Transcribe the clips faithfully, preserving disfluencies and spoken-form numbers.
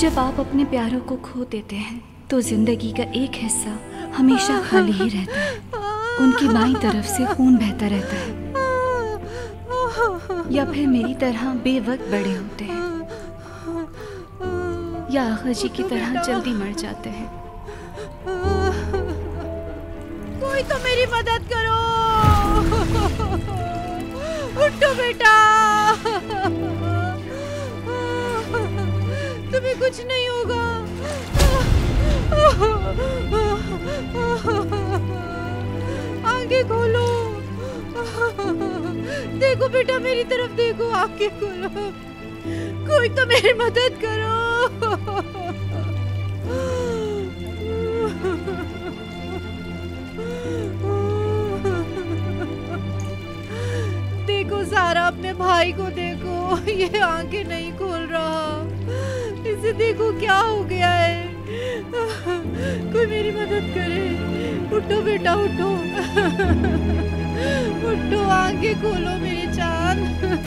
जब आप अपने प्यारों को खो देते हैं तो जिंदगी का एक हिस्सा हमेशा खाली ही रहता है। उनकी बाईं तरफ से खून बहता रहता है, या फिर मेरी तरह बेवक्त बड़े होते हैं, या आगा जी की तरह जल्दी मर जाते हैं। कोई तो मेरी मदद करो। उठो बेटा, तुम्हें कुछ नहीं होगा। आंखें खोलो, देखो बेटा मेरी तरफ देखो, आंखें खोलो, कोई तो मेरी मदद करो। देखो सारा, अपने भाई को देखो, ये आंखें नहीं खोल रहा, इसे देखो क्या हो गया है। कोई मेरी मदद करे। उठो बेटा उठो, उठो, आंखें खोलो मेरी जान।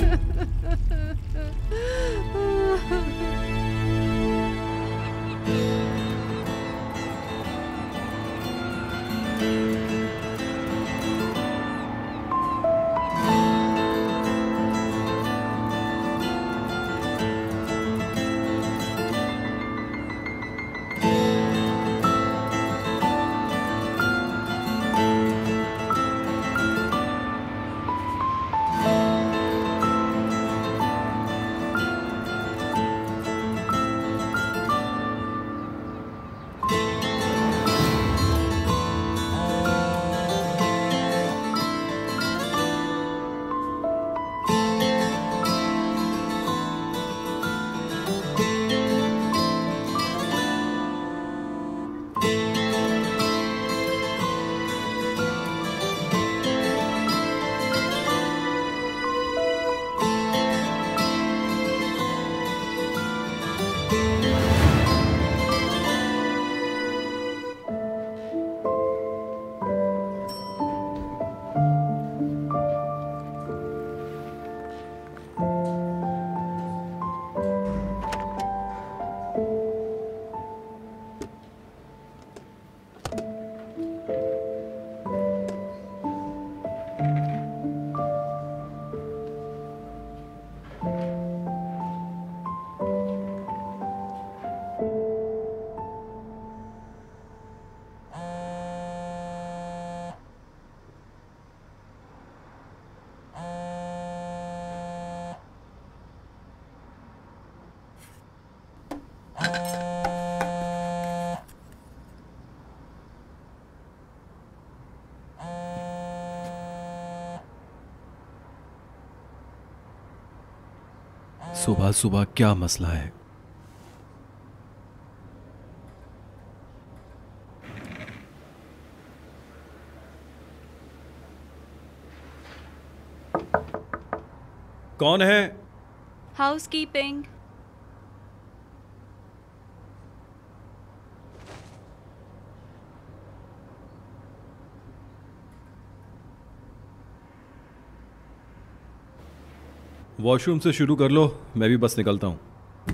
सुबह सुबह क्या मसला है? कौन है? हाउसकीपिंग। वॉशरूम से शुरू कर लो, मैं भी बस निकलता हूं।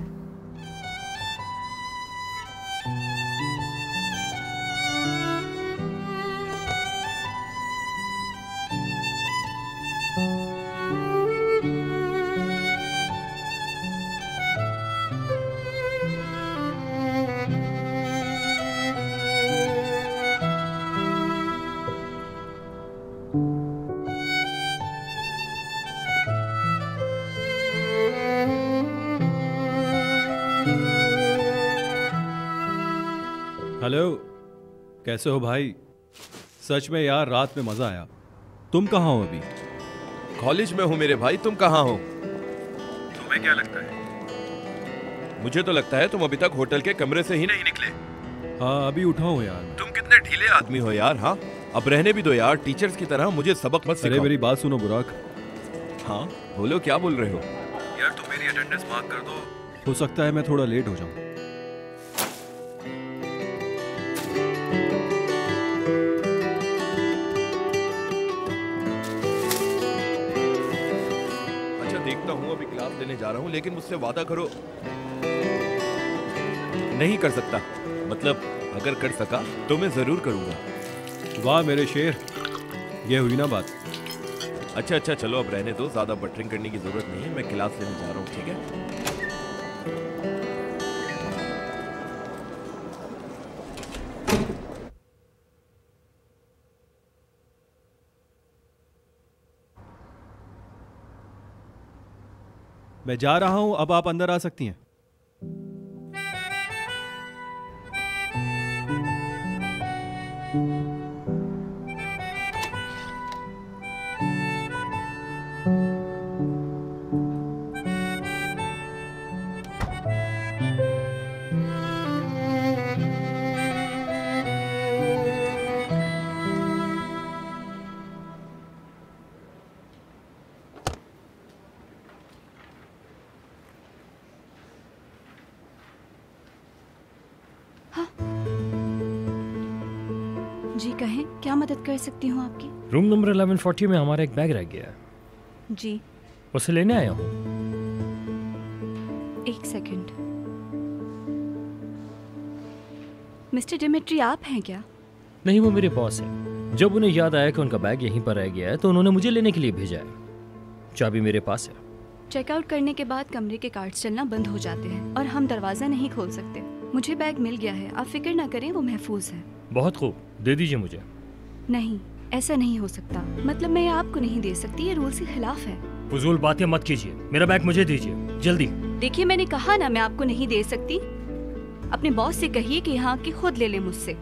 हेलो, कैसे हो भाई? सच में यार, रात में मजा आया। तुम कहाँ हो अभी? कॉलेज में हूँ मेरे भाई, तुम कहाँ हो? तुम्हें क्या लगता है? मुझे तो लगता है तुम अभी तक होटल के कमरे से ही नहीं निकले। हाँ, अभी उठा हूँ यार। तुम कितने ढीले आदमी हो यार। हाँ, अब रहने भी दो यार, टीचर्स की तरह मुझे सबक मत सिखाओ। अरे मेरी बात सुनो बुराक। हाँ बोलो, क्या बोल रहे हो? यार तुम मेरी अटेंडेंस मार्क कर दो, हो सकता है मैं थोड़ा लेट हो जाऊँ। देखता हूँ, अभी क्लास लेने जा रहा हूँ, लेकिन मुझसे वादा करो नहीं कर सकता। मतलब अगर कर सका तो मैं जरूर करूंगा। वाह मेरे शेर, ये हुई ना बात। अच्छा अच्छा चलो अब रहने दो, ज्यादा बटरिंग करने की जरूरत नहीं है। मैं क्लास लेने जा रहा हूँ, ठीक है? मैं जा रहा हूं, अब आप अंदर आ सकती हैं। जी कहें, क्या मदद कर सकती हूँ आपकी? रूम नंबर इलेवन फोर्टी में हमारा एक बैग रह गया है। जी उसे लेने आया हूँ। एक सेकंड। मिस्टर डिमिट्री, आप हैं क्या? नहीं, वो मेरे बॉस है। जब उन्हें याद आया कि उनका बैग यहीं पर रह गया है तो उन्होंने मुझे लेने के लिए भेजा है। चाबी मेरे पास है। चेकआउट करने के बाद कमरे के कार्ड्स चलना बंद हो जाते हैं और हम दरवाजा नहीं खोल सकते। मुझे बैग मिल गया है, आप फिक्र ना करें, वो महफूज है। बहुत खूब, दे दीजिए मुझे। नहीं, ऐसा नहीं हो सकता। मतलब मैं आपको नहीं दे सकती, ये रूल के खिलाफ है। फजूल बातें मत कीजिए, मेरा बैग मुझे दीजिए जल्दी। देखिए, मैंने कहा ना मैं आपको नहीं दे सकती। अपने बॉस से कहिए कि यहाँ आके खुद ले ले मुझसे।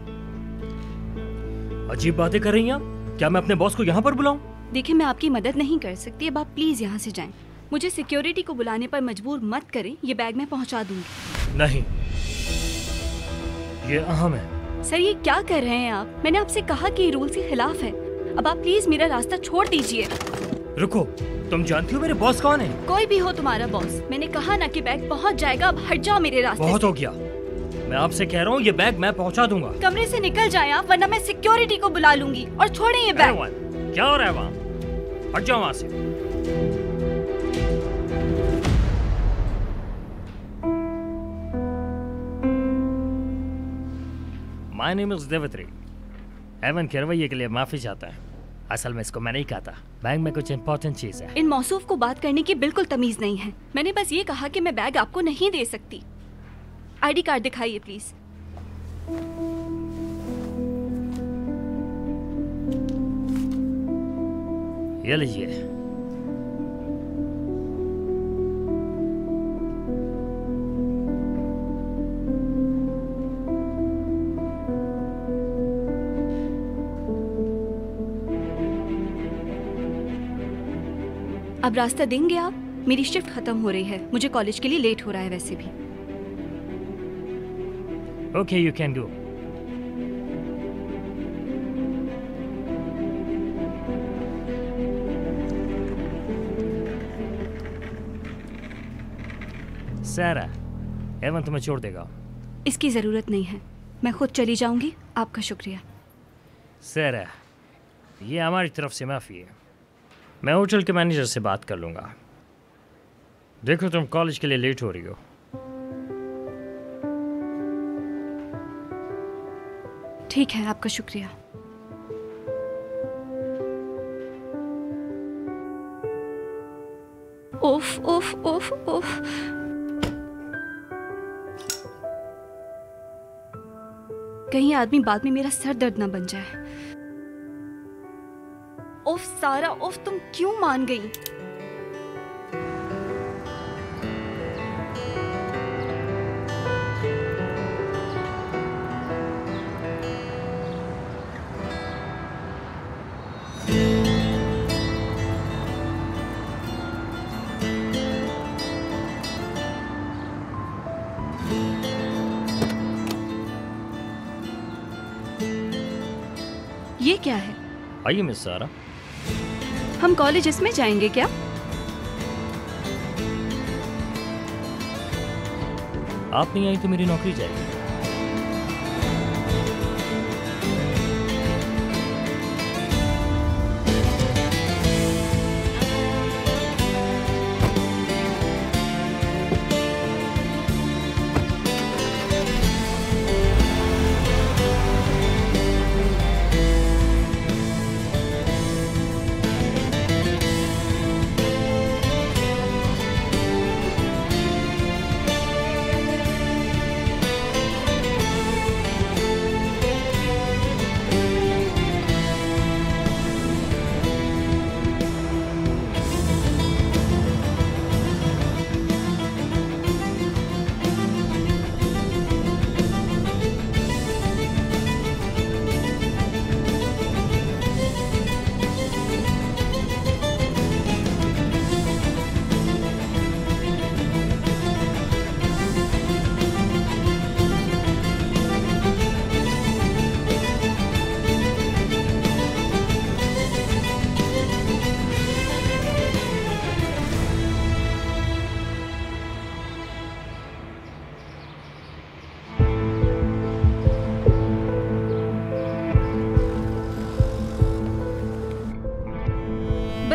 अजीब बातें कर रही हैं आप। क्या मैं अपने बॉस को यहाँ पर बुलाऊं? देखिए, मैं आपकी मदद नहीं कर सकती। अब आप प्लीज यहाँ से जाएं। मुझे सिक्योरिटी को बुलाने पर मजबूर मत करें। ये बैग मैं पहुँचा दूंगी। नहीं, ये अहम है। सर, ये क्या कर रहे हैं आप? मैंने आपसे कहा कि ये रूल के खिलाफ है। अब आप प्लीज मेरा रास्ता छोड़ दीजिए। रुको, तुम जानती हो मेरे बॉस कौन है? कोई भी हो तुम्हारा बॉस, मैंने कहा ना कि बैग पहुंच जाएगा। अब हट जाओ मेरे रास्ते बहुत से। हो गया, मैं आपसे कह रहा हूँ ये बैग मैं पहुँचा दूंगा। कमरे से निकल जाएं आप, वरना मैं सिक्योरिटी को बुला लूंगी। और छोड़ें ये बैग। क्या हो रहा है वहाँ? हट जाओ वहाँ से। माय नेम इज देवत्री। एवन के रवैये के लिए माफी चाहता है। असल में इसको मैं नहीं कहता। बैग में कुछ इंपॉर्टेंट चीज है। इन मौसूफ को बात करने की बिल्कुल तमीज नहीं है। मैंने बस ये कहा कि मैं बैग आपको नहीं दे सकती। आईडी कार्ड दिखाइए प्लीज। ये लीजिए। अब रास्ता देंगे आप? मेरी शिफ्ट खत्म हो रही है, मुझे कॉलेज के लिए लेट हो रहा है वैसे भी। Okay, you can go. Sara, एवन तुम्हें छोड़ देगा। इसकी जरूरत नहीं है, मैं खुद चली जाऊंगी। आपका शुक्रिया। सारा, ये हमारी तरफ से माफी है। मैं होटल के मैनेजर से बात कर लूंगा। देखो, तुम कॉलेज के लिए लेट हो रही हो। ठीक है, आपका शुक्रिया। ओफ ओफ ओफ ओफ। कहीं आदमी बाद में मेरा सर दर्द ना बन जाए। ओफ सारा, ओफ तुम क्यों मान गई? ये क्या है? आइए मिस सारा। हम कॉलेज इसमें जाएंगे क्या? आप नहीं आई तो मेरी नौकरी जाएगी।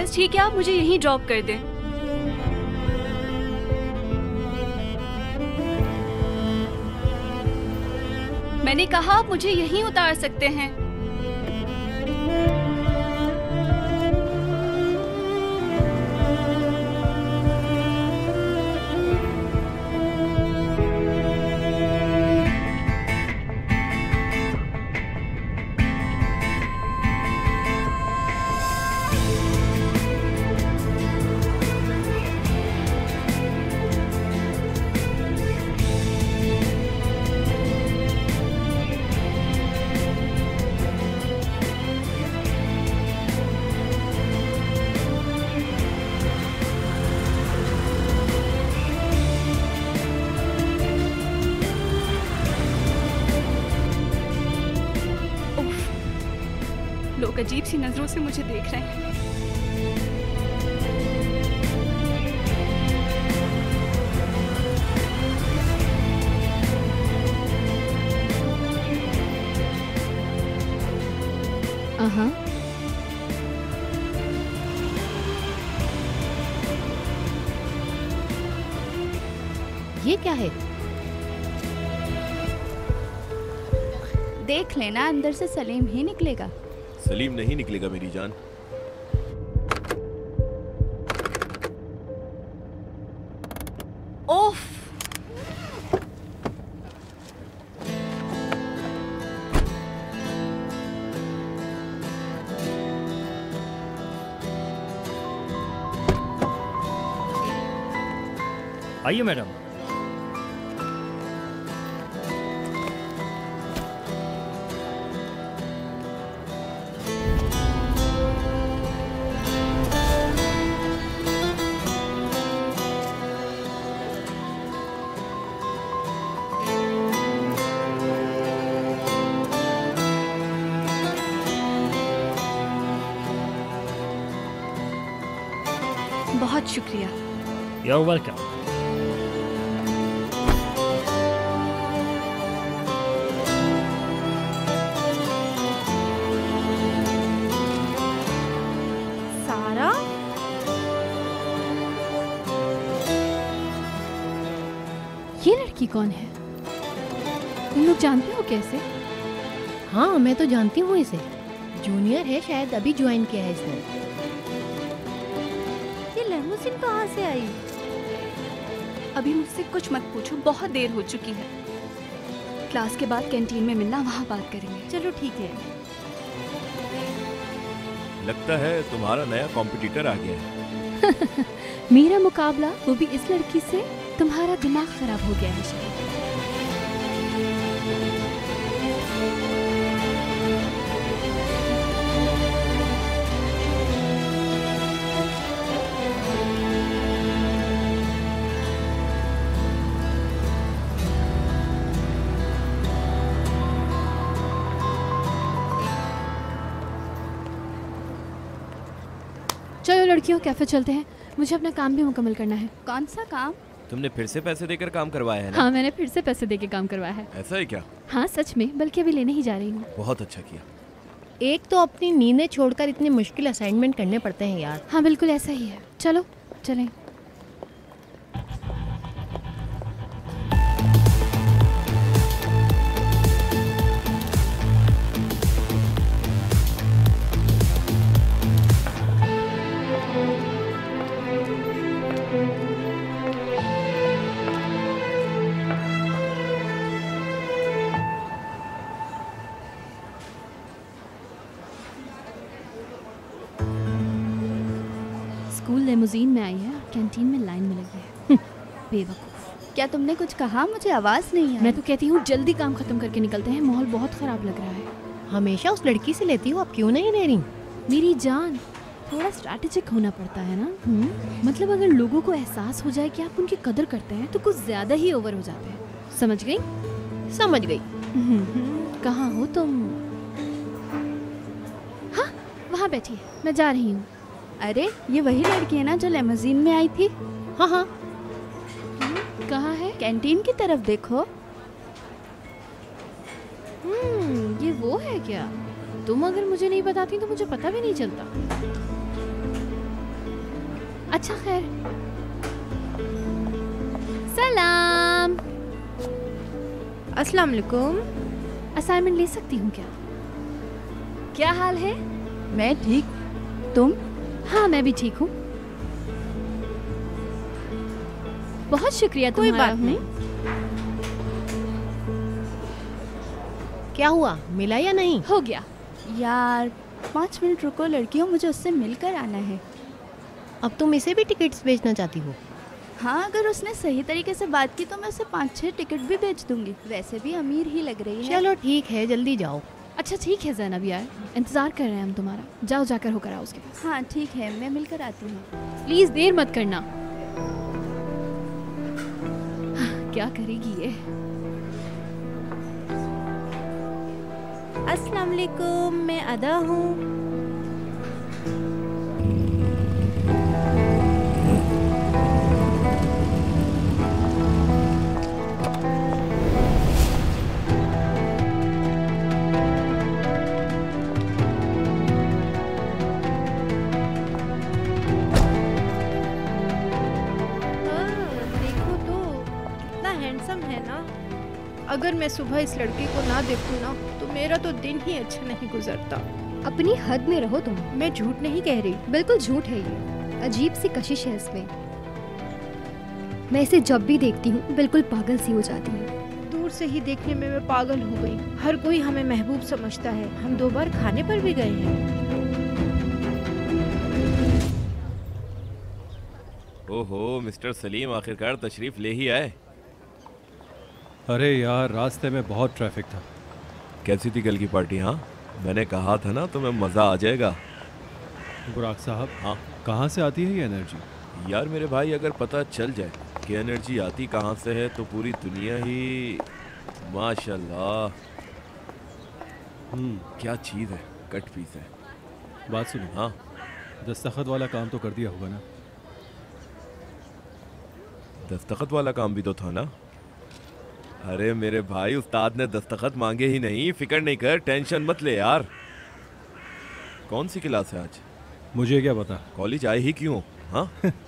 बस ठीक है, आप मुझे यहीं ड्रॉप कर दें। मैंने कहा आप मुझे यहीं उतार सकते हैं। लोग अजीब सी नजरों से मुझे देख रहे हैं। हाँ, ये क्या है? देख लेना, अंदर से सलीम ही निकलेगा। सलीम नहीं निकलेगा मेरी जान। ओफ, आइए मैडम। बहुत शुक्रिया। You're welcome. सारा, ये लड़की कौन है? तुम लोग जानते हो कैसे? हाँ, मैं तो जानती हूँ इसे। जूनियर है, शायद अभी ज्वाइन किया है इसने। लेमोसिन कहाँ से आई? अभी मुझसे कुछ मत पूछो, बहुत देर हो चुकी है। क्लास के बाद कैंटीन में मिलना, वहाँ बात करेंगे। चलो ठीक है। लगता है तुम्हारा नया कॉम्पिटिटर आ गया है। मेरा मुकाबला, वो भी इस लड़की से। तुम्हारा दिमाग खराब हो गया है शायद। चलो लड़कियों, कैफे चलते हैं। मुझे अपना काम भी मुकम्मल करना है। कौन सा काम? तुमने फिर से पैसे देकर काम करवाया है ना? हाँ, मैंने फिर से पैसे देके काम करवाया है। ऐसा है क्या? हाँ सच में, बल्कि अभी लेने ही जा रही हूँ। बहुत अच्छा किया। एक तो अपनी नींदें छोड़कर इतने मुश्किल असाइनमेंट करने पड़ते हैं यार। हाँ बिल्कुल ऐसा ही है। चलो चलें। स्कूल लेमोजीन में आई है, कैंटीन में लाइन में लगी है। बेवकूफ। क्या तुमने कुछ कहा? मुझे आवाज़ नहीं आई। मैं तो कहती हूँ जल्दी काम खत्म करके निकलते हैं, माहौल बहुत ख़राब लग रहा है। हमेशा उस लड़की से लेती हो, अब क्यों नहीं ले रही? मेरी जान, थोड़ा स्ट्रैटेजिक होना पड़ता है ना। हुँ? मतलब अगर लोगों को एहसास हो जाए कि आप उनकी कदर करते हैं तो कुछ ज़्यादा ही ओवर हो जाते हैं। समझ गई? समझ गई। कहाँ हो तुम? हाँ, वहाँ बैठी है, मैं जा रही हूँ। अरे ये वही लड़की है ना जो लेमोजीन में आई थी? हाँ हाँ। कहाँ है? कैंटीन की तरफ देखो। हम्म, ये वो है क्या? तुम अगर मुझे नहीं बताती तो मुझे पता भी नहीं चलता। अच्छा खैर। सलाम। अस्सलाम वालेकुम। असाइनमेंट ले सकती हूँ क्या? क्या हाल है? मैं ठीक, तुम? हाँ मैं भी ठीक हूँ। बहुत शुक्रिया कोई तुम्हारा। बात नहीं। क्या हुआ, मिला या नहीं? हो गया। यार पाँच मिनट रुको लड़कियों, मुझे उससे मिलकर आना है। अब तुम इसे भी टिकट्स बेचना चाहती हो? हाँ, अगर उसने सही तरीके से बात की तो मैं उसे पाँच छह टिकट भी बेच दूंगी। वैसे भी अमीर ही लग रही है। चलो ठीक है, जल्दी जाओ। अच्छा ठीक है ज़ैनब यार, इंतज़ार कर रहे हैं हम तुम्हारा। जाओ जाकर होकर आओ उसके पास। हाँ ठीक है, मैं मिलकर आती हूँ। प्लीज़ देर मत करना। क्या करेगी ये? अस्सलाम वालेकुम, मैं अदा हूँ। अगर मैं सुबह इस लड़के को ना देखूं ना तो मेरा तो दिन ही अच्छा नहीं गुजरता। अपनी हद में रहो तुम। मैं झूठ नहीं कह रही। बिल्कुल झूठ है ये। अजीब सी कशिश है इसमें। मैं इसे जब भी देखती हूँ बिल्कुल पागल सी हो जाती हूँ। दूर से ही देखने में मैं पागल हो गई। हर कोई हमें महबूब समझता है। हम दो बार खाने पर भी गए हैं। ओहो मिस्टर सलीम, आखिरकार तशरीफ ले ही आए। अरे यार रास्ते में बहुत ट्रैफिक था। कैसी थी कल की पार्टी? हाँ मैंने कहा था ना तुम्हें मज़ा आ जाएगा। बुराक साहब, हाँ कहाँ से आती है ये एनर्जी? यार मेरे भाई, अगर पता चल जाए कि एनर्जी आती कहाँ से है तो पूरी दुनिया ही माशाल्लाह। हम्म क्या चीज़ है, कट पीस है। बात सुनो। हाँ दस्तखत वाला काम तो कर दिया होगा ना? दस्तखत वाला काम भी तो था ना। अरे मेरे भाई, उस्ताद ने दस्तखत मांगे ही नहीं। फिक्र नहीं कर, टेंशन मत ले यार। कौन सी क्लास है आज? मुझे क्या पता। कॉलेज आए ही क्यों? हाँ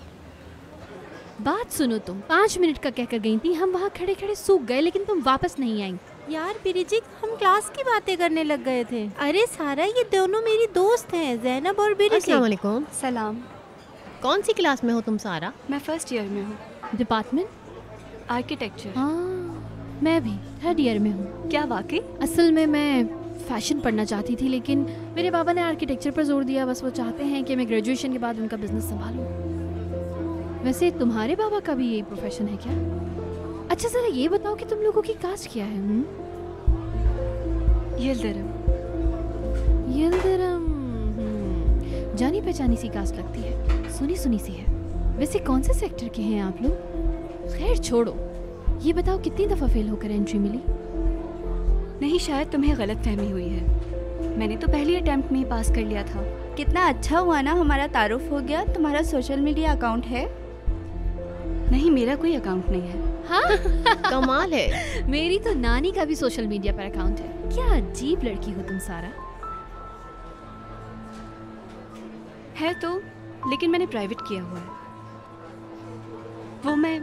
बात सुनो, तुम पाँच मिनट का कहकर गई थी। हम वहाँ खड़े खड़े सूख गए लेकिन तुम वापस नहीं आई। यार बिरिजिक, हम क्लास की बातें करने लग गए थे। अरे सारा, ये दोनों मेरी दोस्त हैं, ज़ैनब और बिरिजिक। अस्सलाम वालेकुम। सलाम। कौन सी क्लास में हो तुम सारा? मैं फर्स्ट ईयर में हूँ। डिपार्टमेंट? आर्किटेक्चर। हाँ मैं भी थर्ड ईयर में हूँ। क्या वाकई? असल में मैं फैशन पढ़ना चाहती थी लेकिन मेरे पापा ने आर्किटेक्चर पर जोर दिया। बस वो चाहते हैं कि मैं ग्रेजुएशन के बाद उनका बिजनेस संभालूं। वैसे तुम्हारे पापा का भी यही प्रोफेशन है क्या? अच्छा जरा ये बताओ कि तुम लोगों की कास्ट क्या है? हुँ? यिल्दिरम। यिल्दिरम, हम्म, जानी पहचानी सी कास्ट लगती है, सुनी सुनी सी है। वैसे कौन से सेक्टर के हैं आप लोग? खैर छोड़ो, ये बताओ कितनी दफ़ा फेल होकर एंट्री मिली? नहीं, शायद तुम्हें गलत फहमी हुई है। मैंने तो पहली अटेम्प्ट में ही पास कर लिया था। कितना अच्छा हुआ ना, हमारा तारुफ हो गया। तुम्हारा सोशल मीडिया अकाउंट है? नहीं, मेरा कोई अकाउंट नहीं है। हाँ कमाल है। मेरी तो नानी का भी सोशल मीडिया पर अकाउंट है। क्या अजीब लड़की हो तुम सारा। है तो, लेकिन मैंने प्राइवेट किया हुआ है। वो मैं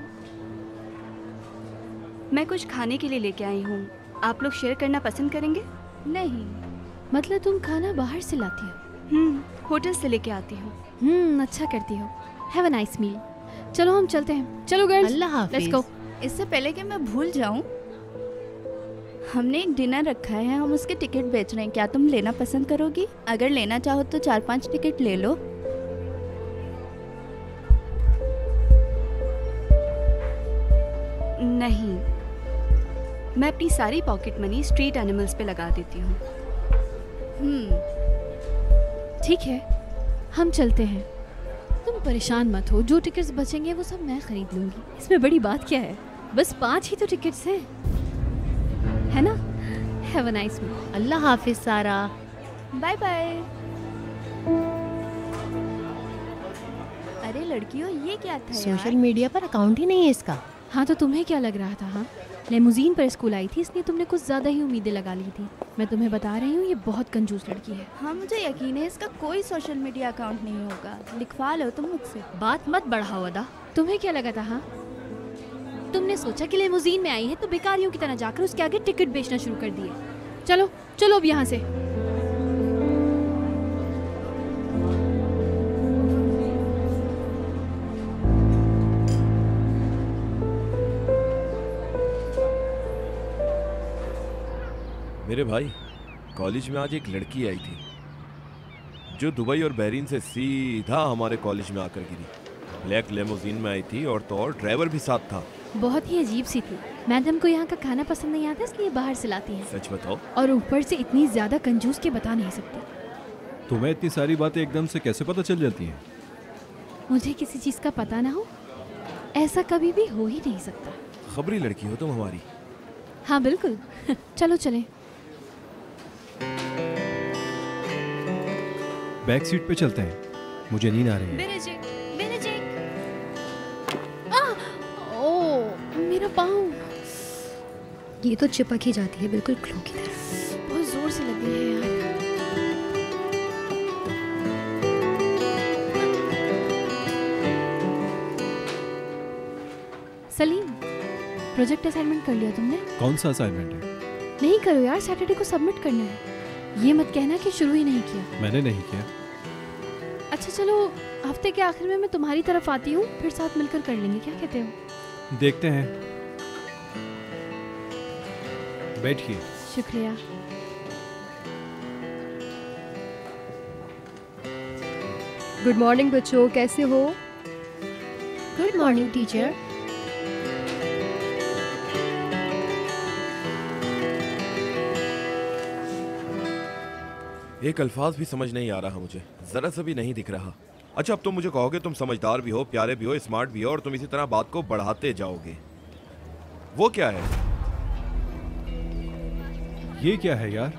मैं कुछ खाने के लिए लेके आई हूँ। आप लोग शेयर करना पसंद करेंगे? नहीं। मतलब तुम खाना बाहर से लाती हो? हम्म, होटल से लेके आती हूँ। हम्म, अच्छा करती हो। Have a nice meal. चलो हम चलते हैं। चलो girls, Allah Hafiz. Let's go. इससे पहले कि मैं भूल जाऊँ, हमने एक डिनर रखा है, हम उसके टिकट बेच रहे हैं। क्या तुम लेना पसंद करोगी? अगर लेना चाहो तो चार पांच टिकट ले लो। नहीं, मैं अपनी सारी पॉकेट मनी स्ट्रीट एनिमल्स पे लगा देती हूँ। हम्म, ठीक है, हम चलते हैं। तुम परेशान मत हो, जो टिकट्स बचेंगे वो सब मैं खरीद लूंगी। इसमें बड़ी बात क्या है? बस पांच ही तो टिकट्स हैं, है ना? हैव अ नाइस मील। अल्लाह हाफिज सारा। Bye bye. अरे लड़कियों, ये क्या था यार? सोशल मीडिया पर अकाउंट ही नहीं है इसका। हाँ तो तुम्हें क्या लग रहा था? हाँ लेमुजीन पर स्कूल आई थी, इसलिए तुमने कुछ ज़्यादा ही उम्मीदें लगा ली थी। मैं तुम्हें बता रही हूँ, ये बहुत कंजूस लड़की है। हाँ मुझे यकीन है इसका कोई सोशल मीडिया अकाउंट नहीं होगा। लिखवा लो तुम मुझसे। बात मत बढ़ाओ अदा। तुम्हें क्या लगा था? हाँ, तुमने सोचा कि लेमुजीन में आई है तो भिखारियों की तरह जाकर उसके आगे टिकट बेचना शुरू कर दिए। चलो चलो अब यहाँ से। मेरे भाई, कॉलेज में आज एक लड़की आई थी जो दुबई और बहरीन से सीधा हमारे कॉलेज में आकर गिरी। ब्लैक लेमोजीन में आई थी और तो और ड्राइवर भी साथ था। बहुत ही अजीब सी थी। मैडम को यहाँ का खाना पसंद नहीं आता, इसलिए बाहर से लाती है। सच बताओ? और ऊपर से इतनी ज्यादा कंजूस के बता नहीं सकती। तुम्हें इतनी सारी बातें एकदम से कैसे पता चल जाती हैं? मुझे किसी चीज का पता ना हो, ऐसा कभी भी हो ही नहीं सकता। खबरी लड़की हो तुम हमारी। हाँ बिल्कुल। चलो चलें। बैक सीट पे चलते हैं, मुझे नींद आ रही है। बेनेजिक, बेनेजिक। ओ मेरा पाँव। ये तो चिपक ही जाती है बिल्कुल क्लू की तरह। बहुत जोर से लग गई है यार। सलीम, प्रोजेक्ट असाइनमेंट कर लिया तुमने? कौन सा असाइनमेंट है? नहीं करो यार, सैटरडे को सबमिट करना है। ये मत कहना कि शुरू ही नहीं किया। मैंने नहीं किया। अच्छा चलो, हफ्ते के आखिर में मैं तुम्हारी तरफ आती हूँ, फिर साथ मिलकर कर लेंगे। क्या कहते हो? देखते हैं। बैठिए। शुक्रिया। गुड मॉर्निंग बच्चों, कैसे हो? Good morning teacher. एक अल्फाज भी समझ नहीं आ रहा मुझे, जरा सा भी नहीं दिख रहा। अच्छा, अब तुम मुझे कहोगे तुम समझदार भी हो, प्यारे भी हो, स्मार्ट भी हो और तुम इसी तरह बात को बढ़ाते जाओगे। वो क्या है? ये क्या है यार?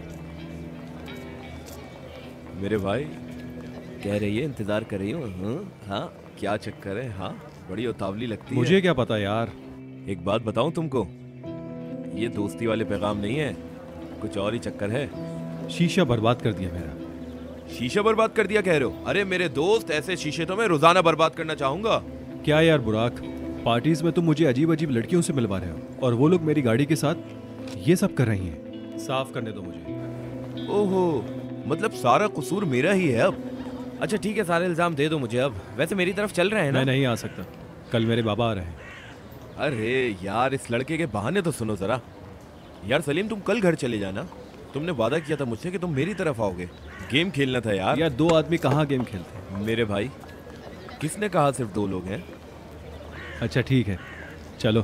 मेरे भाई कह रही है इंतजार कर रही हूँ। हाँ, क्या चक्कर है? हाँ, बड़ी उतावली लगती है। मुझे क्या पता यार। एक बात बताऊं तुमको, ये दोस्ती वाले पैगाम नहीं है, कुछ और ही चक्कर है। शीशा बर्बाद कर दिया मेरा। शीशा बर्बाद कर दिया कह रहे हो? अरे मेरे दोस्त, ऐसे शीशे तो मैं रोजाना बर्बाद करना चाहूंगा। क्या यार बुराक, पार्टीज में तुम मुझे अजीब अजीब लड़कियों से मिलवा रहे हो और वो लोग मेरी गाड़ी के साथ ये सब कर रही हैं। साफ करने दो मुझे। ओहो, मतलब सारा कसूर मेरा ही है अब। अच्छा ठीक है, सारे इल्जाम दे दो मुझे अब। वैसे मेरी तरफ चल रहे हैं ना? मैं नहीं आ सकता, कल मेरे बाबा आ रहे हैं। अरे यार, इस लड़के के बहाने तो सुनो जरा। यार सलीम, तुम कल घर चले जाना। तुमने वादा किया था मुझसे कि तुम मेरी तरफ आओगे। गेम खेलना था यार। यार दो आदमी कहाँ गेम खेलते हैं? मेरे भाई, किसने कहा सिर्फ दो लोग हैं? अच्छा ठीक है, चलो।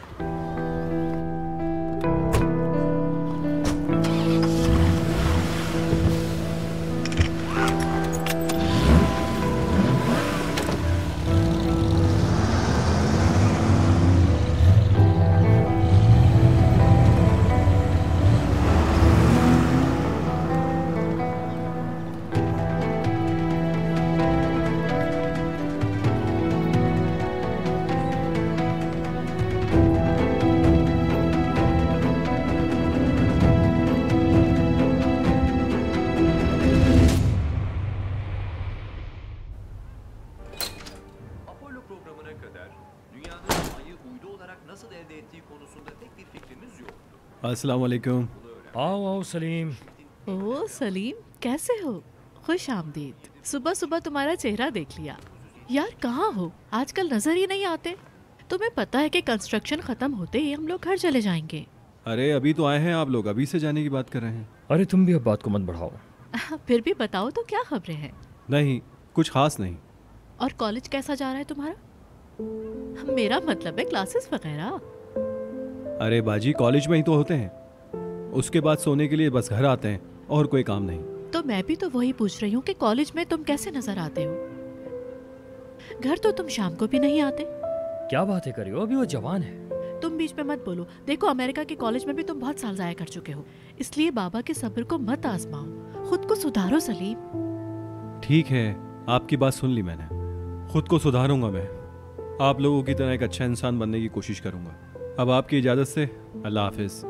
अस्सलाम वालेकुम। आओ आओ सलीम। ओ सलीम, कैसे हो? खुश आमदीद। सुबह सुबह तुम्हारा चेहरा देख लिया। यार कहाँ हो? आजकल नजर ही नहीं आते। तुम्हें पता है कि कंस्ट्रक्शन खत्म होते ही हम लोग घर चले जाएंगे। अरे अभी तो आए हैं आप लोग, अभी से जाने की बात कर रहे हैं। अरे तुम भी अब बात को मत बढ़ाओ। फिर भी बताओ तो, क्या खबरें हैं? नहीं, कुछ खास नहीं। और कॉलेज कैसा जा रहा है तुम्हारा? मेरा मतलब है क्लासेस वगैरह। अरे बाजी, कॉलेज में ही तो होते हैं, उसके बाद सोने के लिए बस घर आते हैं और कोई काम नहीं। तो मैं भी तो वही पूछ रही हूँ कि कॉलेज में तुम कैसे नजर आते हो? घर तो तुम शाम को भी नहीं आते। क्या बातें कर रही हो? अभी वो जवान है। तुम बीच में मत बोलो। देखो, अमेरिका के कॉलेज में भी तुम बहुत साल जाया कर चुके हो, इसलिए बाबा के सब्र को मत आजमाओ। खुद को सुधारो सलीम। ठीक है, आपकी बात सुन ली मैंने। खुद को सुधारूंगा मैं, आप लोगों की तरह एक अच्छा इंसान बनने की कोशिश करूंगा। अब आपकी इजाज़त से अल्लाह हाफिज़।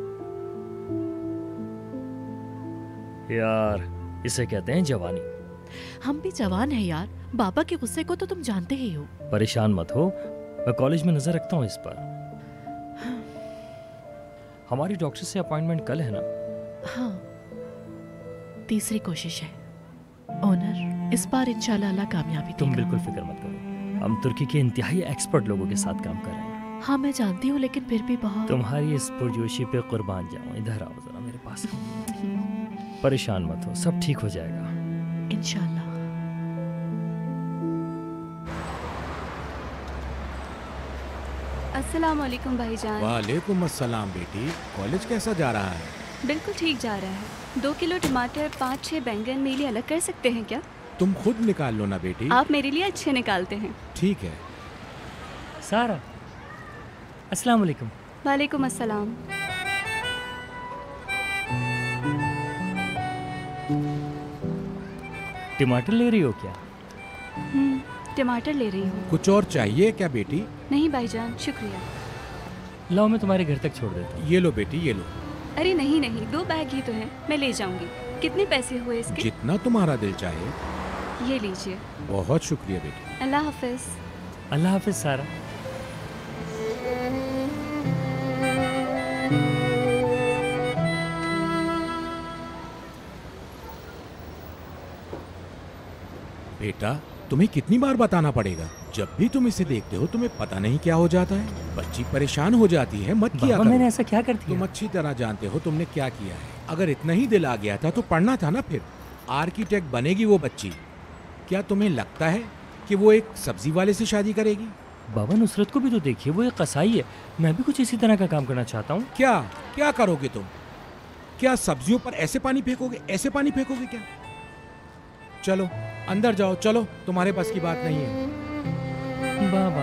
यार इसे कहते हैं जवानी। हम भी जवान हैं यार, बाबा के गुस्से को तो तुम जानते ही हो। परेशान मत हो, मैं कॉलेज में नजर रखता हूँ इस पर। हमारी डॉक्टर से अपॉइंटमेंट कल है ना? हाँ, तीसरी कोशिश है ओनर, इस बार इंशाल्लाह अल्लाह कामयाबी तुम देगा। बिल्कुल फिक्र मत करो, हम तुर्की के इंतहाई एक्सपर्ट लोगों के साथ काम कर रहे हैं। हाँ मैं जानती हूँ, लेकिन फिर भी बहुत। तुम्हारी इस पुरजोशी पे कुर्बान जाऊं। इधर आओ जरा मेरे पास। परेशान मत हो, सब ठीक हो जाएगा इंशाल्लाह। अस्सलाम वालेकुम भाईजान। वालेकुम अस्सलाम बेटी, कॉलेज कैसा जा रहा है? बिल्कुल ठीक जा रहा है। दो किलो टमाटर, पाँच छः बैंगन मेरे लिए अलग कर सकते हैं क्या? तुम खुद निकाल लो ना बेटी। आप मेरे लिए अच्छे निकालते हैं। ठीक है। सारा, अस्सलाम वालेकुम। वालेकुम अस्सलाम। टमाटर ले रही हो क्या? हम्म, टमाटर ले रही हूँ। कुछ और चाहिए क्या बेटी? नहीं भाईजान, शुक्रिया। लाओ मैं तुम्हारे घर तक छोड़ देता हूँ। ये लो बेटी, ये लो। अरे नहीं नहीं, दो बैग ही तो हैं, मैं ले जाऊंगी। कितने पैसे हुए इसके? जितना तुम्हारा दिल चाहे। ये लीजिए। बहुत शुक्रिया बेटी। अल्लाह हाफिज। अल्लाह हाफिज सारा। बेटा तुम्हें कितनी बार बताना पड़ेगा, जब भी तुम इसे देखते हो तुम्हें पता नहीं क्या हो जाता है। बच्ची परेशान हो जाती है, मत किया करो। मैंने ऐसा क्या कर दिया? तुम अच्छी तरह जानते हो तुमने क्या किया है। अगर इतना ही दिल आ गया था तो पढ़ना था ना। फिर आर्किटेक्ट बनेगी वो बच्ची। क्या तुम्हें लगता है कि वो एक सब्जी वाले से शादी करेगी? बाबा नुसरत को भी तो देखिए, वो एक कसाई है। मैं भी कुछ इसी तरह का काम करना चाहता हूँ। क्या क्या करोगे तुम? क्या सब्जियों पर ऐसे पानी फेंकोगे? ऐसे पानी फेंकोगे क्या? चलो अंदर जाओ, चलो, तुम्हारे पास की बात नहीं है। बाबा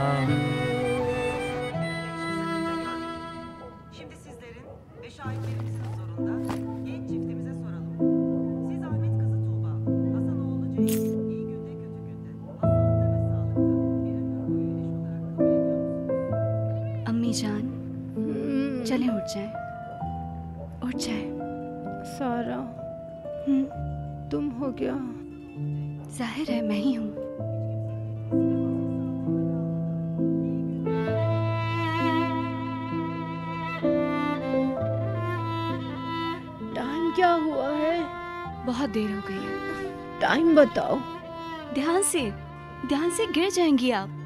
Şimdi sizlerin ve şahitlerimizin huzurunda genç çiftimize soralım. Siz Ahmet kızı Tuğba, Hasanoğlu Cengiz, iyi günde kötü günde, hastalıkta ve sağlıkta bir ömür boyu eş olarak kabul ediyor musunuz? अम्मी जान, चलें उठ जाएं। उठ जाएं। सारा, हम्म, तुम हो क्या? जाहिर है मैं ही हूँ। टाइम क्या हुआ है? बहुत देर हो गई है। टाइम बताओ। ध्यान से, ध्यान से, गिर जाएंगी आप।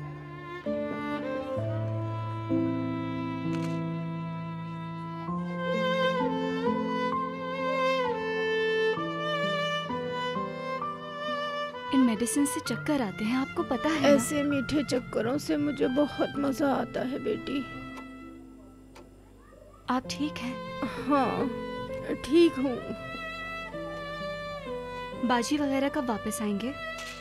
इन मेडिसिन से चक्कर आते हैं, आपको पता है ना? ऐसे मीठे चक्करों से मुझे बहुत मजा आता है बेटी। आप ठीक हैं? हाँ ठीक हूँ। बाजी वगैरह कब वापस आएंगे?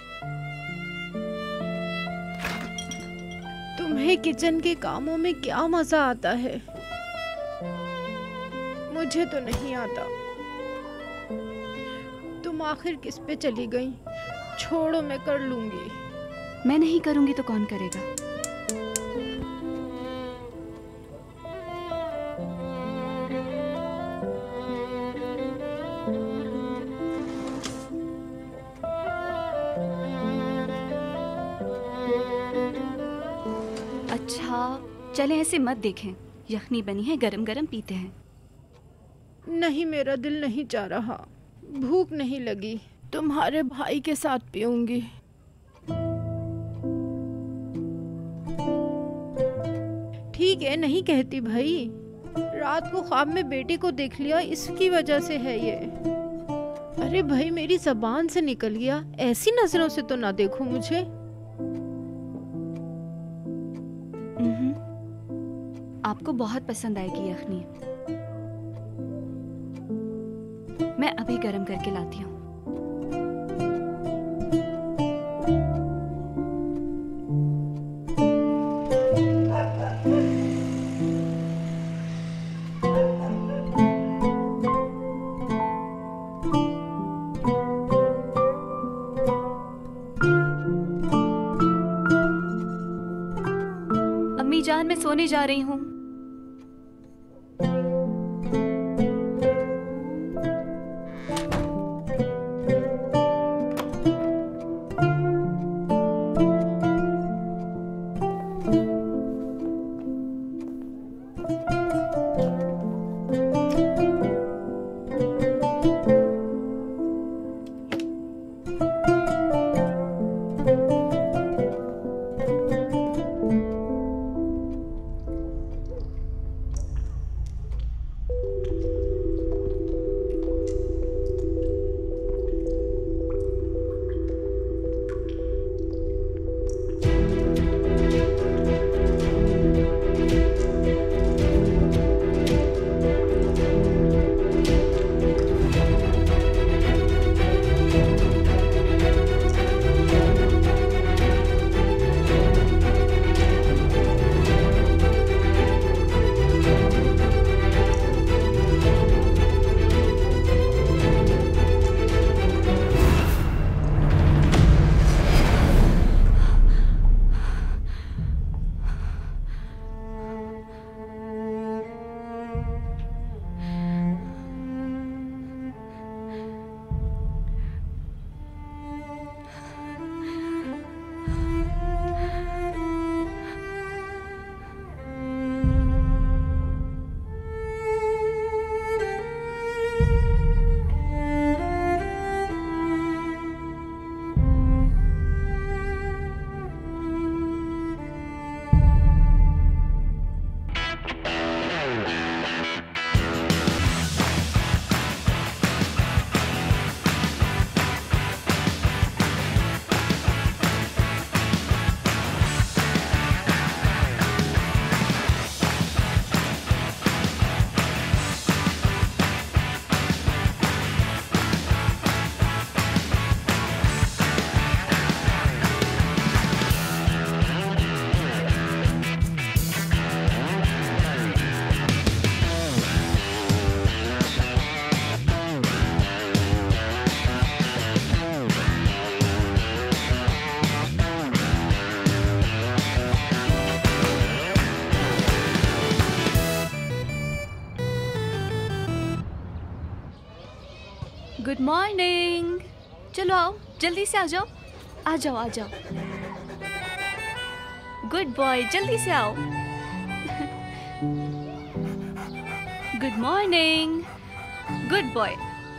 तुम्हें किचन के कामों में क्या मजा आता है? मुझे तो नहीं आता। तुम आखिर किस पे चली गई? छोड़ो, मैं कर लूंगी। मैं नहीं करूंगी तो कौन करेगा? अच्छा चलें, ऐसे मत देखें, यखनी बनी है, गरम गरम पीते हैं। नहीं, मेरा दिल नहीं चाह रहा, भूख नहीं लगी। तुम्हारे भाई के साथ पीऊंगी। ठीक है, नहीं कहती भाई। रात को ख्वाब में बेटे को देख लिया, इसकी वजह से है ये। अरे भाई, मेरी जबान से निकल गया। ऐसी नजरों से तो ना देखो मुझे। आपको बहुत पसंद आएगी यखनी। मैं अभी गरम करके लाती हूँ। अम्मी जान, मैं सोने जा रही हूँ। Good morning. चलो आओ, जल्दी से आ जाओ, आ जाओ आ जाओ। गुड बॉय, जल्दी से आओ। Good morning, good boy.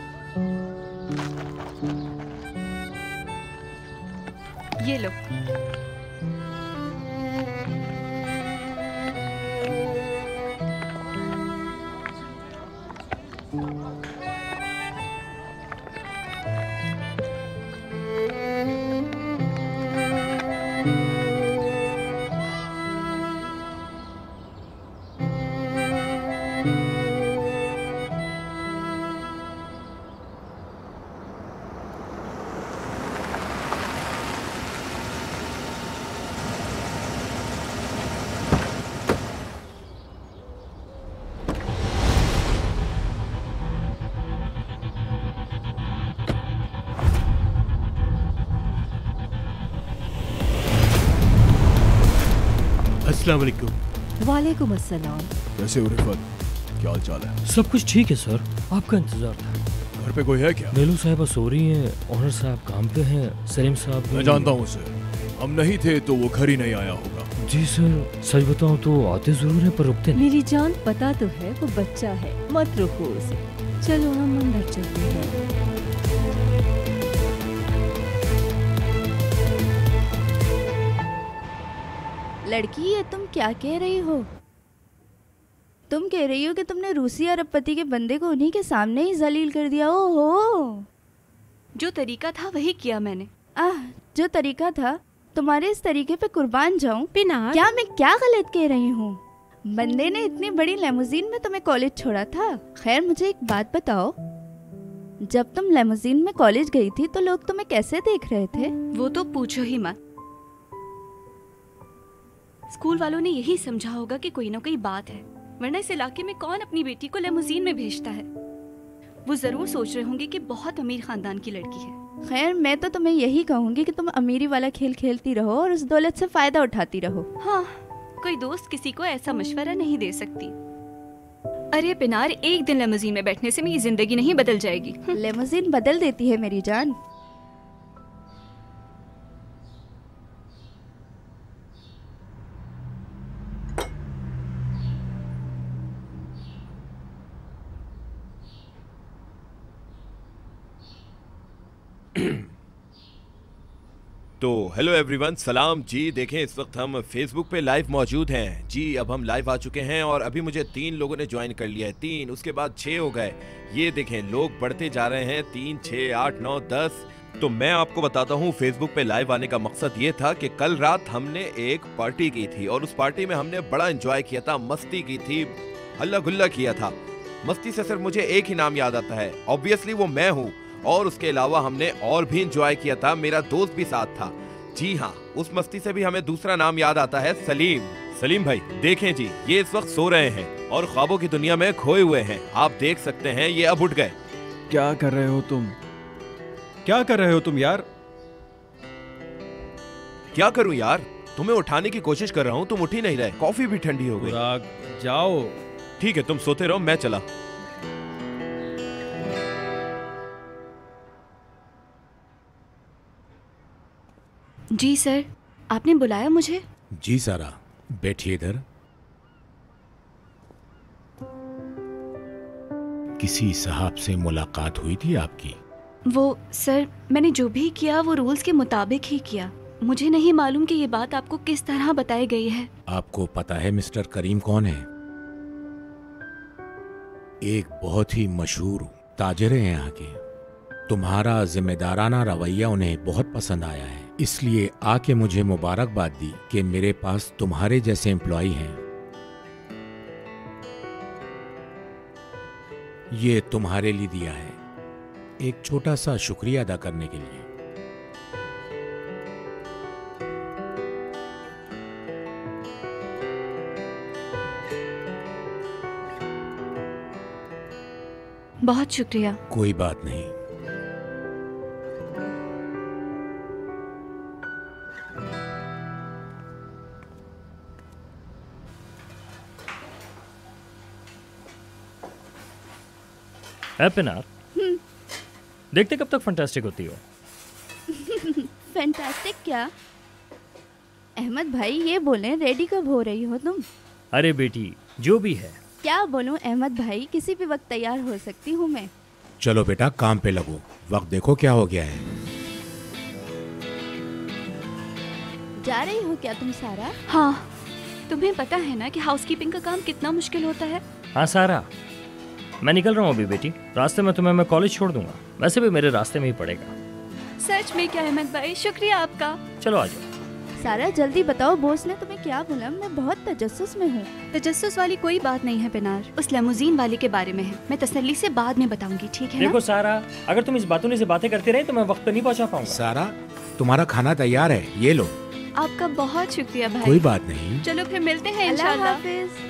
ये लो। अस्सलाम वालेकुम। वालेकुम अस्सलाम। कैसे हो रिफत? क्या हाल चाल है? सब कुछ ठीक है सर, आपका इंतजार था। घर पे कोई है क्या? नीलू साहिबा सो रही हैं, ऑनर साहब काम पे हैं, सलीम साहब भी। मैं जानता हूँ उसे, हम नहीं थे तो वो घर ही नहीं आया होगा। जी सर, सच बताऊँ तो आते जरूर हैं पर रुकते नहीं। मेरी जान पता तो है वो बच्चा है, मत रुको उसे। चलो हम अंदर चलते हैं। लड़की, ये तुम क्या कह रही हो? तुम कह रही हो कि तुमने रूसी अरबपति के बंदे को उन्हीं के सामने ही जलील कर दिया? ओहो, जो तरीका था वही किया मैंने। आह, जो तरीका था, तुम्हारे इस तरीके पे कुर्बान जाऊं। पिनार, क्या मैं क्या गलत कह रही हूँ? बंदे ने इतनी बड़ी लेमोजीन में तुम्हें कॉलेज छोड़ा था। खैर, मुझे एक बात बताओ, जब तुम लेमोजीन में कॉलेज गई थी तो लोग तुम्हें कैसे देख रहे थे? वो तो पूछो ही मत। स्कूल वालों ने यही समझा होगा कि कोई ना कोई बात है, वरना इस इलाके में कौन अपनी बेटी को लेमोजीन में भेजता है। वो जरूर सोच रहे होंगे कि बहुत अमीर खानदान की लड़की है। खैर, मैं तो तुम्हें यही कहूंगी कि तुम अमीरी वाला खेल खेलती रहो और उस दौलत से फायदा उठाती रहो। हाँ, कोई दोस्त किसी को ऐसा मशवरा नहीं दे सकती। अरे पिनार, एक दिन लेमोजीन में बैठने से मेरी जिंदगी नहीं बदल जाएगी। लेमोजीन बदल देती है मेरी जान। तो हेलो एवरीवन, सलाम जी। देखें, इस वक्त हम फेसबुक पे लाइव मौजूद हैं जी। अब हम लाइव आ चुके हैं और अभी मुझे तीन लोगों ने ज्वाइन कर लिया है। तीन, उसके बाद छः हो गए। ये देखें, लोग बढ़ते जा रहे हैं। तीन, छः, आठ, नौ, दस। तो मैं आपको बताता हूँ, फेसबुक पे लाइव आने का मकसद ये था कि कल रात हमने एक पार्टी की थी और उस पार्टी में हमने बड़ा एंजॉय किया था, मस्ती की थी, हल्ला गुल्ला किया था। मस्ती से सिर्फ मुझे एक ही नाम याद आता है, ऑब्वियसली वो मैं हूँ। और उसके अलावा हमने और भी एंजॉय किया था, मेरा दोस्त भी साथ था। जी हाँ, उस मस्ती से भी हमें दूसरा नाम याद आता है, सलीम। सलीम भाई, देखें जी, ये इस वक्त सो रहे हैं और ख्वाबों की दुनिया में खोए हुए हैं। आप देख सकते हैं, ये अब उठ गए। क्या कर रहे हो तुम? क्या कर रहे हो तुम यार? क्या करूं यार, तुम्हें उठाने की कोशिश कर रहा हूं, तुम उठ ही नहीं रहे। कॉफी भी ठंडी हो गई। जाओ। ठीक है, तुम सोते रहो, मैं चला। जी सर, आपने बुलाया मुझे? जी सारा, बैठिए इधर। किसी साहब से मुलाकात हुई थी आपकी? वो सर, मैंने जो भी किया वो रूल्स के मुताबिक ही किया। मुझे नहीं मालूम कि ये बात आपको किस तरह बताई गई है। आपको पता है मिस्टर करीम कौन है? एक बहुत ही मशहूर ताजिर हैं यहाँ के। तुम्हारा जिम्मेदाराना रवैया उन्हें बहुत पसंद आया है, इसलिए आके मुझे मुबारकबाद दी कि मेरे पास तुम्हारे जैसे एम्प्लॉय हैं। ये तुम्हारे लिए दिया है, एक छोटा सा शुक्रिया अदा करने के लिए। बहुत शुक्रिया। कोई बात नहीं। पिनार, देखते कब तक फंटास्टिक होती हो। फैंटास्टिक क्या? अहमद भाई ये बोलें रेडी कब हो रही हो तुम? अरे बेटी जो भी है। क्या बोलूं अहमद भाई, किसी भी वक्त तैयार हो सकती हूँ मैं। चलो बेटा काम पे लगो, वक्त देखो क्या हो गया है। जा रही हो क्या तुम सारा? हाँ, तुम्हें पता है ना कि हाउसकीपिंग का काम कितना मुश्किल होता है। हाँ सारा, मैं निकल रहा हूँ अभी बेटी। रास्ते में तुम्हें मैं कॉलेज छोड़ दूंगा, वैसे भी मेरे रास्ते में ही पड़ेगा। सच में क्या अहमद भाई, शुक्रिया आपका। चलो आ जाओ। सारा जल्दी बताओ बॉस ने तुम्हें क्या बोला? मैं बहुत तजस्सुस में हूँ। तजस्सुस वाली कोई बात नहीं है पिनार, उस लेमोजीन वाले के बारे में है। मैं तसल्ली से बाद में बताऊंगी, ठीक है ना? देखो सारा, अगर तुम इस बातों से बातें करते रहे तो मैं वक्त पे नहीं पहुँचा पाऊंगा। सारा तुम्हारा खाना तैयार है, ये लो। आपका बहुत शुक्रिया भाई। कोई बात नहीं। चलो फिर मिलते हैं इंशाल्लाह। हाफिज।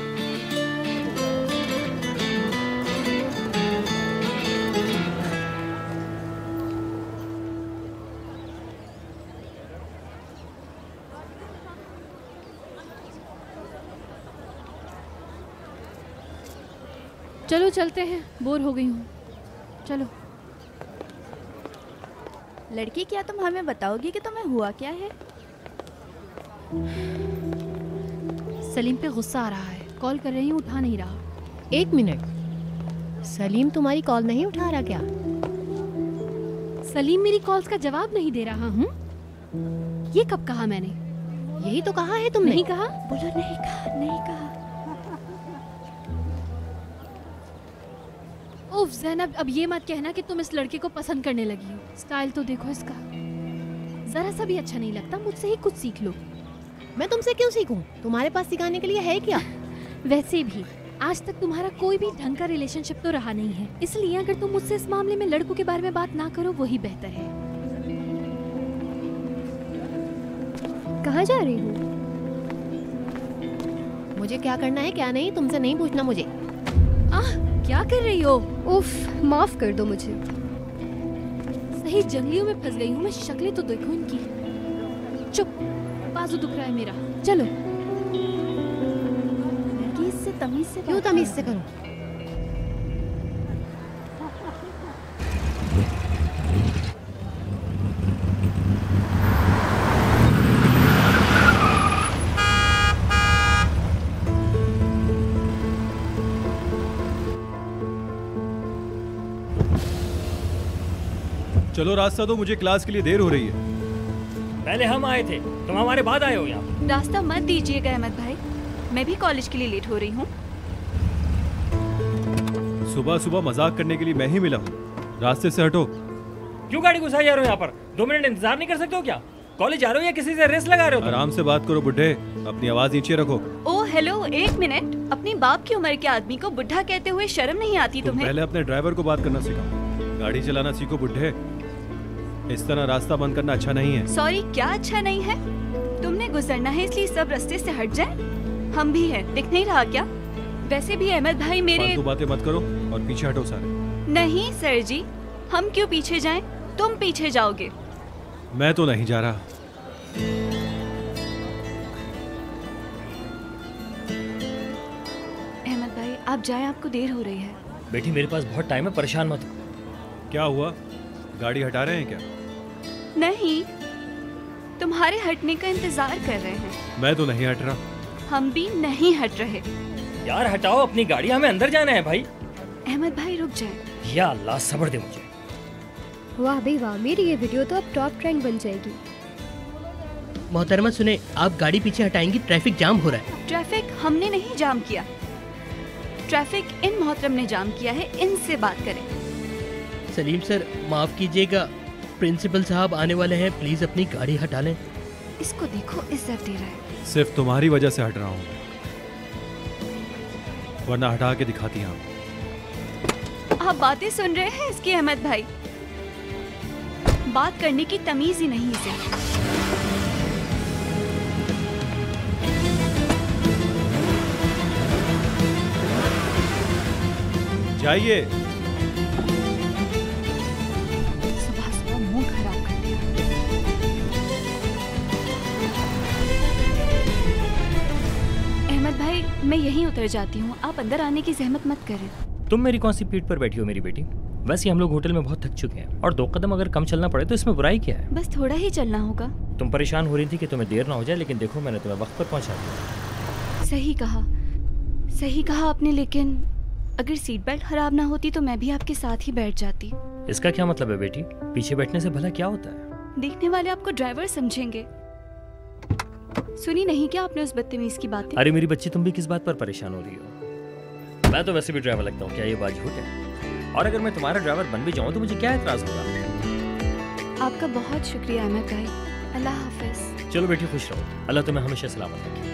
चलो चलते हैं, बोर हो गई हूँ। चलो। लड़की क्या तुम हमें बताओगी कि तुम्हें हुआ क्या है? सलीम पे गुस्सा आ रहा है, कॉल कर रही हूँ उठा नहीं रहा। एक मिनट, सलीम तुम्हारी कॉल नहीं उठा रहा क्या? सलीम मेरी कॉल्स का जवाब नहीं दे रहा हूँ। ये कब कहा मैंने? यही तो कहा है तुमने। नहीं कहा? बोलो नहीं कहा, नहीं कहा। उफ ज़ैनब, अब ये मत कहना कि तुम इस लड़के को पसंद करने लगी हो। स्टाइल तो देखो इसका, जरा सा भी अच्छा नहीं लगता। मुझसे ही कुछ सीख लो। मैं तुमसे क्यों सीखूं? तुम्हारे पास सिखाने के लिए है क्या? वैसे भी आज तक तुम्हारा कोई भी ढंग का रिलेशनशिप तो रहा नहीं है, इसलिए अगर तुम मुझसे इस मामले में लड़कों के बारे में बात ना करो वही बेहतर है। कहाँ जा रही हो? मुझे क्या करना है क्या नहीं तुमसे नहीं पूछना मुझे। आह, क्या कर रही हो? उफ, माफ कर दो मुझे। सही जंगलियों में फंस गई हूँ मैं। शक्लें तो देखो इनकी। चुप, बाजू दुख रहा है मेरा। चलो। लड़की इससे तमीज से क्यों तमीज से करूं? चलो रास्ता दो, मुझे क्लास के लिए देर हो रही है। पहले हम आए थे, तुम हमारे बाद आए हो यहाँ। रास्ता मत दीजिएगा अहमद भाई, मैं भी कॉलेज के लिए लेट हो रही हूँ। सुबह सुबह मजाक करने के लिए मैं ही मिला हूँ, रास्ते से हटो। क्यों गाड़ी घुसाई जा रहे हो यहाँ पर? दो मिनट इंतजार नहीं कर सकते हो क्या? कॉलेज जा रहे हो या किसी से रेस लगा रहे हो? आराम से बात करो बुड्ढे, अपनी आवाज नीचे रखो। ओ हेलो, एक मिनट। अपनी बाप की उम्र के आदमी को बुढ़ा कहते हुए शर्म नहीं आती तुम तुम्हें? पहले अपने ड्राइवर को बात करना सिखाओ, गाड़ी चलाना सीखो बुड्ढे। इस तरह रास्ता बंद करना अच्छा नहीं है। सॉरी, क्या अच्छा नहीं है? तुमने गुजरना है इसलिए सब रास्ते से हट जाए। हम भी हैं, दिख नहीं रहा क्या? वैसे भी अहमद भाई मेरे। फालतू बातें मत करो और पीछे हटो सारे। नहीं सर जी, हम क्यों पीछे जाएं? तुम पीछे जाओगे। मैं तो नहीं जा रहा। अहमद भाई आप जाएं, आपको देर हो रही है। बेटी मेरे पास बहुत टाइम है, परेशान मत हो। क्या हुआ, गाड़ी हटा रहे हैं क्या? नहीं, तुम्हारे हटने का इंतजार कर रहे हैं। मैं तो नहीं हट रहा। हम भी नहीं हट रहे। यार हटाओ अपनी गाड़ी, हमें अंदर जाना है भाई। अहमद भाई रुक जाए। या अल्लाह सब्र दे मुझे। वाह भाई वाह, मेरी ये वीडियो तो अब टॉप ट्रेंड बन जाएगी। मोहतरमा सुने, आप गाड़ी पीछे हटाएंगी, ट्रैफिक जाम हो रहा है। ट्रैफिक हमने नहीं जाम किया, ट्रैफिक इन मोहतरम ने जाम किया है। इनसे बात करें। सलीम सर माफ कीजिएगा, प्रिंसिपल साहब आने वाले हैं, प्लीज अपनी गाड़ी हटा लें। इसको देखो, इज्जत दे रहा है। सिर्फ तुम्हारी वजह से हट रहा हूँ, वरना हटा के दिखाती हूँ। आप बातें सुन रहे हैं इसकी अहमद भाई? बात करने की तमीज ही नहीं इसे। जाइए। सुबह सुबह मूड खराब कर दिया। अहमद भाई मैं यहीं उतर जाती हूँ, आप अंदर आने की जहमत मत करें। तुम मेरी कौन सी पीठ पर बैठी हो मेरी बेटी? वैसे हम लोग होटल में बहुत थक चुके हैं और दो कदम अगर कम चलना पड़े तो इसमें बुराई क्या है? बस थोड़ा ही चलना होगा। तुम परेशान हो रही थी कि तुम्हें देर ना हो जाए, लेकिन देखो मैंने तुम्हें वक्त पर पहुंचा दिया। सही कहा, सही कहा आपने, लेकिन अगर सीट बेल्ट खराब ना होती तो मैं भी आपके साथ ही बैठ जाती। इसका क्या मतलब है बेटी? पीछे बैठने से भला क्या होता है? देखने वाले आपको ड्राइवर समझेंगे। सुनी नहीं क्या आपने उस बदतमीज की बातें? अरे मेरी बच्ची, तुम भी किस बात पर परेशान हो रही हो? मैं तो वैसे भी ड्राइवर लगता हूँ, क्या ये बात झूठ है? और अगर मैं तुम्हारा ड्राइवर बन भी जाऊँ तो मुझे क्या एतराज होगा? आपका बहुत शुक्रिया अहमद भाई। अल्लाह हाफिज। चलो बेटी, खुश रहो। अल्लाह तुम्हें हमेशा सलामत रखे।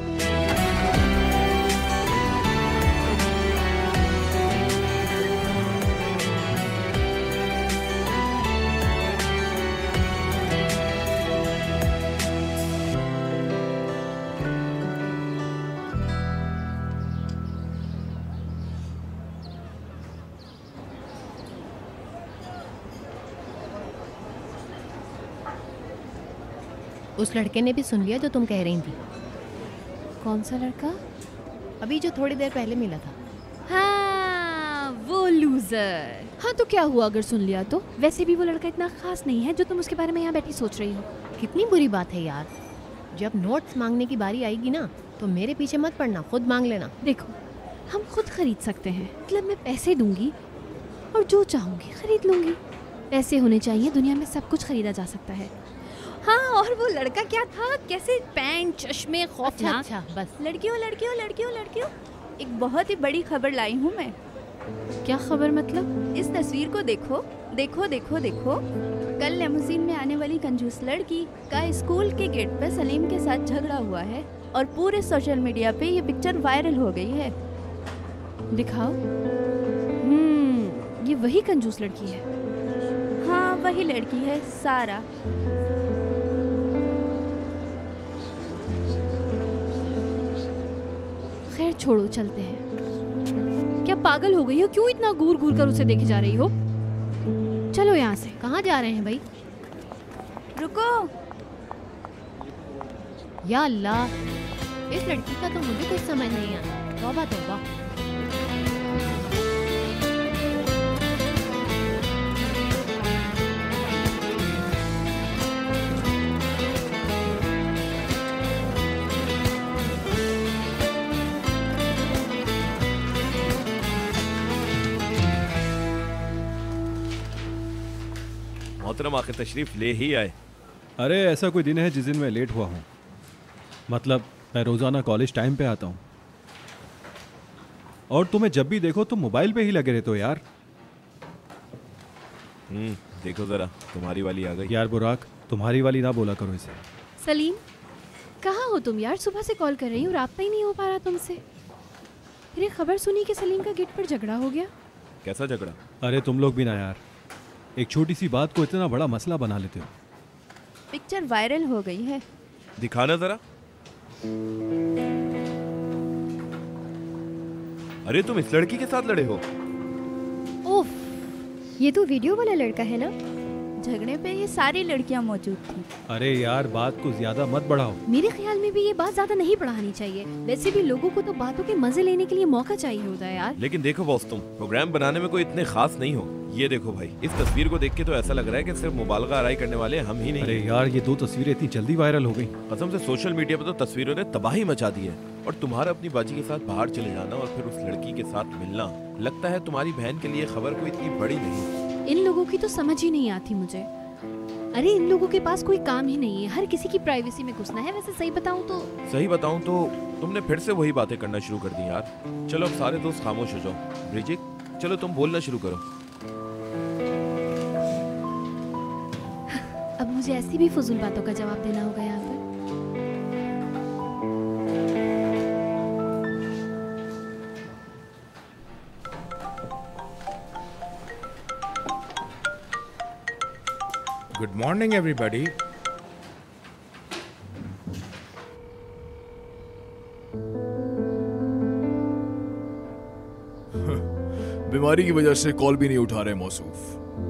उस लड़के ने भी सुन लिया जो तुम कह रही थी। कौन सा लड़का? अभी जो थोड़ी देर पहले मिला था। हाँ, वो लूजर। हाँ तो क्या हुआ अगर सुन लिया तो? वैसे भी वो लड़का इतना खास नहीं है जो तुम उसके बारे में यहाँ बैठी सोच रही हो। कितनी बुरी बात है यार। जब नोट्स मांगने की बारी आएगी ना तो मेरे पीछे मत पड़ना, खुद मांग लेना। देखो, हम खुद खरीद सकते हैं, मतलब मैं पैसे दूंगी और जो चाहूंगी खरीद लूंगी। पैसे होने चाहिए, दुनिया में सब कुछ खरीदा जा सकता है। हाँ, और वो लड़का क्या था? कैसे पैंट, चश्मे, खौफनाक। अच्छा, अच्छा बस। लड़कियों लड़कियों लड़कियों लड़कियों एक बहुत ही बड़ी खबर लाई हूँ मैं। क्या खबर मतलब? इस तस्वीर को देखो देखो देखो देखो। कल लेमोजीन में आने वाली कंजूस लड़की का स्कूल के गेट पर सलीम के साथ झगड़ा हुआ है और पूरे सोशल मीडिया पे ये पिक्चर वायरल हो गई है। दिखाओ। हम्म, ये वही कंजूस लड़की है। हाँ, वही लड़की है, सारा। खैर छोड़ो, चलते हैं। क्या पागल हो गई हो? क्यों इतना घूर घूर कर उसे देखे जा रही हो? चलो यहाँ से। कहाँ जा रहे हैं भाई? रुको। या अल्लाह, इस लड़की का तो मुझे कुछ समझ नहीं आता। तौबा तौबा। मोहतरम आखिर तशरीफ ले ही आए। अरे ऐसा कोई दिन है जिस दिन मैं लेट हुआ हूँ? मतलब मैं रोज़ाना कॉलेज टाइम पे आता हूँ और तुम्हें जब भी देखो तुम मोबाइल पे ही लगे रहते हो यार। हम्म, देखो जरा, तुम्हारी वाली आ गई। यार बुराक, तुम्हारी वाली ना बोला करो इसे। सलीम, कहाँ हो तुम यार? सुबह से कॉल कर रही हूँ, राब्ता ही नहीं हो पा रहा तुमसे। फिर एक खबर सुनी कि सलीम का गेट पर झगड़ा हो गया। कैसा झगड़ा? अरे तुम लोग भी ना यार, एक छोटी सी बात को इतना बड़ा मसला बना लेते हो। पिक्चर वायरल हो गई है। दिखाना जरा। अरे तुम इस लड़की के साथ लड़े हो? ओफ, ये तो वीडियो वाला लड़का है ना? झगड़े पे ये सारी लड़कियां मौजूद थी। अरे यार, बात को ज्यादा मत बढ़ाओ। मेरे ख्याल में भी ये बात ज्यादा नहीं बढ़ानी चाहिए। वैसे भी लोगों को तो बातों के मजे लेने के लिए मौका चाहिए होता है यार। लेकिन देखो बॉस, तुम प्रोग्राम बनाने में कोई इतने खास नहीं हो। ये देखो भाई, इस तस्वीर को देख के तो ऐसा लग रहा है कि सिर्फ मुबालगा आराई करने वाले हम ही नहीं। अरे यार, ये दो तस्वीरें इतनी जल्दी वायरल हो गई। कसम से सोशल मीडिया पर तो तस्वीरों ने तबाही मचा दी है। और तुम्हारा अपनी बाजी के साथ बाहर चले जाना और फिर उस लड़की के साथ मिलना, लगता है तुम्हारी बहन के लिए खबर कोई इतनी बड़ी नहीं। इन लोगों की तो समझ ही नहीं आती मुझे। अरे इन लोगों के पास कोई काम ही नहीं है, हर किसी की प्राइवेसी में घुसना है। वैसे सही बताऊं तो सही बताऊं तो तुमने फिर से वही बातें करना शुरू कर दी यार। चलो अब सारे दोस्त खामोश हो जाओ। ब्रिजिट, चलो तुम बोलना शुरू करो। अब मुझे ऐसी भी फजूल बातों का जवाब देना होगा यहाँ पर। Good morning everybody. बीमारी की वजह से कॉल भी नहीं उठा रहे मौसूफ।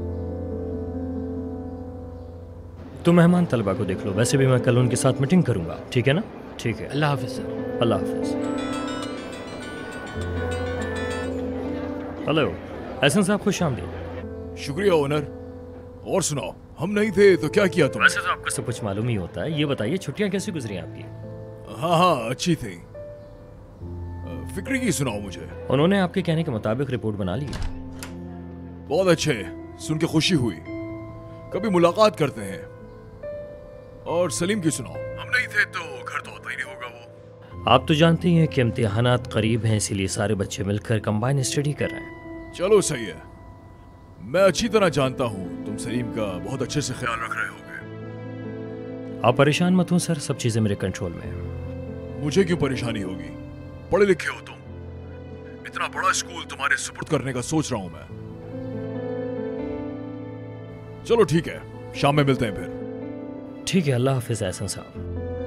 तो मेहमान तलबा को देख लो। वैसे भी मैं कल उनके साथ मीटिंग करूंगा, ठीक है ना? ठीक है, अल्लाह हाफिज सर। अल्लाह हाफिज। हेलो एहसन साहब, खुश आमदीद। शुक्रिया ओनर। और सुनाओ, हम नहीं थे तो क्या किया तुमने? वैसे तो आपको सब कुछ मालूम ही होता है। ये बताइए छुट्टियां कैसी गुजरी आपकी? हाँ हाँ अच्छी थी। फिक्री की सुनाओ मुझे। उन्होंने आपके कहने के मुताबिक रिपोर्ट बना ली। बहुत अच्छे, सुन के खुशी हुई। कभी मुलाकात करते हैं। और सलीम की सुनाओ। हम नहीं थे तो घर तो आता ही नहीं होगा वो। आप तो जानते ही हैं कि इम्तिहानात करीब हैं, इसीलिए सारे बच्चे मिलकर कंबाइन स्टडी कर रहे हैं। चलो सही है। मैं अच्छी तरह जानता हूँ तुम सलीम का बहुत अच्छे से ख्याल रख रहे होगे। आप परेशान मत हो सर, सब चीजें मेरे कंट्रोल में हैं। मुझे क्यों परेशानी होगी? पढ़े लिखे हो तुम। इतना बड़ा स्कूल तुम्हारे सुपुर्द करने का सोच रहा हूं मैं। चलो ठीक है, शाम में मिलते हैं फिर। ठीक है, अल्लाह हाफिज एहसन साहब।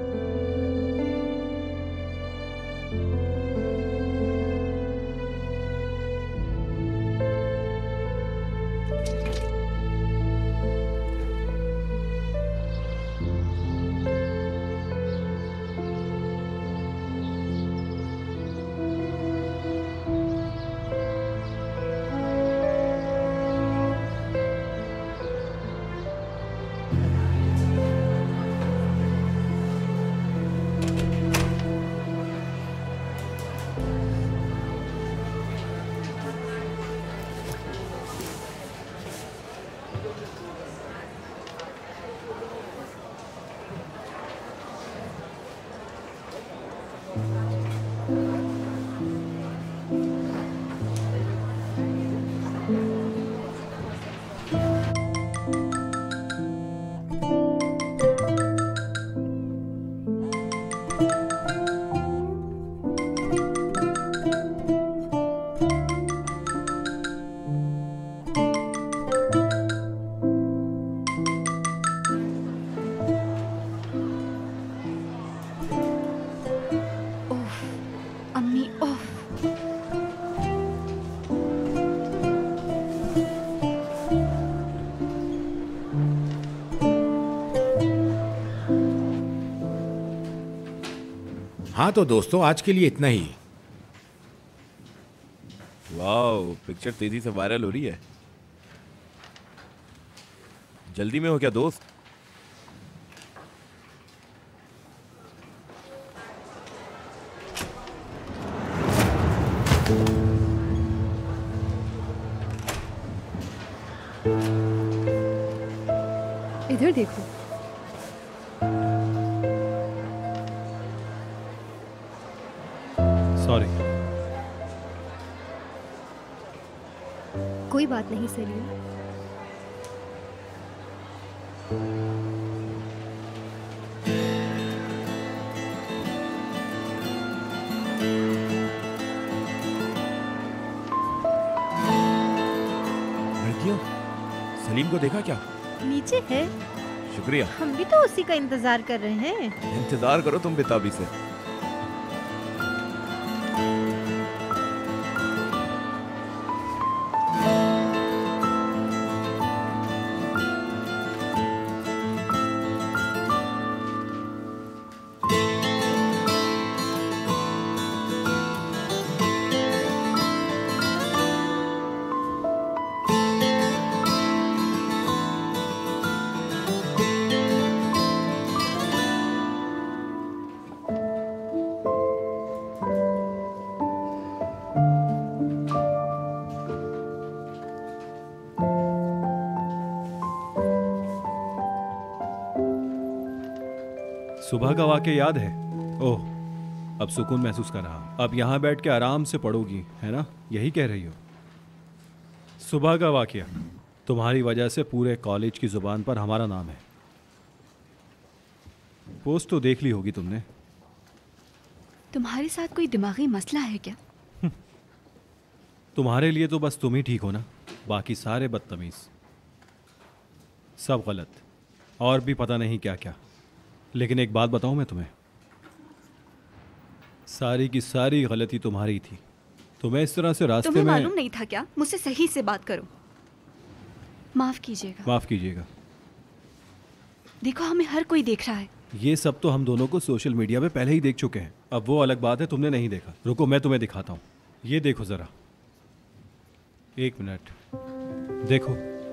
हाँ तो दोस्तों, आज के लिए इतना ही। वाह, पिक्चर तेजी से वायरल हो रही है। जल्दी में हो क्या दोस्त? इधर देखो। सॉरी। कोई बात नहीं सलीम। लड़कियों, सलीम को देखा क्या? नीचे है। शुक्रिया। हम भी तो उसी का इंतजार कर रहे हैं। इंतजार करो तुम बेताबी से। सुबह का वाक़या याद है? ओह, अब सुकून महसूस कर रहा। अब यहाँ बैठ के आराम से पढ़ोगी, है ना? यही कह रही हो। सुबह का वाक़या, तुम्हारी वजह से पूरे कॉलेज की ज़ुबान पर हमारा नाम है। पोस्ट तो देख ली होगी तुमने। तुम्हारे साथ कोई दिमागी मसला है क्या? तुम्हारे लिए तो बस तुम ही ठीक हो ना, बाकी सारे बदतमीज़, सब गलत, और भी पता नहीं क्या क्या। लेकिन एक बात बताऊं मैं तुम्हें, सारी की सारी गलती तुम्हारी थी। तुम्हें इस तरह से रास्ते तुम्हें में मालूम नहीं था क्या? मुझसे सही से बात करो। माफ कीजिएगा। माफ कीजिएगा। देखो, हमें हर कोई देख रहा है। ये सब तो हम दोनों को सोशल मीडिया पे पहले ही देख चुके हैं। अब वो अलग बात है, तुमने नहीं देखा। रुको, मैं तुम्हें दिखाता हूँ। ये देखो ज़रा, एक मिनट। देखो,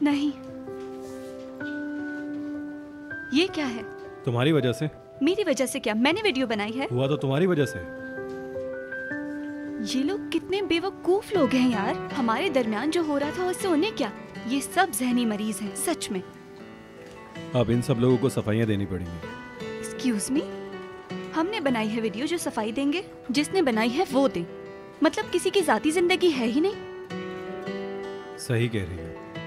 नहीं। ये क्या है? तुम्हारी वजह से। मेरी वजह से क्या? मैंने वीडियो बनाई है। हुआ तो तुम्हारी वजह से। ये लोग कितने बेवकूफ लोग हैं यार। हमारे दरमियान जो हो रहा था उससे उन्हें क्या? ये सब जहनी मरीज हैं सच में। अब इन सब लोगों को सफाइयाँ देनी पड़ेंगी। एक्सक्यूज मी, हमने बनाई है वीडियो, जो सफाई देंगे? जिसने बनाई है वो दे। मतलब किसी की जाती जिंदगी है ही नहीं। सही कह रही है।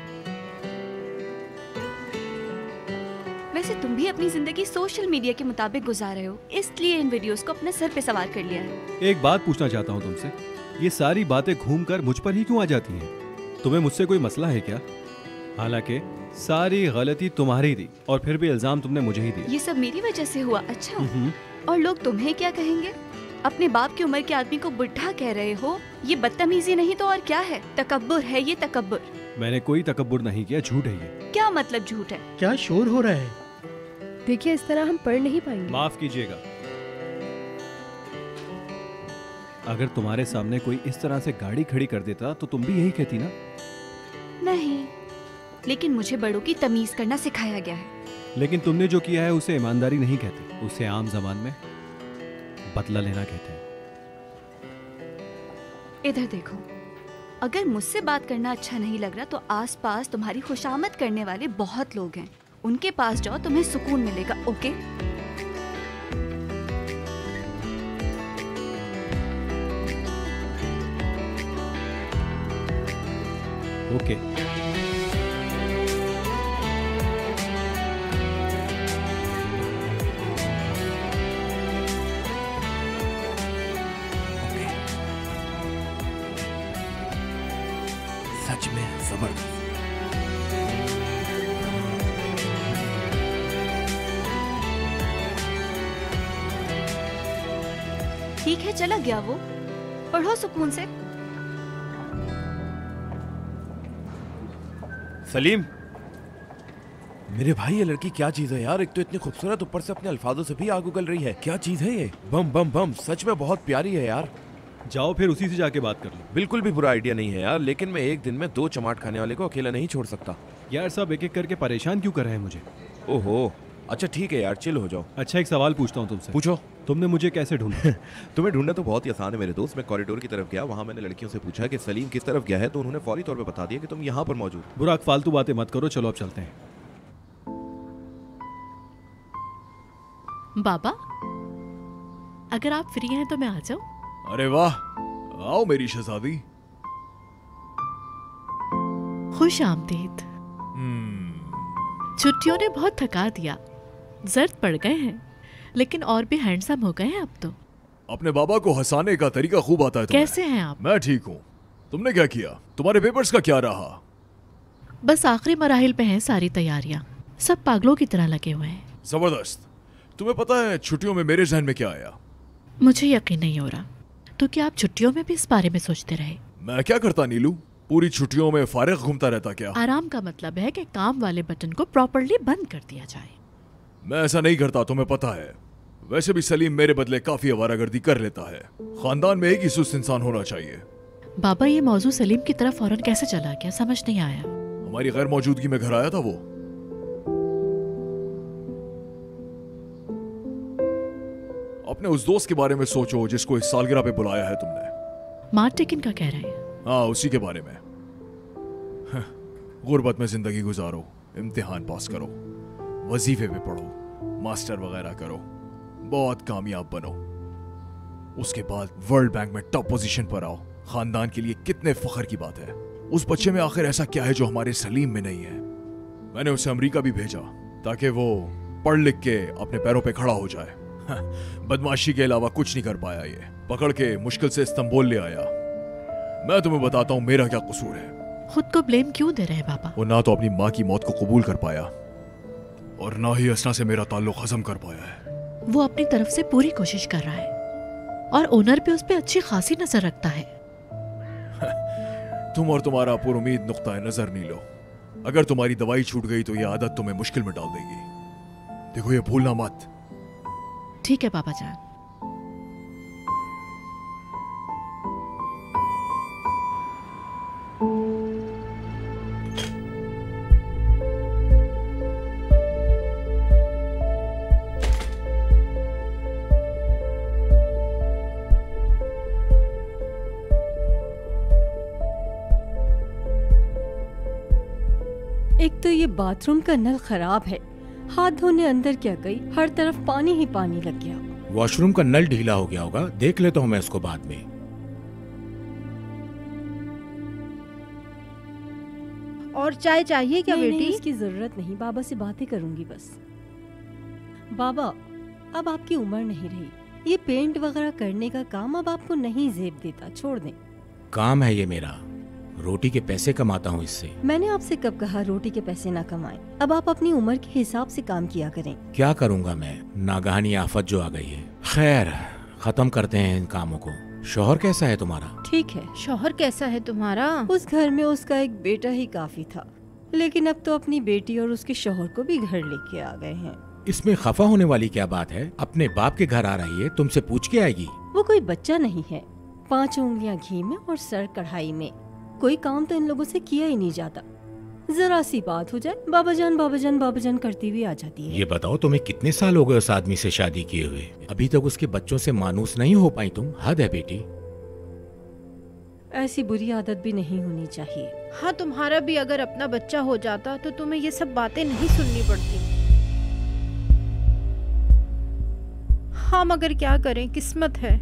वैसे तुम भी अपनी जिंदगी सोशल मीडिया के मुताबिक गुजार रहे हो, इसलिए इन वीडियोस को अपने सर पे सवार कर लिया है। एक बात पूछना चाहता हूँ तुमसे, ये सारी बातें घूमकर मुझ पर ही क्यों आ जाती हैं? तुम्हें मुझसे कोई मसला है क्या? हालांकि सारी गलती तुम्हारी थी और फिर भी इल्जाम तुमने मुझे ही दिया। ये सब मेरी वजह से हुआ? अच्छा, और लोग तुम्हें क्या कहेंगे? अपने बाप की उम्र के आदमी को बुढ़ा कह रहे हो, ये बदतमीजी नहीं तो और क्या है? तकब्बुर है ये, तकब्बुर। मैंने कोई तकब्बुर नहीं किया, झूठ है ये। क्या मतलब झूठ है? क्या शोर हो रहा है? देखिए, इस तरह हम पढ़ नहीं पाएंगे। माफ कीजिएगा। अगर तुम्हारे सामने कोई इस तरह से गाड़ी खड़ी कर देता तो तुम भी यही कहती ना? नहीं, लेकिन मुझे बड़ों की तमीज करना सिखाया गया है। लेकिन तुमने जो किया है उसे ईमानदारी नहीं कहते, उसे आम जबान में बदला लेना कहते हैं। इधर देखो, अगर मुझसे बात करना अच्छा नहीं लग रहा तो आसपास तुम्हारी खुशामद करने वाले बहुत लोग हैं, उनके पास जाओ, तुम्हें सुकून मिलेगा। ओके? ओके। सच में जबरदस्त। ठीक है, चला गया वो। पढ़ो सुकून से। सलीम, मेरे भाई ये लड़की क्या चीज है यार? एक तो इतनी खूबसूरत, ऊपर से अपने अल्फाजों से भी आग उगल रही है। क्या चीज है ये? बम बम बम, सच में बहुत प्यारी है यार। जाओ फिर उसी से जाके बात कर लो। बिल्कुल भी बुरा आइडिया नहीं है यार, लेकिन मैं एक दिन में दो चमाट खाने वाले को अकेला नहीं छोड़ सकता। यार सब एक एक करके परेशान क्यों कर रहे हैं मुझे? ओहो, अच्छा ठीक है यार, चिल हो जाओ। अच्छा, एक सवाल पूछता हूँ तुमसे। पूछो। तुमने मुझे कैसे ढूंढा? तुम्हें ढूंढना तो बहुत ही आसान है मेरे दोस्त। मैं कॉरिडोर की तरफ गया, वहाँ मैंने लड़कियों से पूछा कि सलीम किस तरफ गया है, तो उन्होंने फौरी तौर पे बता दिया कि तुम यहाँ पर मौजूद। बुराक, फालतू बातें मत करो, चलो अब चलते हैं। बाबा, अगर आप फ्री हैं तो मैं आ जाऊं? अरे वाह, आओ मेरी शहजादी। खुश आमदीद। छुट्टियों ने बहुत थका दिया, जर्द पड़ गए हैं, लेकिन और भी हैंडसम हो गए हैं अब तो। अपने बाबा को हंसाने का तरीका खूब आता है तुम्हें। कैसे हैं आप? मैं ठीक हूँ। तुमने क्या किया? तुम्हारे पेपर्स का क्या रहा? बस आखिरी मराहिल पे हैं सारी तैयारियां, सब पागलों की तरह लगे हुए हैं। जबरदस्त। तुम्हें पता है छुट्टियों में मेरे जहन में क्या आया? मुझे यकीन नहीं हो रहा। तो क्या आप छुट्टियों में भी इस बारे में सोचते रहे? मैं क्या करता नीलू, पूरी छुट्टियों में फारिग घूमता रहता क्या? आराम का मतलब है कि काम वाले बटन को प्रॉपर्ली बंद कर दिया जाए। मैं ऐसा नहीं करता, तुम्हें पता है। वैसे भी सलीम मेरे बदले काफी आवारागर्दी कर लेता है। खानदान में एक ही सुस्त इंसान होना चाहिए। बाबा, ये मौजू सलीम की तरफ फौरन कैसे चला गया, समझ नहीं आया। हमारी गैर मौजूदगी में घर आया था वो। अपने उस दोस्त के बारे में सोचो जिसको इस सालगिरह पे बुलाया है तुमने। मार्टिकिन का कह रहे हैं? हाँ, उसी के बारे में। गुर्बत में जिंदगी गुजारो, इम्तिहान पास करो, वजीफे पे पढ़ो, मास्टर वगैरह करो, बहुत कामयाब बनो, उसके बाद वर्ल्ड बैंक में टॉप पोजीशन पर आओ। खानदान के लिए कितने फख्र की बात है। उस बच्चे में आखिर ऐसा क्या है जो हमारे सलीम में नहीं है? मैंने उसे अमेरिका भी भेजा ताकि वो पढ़ लिख के अपने पैरों पे खड़ा हो जाए। बदमाशी के अलावा कुछ नहीं कर पाया। ये पकड़ के मुश्किल से इस्तांबुल ले आया। मैं तुम्हें बताता हूँ मेरा क्या कसूर है। खुद को ब्लेम क्यों दे रहे हैं बाबा? वो ना तो अपनी माँ की मौत को कबूल कर पाया और ना ही असना से मेरा ताल्लुक खत्म कर पाया है। वो अपनी तरफ से पूरी कोशिश कर रहा है और ओनर भी उस पे अच्छी खासी नजर रखता है। तुम और तुम्हारा पुरुमीद नुक्ता नजर नहीं लो। अगर तुम्हारी दवाई छूट गई तो ये आदत तुम्हें मुश्किल में डाल देगी। देखो, ये भूलना मत। ठीक है बाबा जान। एक तो ये बाथरूम का नल खराब है, हाथ धोने अंदर क्या गई, हर तरफ पानी ही पानी लग गया। वॉशरूम का नल ढीला हो गया होगा, देख लेता हूँ मैं उसको बाद में। और चाय चाहिए क्या नहीं, बेटी? नहीं, इसकी जरूरत नहीं, बाबा से बातें करूंगी बस। बाबा, अब आपकी उम्र नहीं रही, ये पेंट वगैरह करने का काम अब आपको नहीं जेब देता, छोड़ दें। काम है ये मेरा, रोटी के पैसे कमाता हूँ इससे। मैंने आपसे कब कहा रोटी के पैसे ना कमाएं? अब आप अपनी उम्र के हिसाब से काम किया करें। क्या करूँगा मैं, नागहानी आफत जो आ गई है। खैर, खत्म करते हैं इन कामों को। शौहर कैसा है तुम्हारा? ठीक है। शौहर कैसा है तुम्हारा? उस घर में उसका एक बेटा ही काफी था, लेकिन अब तो अपनी बेटी और उसके शौहर को भी घर लेके आ गए हैं। इसमें खफा होने वाली क्या बात है? अपने बाप के घर आ रही है, तुमसे पूछ के आएगी। वो कोई बच्चा नहीं है, पांच उंगलियां घी में और सर कढ़ाई में, कोई काम तो इन लोगों से किया ही नहीं जाता। जरा सी बात हो जाए, बाबा जान बाबा जान बाबा जान करती हुई आ जाती है। ये बताओ, तुम्हें कितने साल हो गए उस आदमी से शादी किए हुए? अभी तक उसके बच्चों से मानूस नहीं हो पाई तुम? हद है बेटी। ऐसी बुरी आदत भी नहीं होनी चाहिए। हाँ, तुम्हारा भी अगर अपना बच्चा हो जाता तो तुम्हें ये सब बातें नहीं सुननी पड़ती। हाँ, मगर क्या करें, किस्मत है।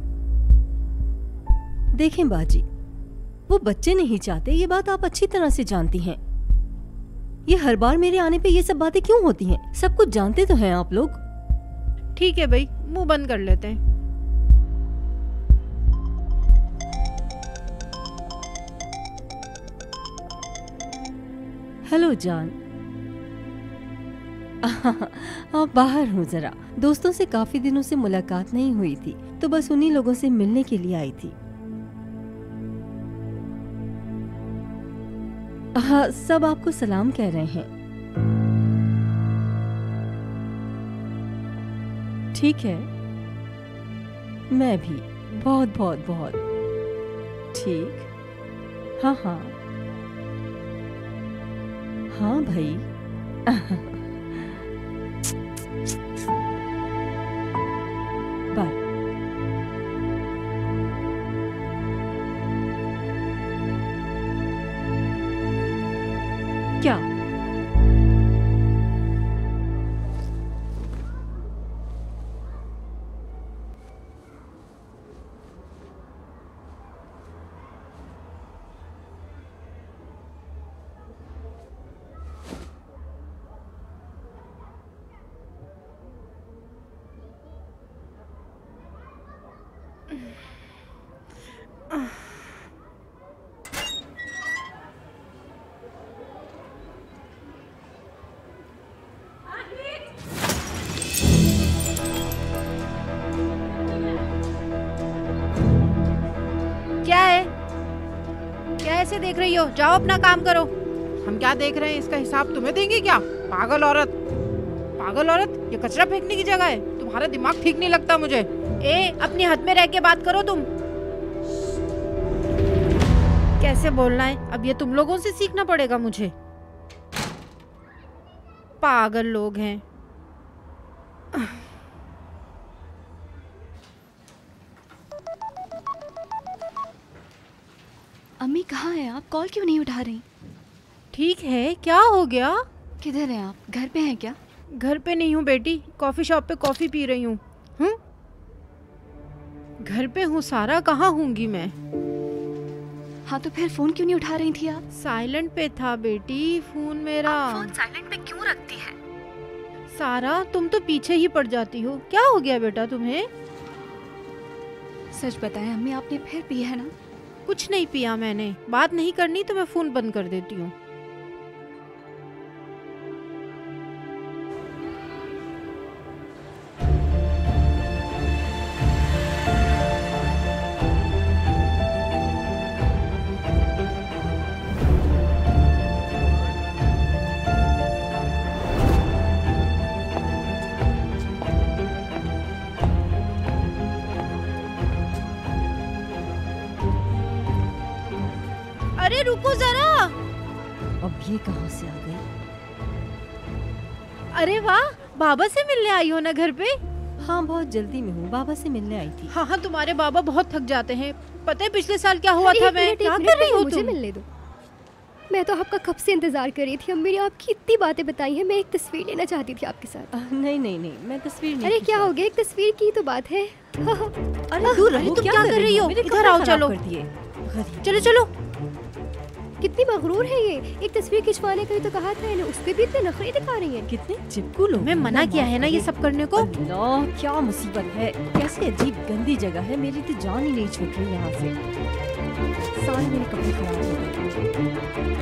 देखें बाजी, वो बच्चे नहीं चाहते, ये बात आप अच्छी तरह से जानती हैं। ये हर बार मेरे आने पे ये सब बातें क्यों होती हैं? सब कुछ जानते तो हैं आप लोग। ठीक है भाई, मुंह बंद कर लेते हैं। हेलो जान। आप बाहर हूँ जरा, दोस्तों से काफी दिनों से मुलाकात नहीं हुई थी, तो बस उन्हीं लोगों से मिलने के लिए आई थी। हाँ, सब आपको सलाम कह रहे हैं। ठीक है, मैं भी बहुत बहुत बहुत ठीक। हाँ हाँ हाँ भाई। बाय। क्या? क्या है? क्या ऐसे देख रही हो? जाओ अपना काम करो। हम क्या देख रहे हैं, इसका हिसाब तुम्हें देंगे क्या? पागल औरत, पागल औरत, ये कचरा फेंकने की जगह है। तुम्हारा दिमाग ठीक नहीं लगता मुझे। ए, अपने हद में रह के बात करो तुम। कैसे बोलना है, अब ये तुम लोगों से सीखना पड़ेगा मुझे। पागल लोग हैं। अम्मी कहाँ हैं आप? कॉल क्यों नहीं उठा रही? ठीक है, क्या हो गया? किधर हैं आप? घर पे हैं क्या? घर पे नहीं हूँ बेटी, कॉफी शॉप पे कॉफी पी रही हूँ। हूँ? घर पे हूँ सारा, कहाँ होंगी मैं? हाँ तो फिर फोन क्यों नहीं उठा रही थी आप? साइलेंट पे था बेटी फोन मेरा। फोन साइलेंट पे क्यों रखती है? सारा, तुम तो पीछे ही पड़ जाती हो। क्या हो गया बेटा तुम्हें? सच बताएं अम्मी, आपने फिर पिया है ना? कुछ नहीं पिया मैंने। बात नहीं करनी तो मैं फोन बंद कर देती हूँ। अरे रुको जरा। अब ये कहाँ से आ गई? अरे वाह, बाबा से मिलने आई हो ना घर पे? हाँ, बहुत जल्दी में हूँ, बाबा से मिलने आई थी। हाँ हाँ, तुम्हारे बाबा बहुत थक जाते हैं। पता है पिछले साल क्या हुआ था? मैं क्या कर रही हूँ? मुझे मिलने दो। मैं तो आपका कब से इंतजार कर रही थी। अम्मी ने आपकी इतनी बातें बताई हैं, मैं एक तस्वीर लेना चाहती थी आपके साथ। नहीं नहीं नहीं, मैं तस्वीर नहीं। अरे क्या हो गया, एक तस्वीर की तो बात है। अरे दूर रहो, तुम क्या कर रही हो? इधर आओ, चलो चलो चलो। कितनी मगरूर है ये, एक तस्वीर खिंचवाने का ही तो कहा था इन्हें, उस पे भी इतने नखरे दिखा रही हैं। कितने चिपकू लोग, मैं मना किया है ना ये सब करने को। अल्लाह क्या मुसीबत है, कैसी अजीब गंदी जगह है, मेरी तो जान ही नहीं छूट रही यहाँ से। सारे मेरे कपड़े खराब हो गए।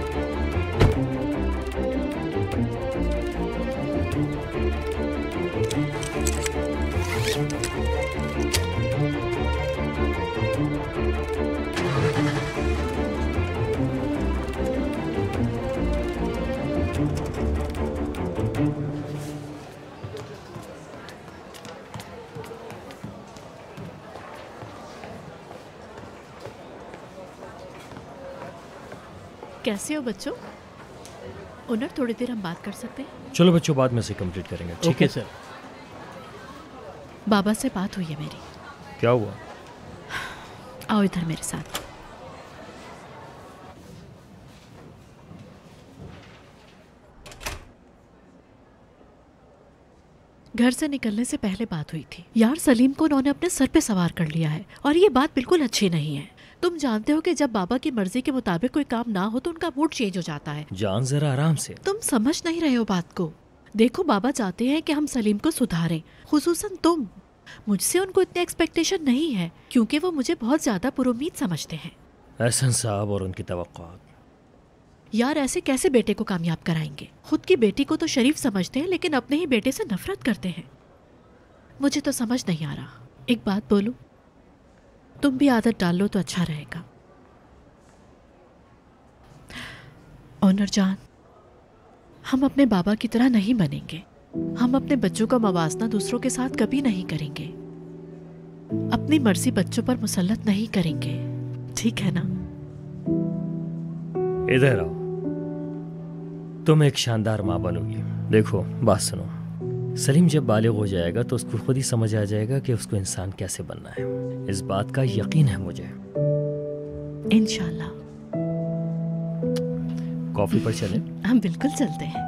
कैसे हो बच्चों? ओनर, थोड़ी देर हम बात कर सकते हैं? चलो बच्चों, बाद में से कंप्लीट करेंगे। ठीक है सर। बाबा से बात हुई है मेरी। क्या हुआ? आओ इधर मेरे साथ। घर से निकलने से पहले बात हुई थी। यार सलीम को उन्होंने अपने सर पे सवार कर लिया है और ये बात बिल्कुल अच्छी नहीं है। तुम जानते हो कि जब बाबा की मर्जी के मुताबिक कोई काम ना हो तो उनका मूड चेंज हो जाता है। जान जरा आराम से। तुम समझ नहीं रहे हो बात को। देखो बाबा चाहते हैं कि हम सलीम को सुधारें, खुसूसन तुम। मुझसे उनको इतने एक्सपेक्टेशन नहीं है क्योंकि वो मुझे बहुत ज्यादा पुरुमीद समझते हैं। एहसन साहब और उनकी तवक्कुआत। यार ऐसे कैसे बेटे को कामयाब कराएंगे? खुद की बेटी को तो शरीफ समझते हैं लेकिन अपने ही बेटे से नफरत करते हैं। मुझे तो समझ नहीं आ रहा। एक बात बोलूं, तुम भी आदत डाल लो तो अच्छा रहेगा। ओनर जान, हम अपने बाबा की तरह नहीं बनेंगे। हम अपने बच्चों का मवासना दूसरों के साथ कभी नहीं करेंगे। अपनी मर्जी बच्चों पर मुसल्लत नहीं करेंगे, ठीक है ना? इधर आओ। तुम एक शानदार माँ बनोगी। देखो बात सुनो, सलीम जब बालिग हो जाएगा तो उसको खुद ही समझ आ जाएगा कि उसको इंसान कैसे बनना है। इस बात का यकीन है मुझे। इंशाल्लाह। कॉफी पर चले? हम बिल्कुल चलते हैं।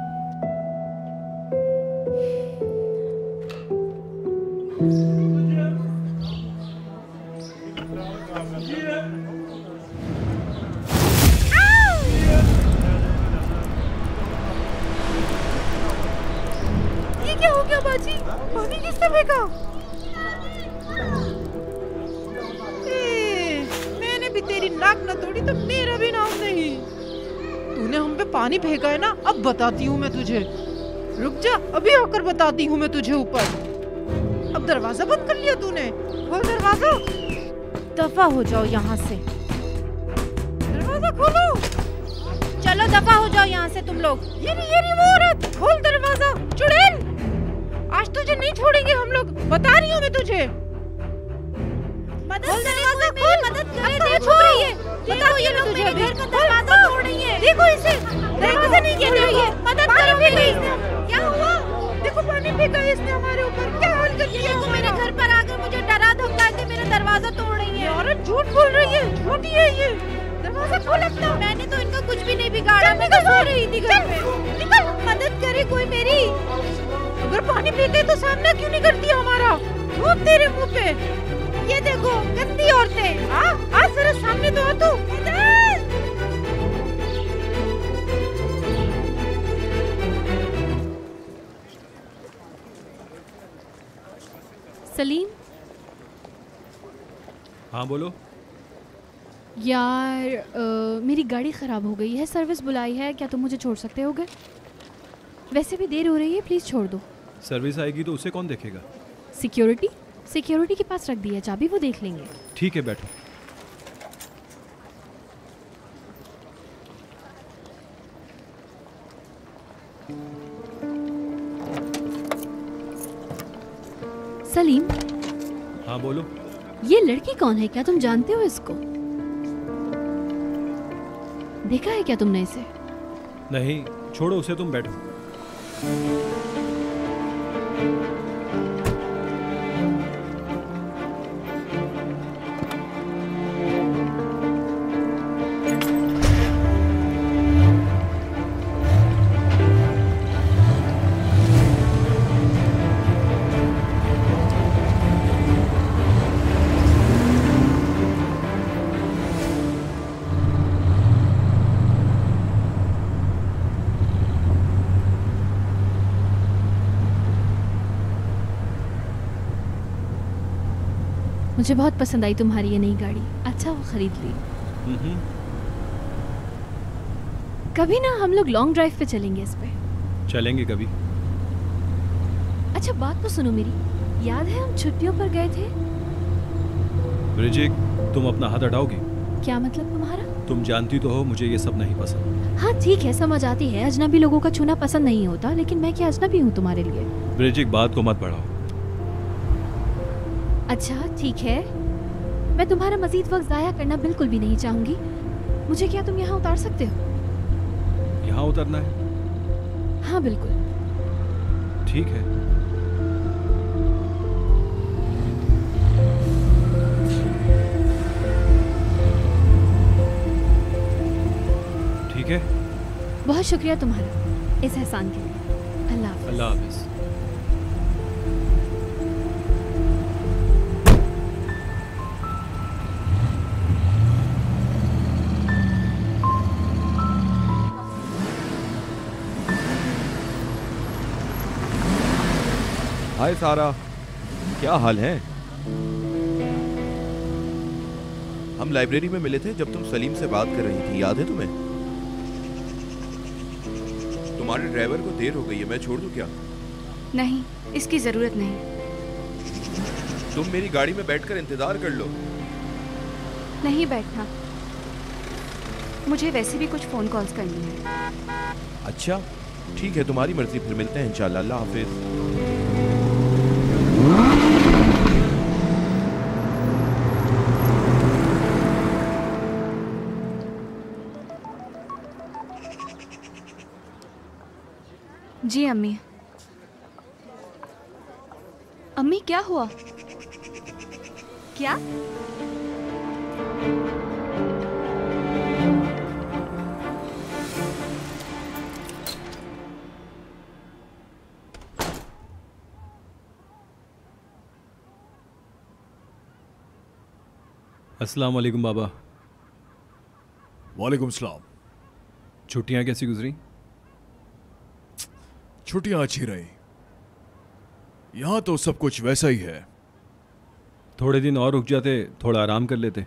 ये क्या हो गया बाजी? पानी किसने फेंका? ए, मैंने भी तेरी नाक न तोड़ी तो मेरा भी नाम नहीं। तूने हम पे पानी फेंका है ना, अब बताती हूँ मैं तुझे। रुक जा, अभी आकर बताती हूँ मैं तुझे ऊपर। अब दरवाजा बंद कर लिया तूने। खोल दरवाजा। दफा हो जाओ यहाँ से। दरवाजा खोलो। चलो दफा हो जाओ यहाँ से तुम लोग। ये नहीं, ये नहीं वो औरत। खोल दरवाजा। चुड़ैल, आज तुझे नहीं छोड़ेंगे हम लोग, बता रही हूँ मैं तुझे। मदद दरवाजा खोल। मदद करे। देखो रही है, देखो ये लोग मेरे घर का दरवाजा तोड़ रही है। देखो इसे, दरवाजा नहीं खेल रही है। मदद करो मेरी। क्या हुआ? देखो पानी फेंका है इसने हमारे ऊपर। क्या हाल कर दिया? देखो मेरे घर पर आकर मुझे डरा धमका के मेरा दरवाजा तोड़ रही है। औरत झूठ बोल रही है, झूठी है ये। दरवाजा खोल अपना। मैंने तो इनका कुछ भी नहीं बिगाड़ा, मैं तो सो रही थी घर में। निकल, मदद करे कोई मेरी। अगर पानी पीते तो सामना क्यों नहीं करती हमारा? धूप तेरे मुंह पे। ये देखो गंदी औरतें। आ, आ जरा सामने तो आ तू। सलीम। हाँ बोलो। यार आ, मेरी गाड़ी ख़राब हो गई है, सर्विस बुलाई है, क्या तुम मुझे छोड़ सकते होगे? वैसे भी देर हो रही है, प्लीज़ छोड़ दो। सर्विस आएगी तो उसे कौन देखेगा? सिक्योरिटी सिक्योरिटी के पास रख दी है चाबी, वो देख लेंगे। ठीक है बैठो। सलीम। हाँ बोलो। ये लड़की कौन है, क्या तुम जानते हो इसको? देखा है क्या तुमने इसे? नहीं, छोड़ो उसे, तुम बैठो। मुझे बहुत पसंद आई तुम्हारी ये नई गाड़ी। अच्छा वो खरीद ली। हम्म, कभी ना हम लोग लॉन्ग ड्राइव पे चलेंगे इस पे। चलेंगे कभी। अच्छा बात तो सुनो मेरी, याद है हम छुट्टियों पर गए थे? ब्रिजिक, तुम अपना हाथ हटाओगी? क्या मतलब तुम्हारा? तुम जानती तो हो मुझे ये सब नहीं पसंद। हाँ ठीक है, समझ आती है, अजनबी लोगों का छूना पसंद नहीं होता, लेकिन मैं क्या अजनबी हूँ तुम्हारे लिए? ब्रिजिक, बात को मत बढ़ाओ। अच्छा ठीक है, मैं तुम्हारा मजीद वक्त जाया करना बिल्कुल भी नहीं चाहूंगी। मुझे क्या तुम यहाँ उतार सकते हो? यहाँ उतरना है? हाँ बिल्कुल। ठीक है। ठीक है। बहुत शुक्रिया तुम्हारा इस एहसान के लिए। अल्लाह हाफ़िज़। अल्लाह हाफ़िज़। हाय सारा, क्या हाल है? हम लाइब्रेरी में मिले थे जब तुम सलीम से बात कर रही थी, याद है तुम्हें? तुम्हारे ड्राइवर को देर हो गई है, मैं छोड़ दूं क्या? नहीं, इसकी जरूरत नहीं। तुम मेरी गाड़ी में बैठकर इंतजार कर लो। नहीं बैठना, मुझे वैसे भी कुछ फोन कॉल्स करनी है। अच्छा ठीक है, तुम्हारी मर्जी, फिर मिलते हैं इंशाल्लाह। अल्लाह हाफिज। जी अम्मी। अम्मी क्या हुआ? क्या? अस्सलाम वालेकुम बाबा। वालेकुम सलाम। छुट्टियां कैसी गुजरी? छुट्टियां अच्छी रही, यहाँ तो सब कुछ वैसा ही है। थोड़े दिन और रुक जाते, थोड़ा आराम कर लेते।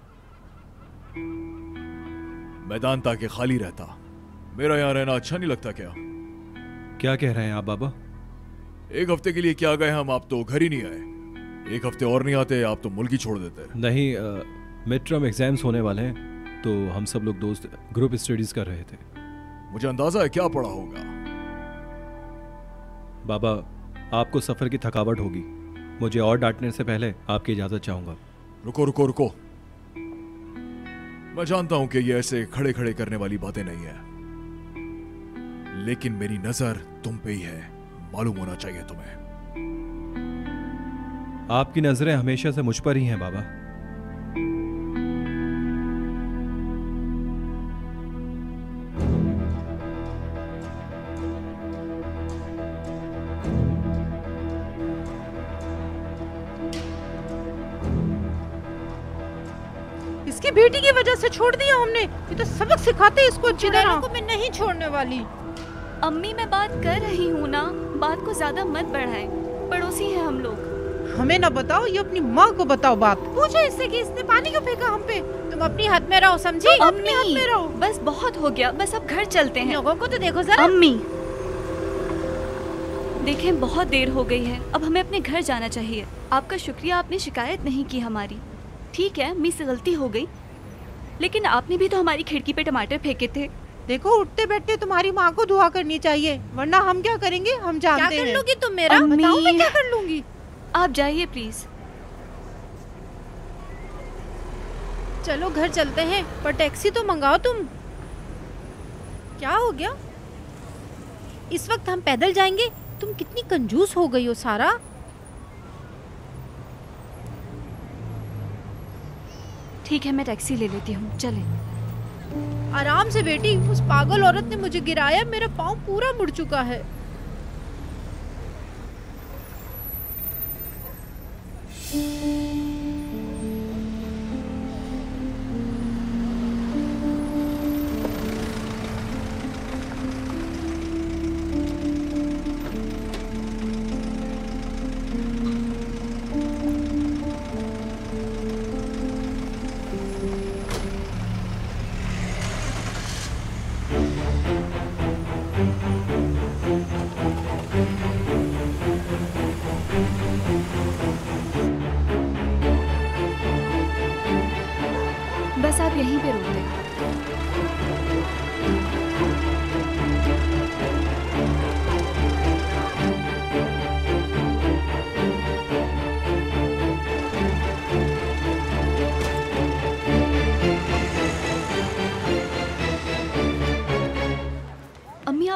मैदान ताकि खाली रहता। मेरा यहाँ रहना अच्छा नहीं लगता क्या? क्या कह रहे हैं आप बाबा? एक हफ्ते के लिए क्या गए हम, आप तो घर ही नहीं आए। एक हफ्ते और नहीं आते, आप तो मुल्क ही छोड़ देते। नहीं, मिड टर्म एग्जाम्स होने वाले हैं, तो हम सब लोग दोस्त ग्रुप स्टडीज कर रहे थे। मुझे अंदाजा है क्या पढ़ा होगा। बाबा, आपको सफर की थकावट होगी, मुझे और डांटने से पहले आपकी इजाजत चाहूंगा। रुको रुको रुको, मैं जानता हूं कि ये ऐसे खड़े खड़े करने वाली बातें नहीं है, लेकिन मेरी नजर तुम पे ही है, मालूम होना चाहिए तुम्हें। आपकी नजरें हमेशा से मुझ पर ही हैं बाबा। इसकी बेटी की वजह से छोड़ दिया हमने। ये तो सबक सिखाते इसको अच्छी तरह। को मैं नहीं छोड़ने वाली। अम्मी मैं बात कर रही हूँ ना, बात को ज्यादा मत बढ़ाएं, पड़ोसी हैं हम लोग। हमें ना बताओ, ये अपनी माँ को बताओ बात। पूछो इससे कि इसने पानी क्यों फेंका हम पे। तुम अपनी हद में रहो, समझी? अपनी हद में रहो। बस बहुत हो गया, बस अब घर चलते हैं। लोगों को तो देखो जरा। अम्मी देखें, बहुत देर हो गई है, अब हमें अपने घर जाना चाहिए। आपका शुक्रिया, आपने शिकायत नहीं की हमारी। ठीक है, अम्मी से गलती हो गई, लेकिन आपने भी तो हमारी खिड़की पे टमाटर फेंके थे। देखो, उठते बैठते तुम्हारी माँ को दुआ करनी चाहिए, वरना हम क्या करेंगे हम जानते हैं। क्या कर लोगी तुम मेरा? बताओ मैं क्या कर लूंगी। आप जाइए प्लीज। चलो घर चलते हैं, पर टैक्सी तो मंगाओ तुम। क्या हो गया? इस वक्त हम पैदल जाएंगे? तुम कितनी कंजूस हो गई हो सारा। ठीक है, मैं टैक्सी ले लेती हूँ, चले। आराम से बेटी, उस पागल औरत ने मुझे गिराया, मेरा पाँव पूरा मुड़ चुका है।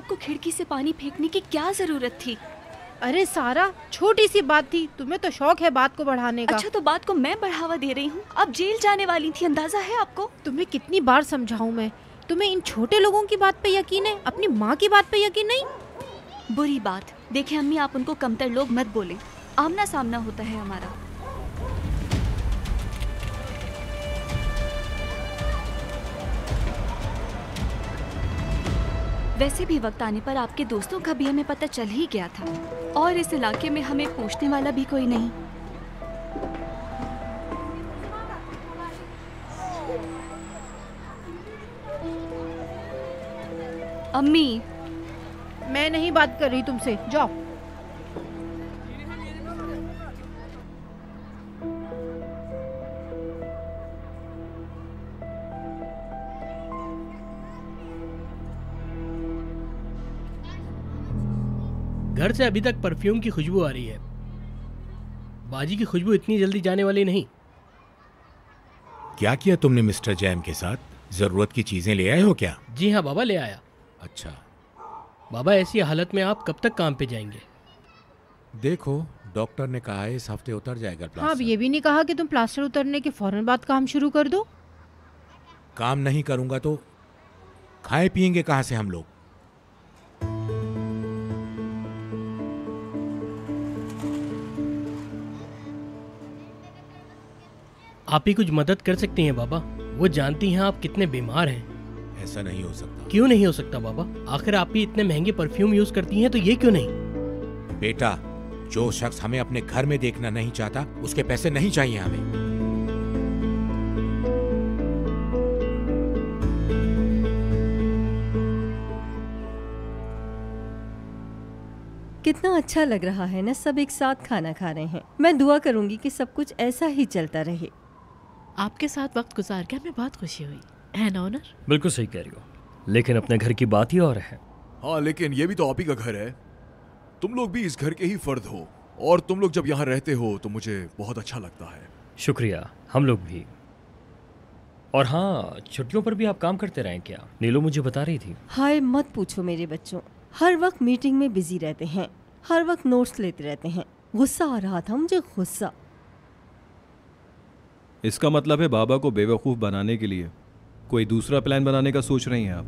आपको खिड़की से पानी फेंकने की क्या जरूरत थी? अरे सारा, छोटी सी बात थी, तुम्हें तो शौक है बात को बढ़ाने का। अच्छा तो बात को मैं बढ़ावा दे रही हूँ? अब जेल जाने वाली थी, अंदाजा है आपको? तुम्हें कितनी बार समझाऊं मैं, तुम्हें इन छोटे लोगों की बात पे यकीन है, अपनी माँ की बात पे यकीन नहीं? बुरी बात। देखिए अम्मी, आप उनको कमतर लोग मत बोले, आमना सामना होता है हमारा। वैसे भी वक्त आने पर आपके दोस्तों का भी हमें पता चल ही गया था, और इस इलाके में हमें पूछने वाला भी कोई नहीं। अम्मी, मैं नहीं बात कर रही तुमसे, जाओ। घर से अभी तक परफ्यूम की खुशबू आ रही है। बाजी की खुशबू इतनी जल्दी जाने वाली नहीं। क्या किया तुमने मिस्टर जैम के साथ? जरूरत की चीजें ले आए हो क्या? जी हाँ बाबा, ले आया। अच्छा बाबा, ऐसी हालत में आप कब तक काम पे जाएंगे? देखो, डॉक्टर ने कहा है इस हफ्ते उतर जाएगा प्लास्टर। हाँ, अब ये भी नहीं कहा कि तुम प्लास्टर उतरने के फौरन बाद काम शुरू कर दो। काम नहीं करूंगा तो खाए पिएंगे कहाँ से हम लोग? आप ही कुछ मदद कर सकती हैं बाबा। वो जानती हैं आप कितने बीमार हैं। ऐसा नहीं हो सकता। क्यों नहीं हो सकता बाबा? आखिर आप ही इतने महंगे परफ्यूम यूज करती हैं, तो ये क्यों नहीं? बेटा, जो शख्स हमें अपने घर में देखना नहीं चाहता, उसके पैसे नहीं चाहिए हमें। कितना अच्छा लग रहा है ना, सब एक साथ खाना खा रहे हैं। मैं दुआ करूंगी कि सब कुछ ऐसा ही चलता रहे। आपके साथ वक्त गुजार के हमें बहुत खुशी हुई है ना ओनर? बिल्कुल सही कह रही हो, लेकिन अपने घर की बात ही और है। हाँ, लेकिन ये भी तो आप ही का घर है। तुम लोग भी इस घर के ही फर्द हो, और तुम लोग जब यहाँ रहते हो तो मुझे बहुत अच्छा लगता है। शुक्रिया, हम लोग भी। और हाँ, छुट्टियों पर भी आप काम करते रहे क्या? नीलू मुझे बता रही थी। हाय मत पूछो मेरे बच्चों, हर वक्त मीटिंग में बिजी रहते हैं, हर वक्त नोट्स लेते रहते हैं। गुस्सा आ रहा था मुझे, गुस्सा। इसका मतलब है बाबा को बेवकूफ बनाने के लिए कोई दूसरा प्लान बनाने का सोच रही हैं आप?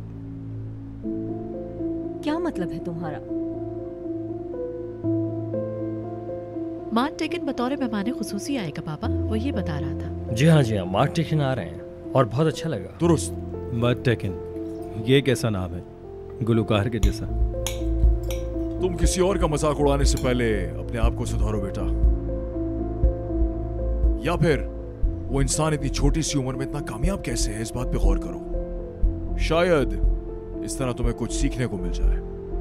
क्या मतलब है तुम्हारा? मार्क टेकन बतौर मेहमान खुसूसी आएगा पापा, वो ये बता रहा था। जी हाँ जी हाँ, मार्क टेकन आ रहे हैं और बहुत अच्छा लगा। दुरुस्त। मार्क टेकन, ये कैसा नाम है? गुलकार के जैसा। तुम किसी और का मजाक उड़ाने से पहले अपने आप को सुधारो बेटा, या फिर वो इंसान इतनी छोटी सी उम्र में इतना कामयाब कैसे है, इस बात पे गौर करो। शायद इस तरह तुम्हें कुछ सीखने को मिल जाए।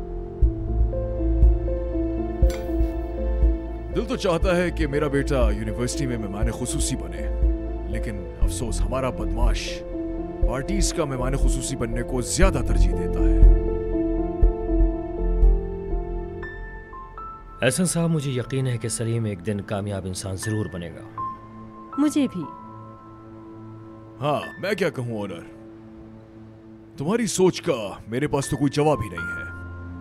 दिल तो चाहता है कि मेरा बेटा यूनिवर्सिटी में मेहमान खुसूसी बने, लेकिन अफसोस हमारा बदमाश पार्टीज का मेहमान खुसूसी बनने को ज्यादा तरजीह देता है। एहसन साहब, मुझे यकीन है कि सलीम एक दिन कामयाब इंसान जरूर बनेगा। मुझे भी। हाँ, मैं क्या कहूं ओनर, तुम्हारी सोच का मेरे पास तो कोई जवाब ही नहीं है।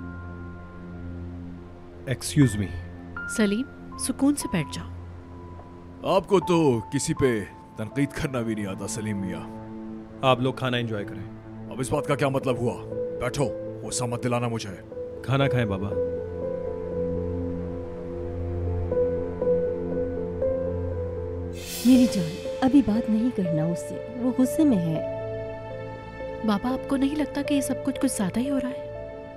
Excuse me. सलीम, सुकून से बैठ जाओ। आपको तो किसी पे तनकीद करना भी नहीं आता सलीम मियाँ। आप लोग खाना एंजॉय करें। अब इस बात का क्या मतलब हुआ? बैठो, गुस्सा मत दिलाना मुझे। खाना खाएं बाबा। मेरी जान, अभी बात नहीं करना उससे, वो गुस्से में है। बाबा, आपको नहीं लगता कि ये सब कुछ कुछ ज्यादा ही हो रहा है?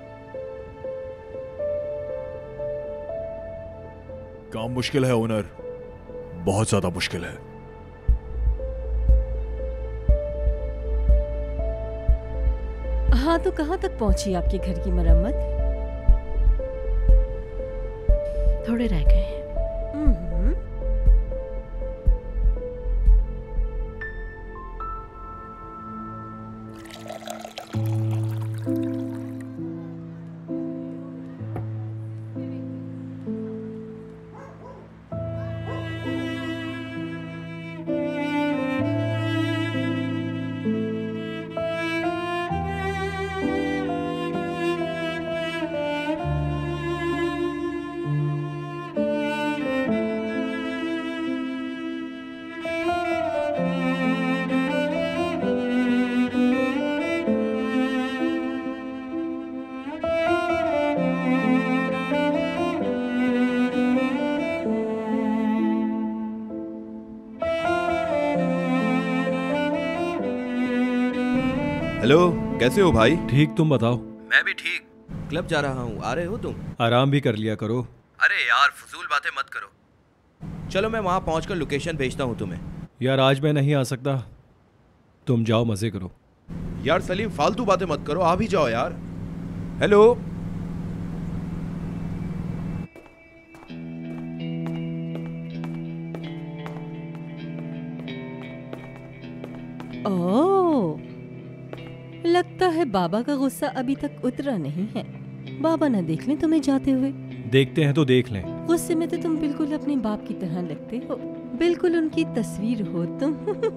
काम मुश्किल है ओनर, बहुत ज्यादा मुश्किल है। हाँ, तो कहाँ तक पहुंची आपके घर की मरम्मत? थोड़े रह गए हैं। हेलो, कैसे हो भाई? ठीक, तुम बताओ। मैं भी ठीक। क्लब जा रहा हूँ, आ रहे हो तुम? आराम भी कर लिया करो। अरे यार फजूल बातें मत करो। चलो मैं वहाँ पहुँचकर लोकेशन भेजता हूँ तुम्हें। यार आज मैं नहीं आ सकता, तुम जाओ मजे करो। यार सलीम फालतू बातें मत करो, आ भी जाओ यार। हेलो। ओह, लगता है बाबा का गुस्सा अभी तक उतरा नहीं है। बाबा ना देख लें तुम्हें जाते हुए। देखते हैं तो देख लें। गुस्से में तो तुम बिल्कुल अपने बाप की तरह लगते हो, बिल्कुल उनकी तस्वीर हो तुम।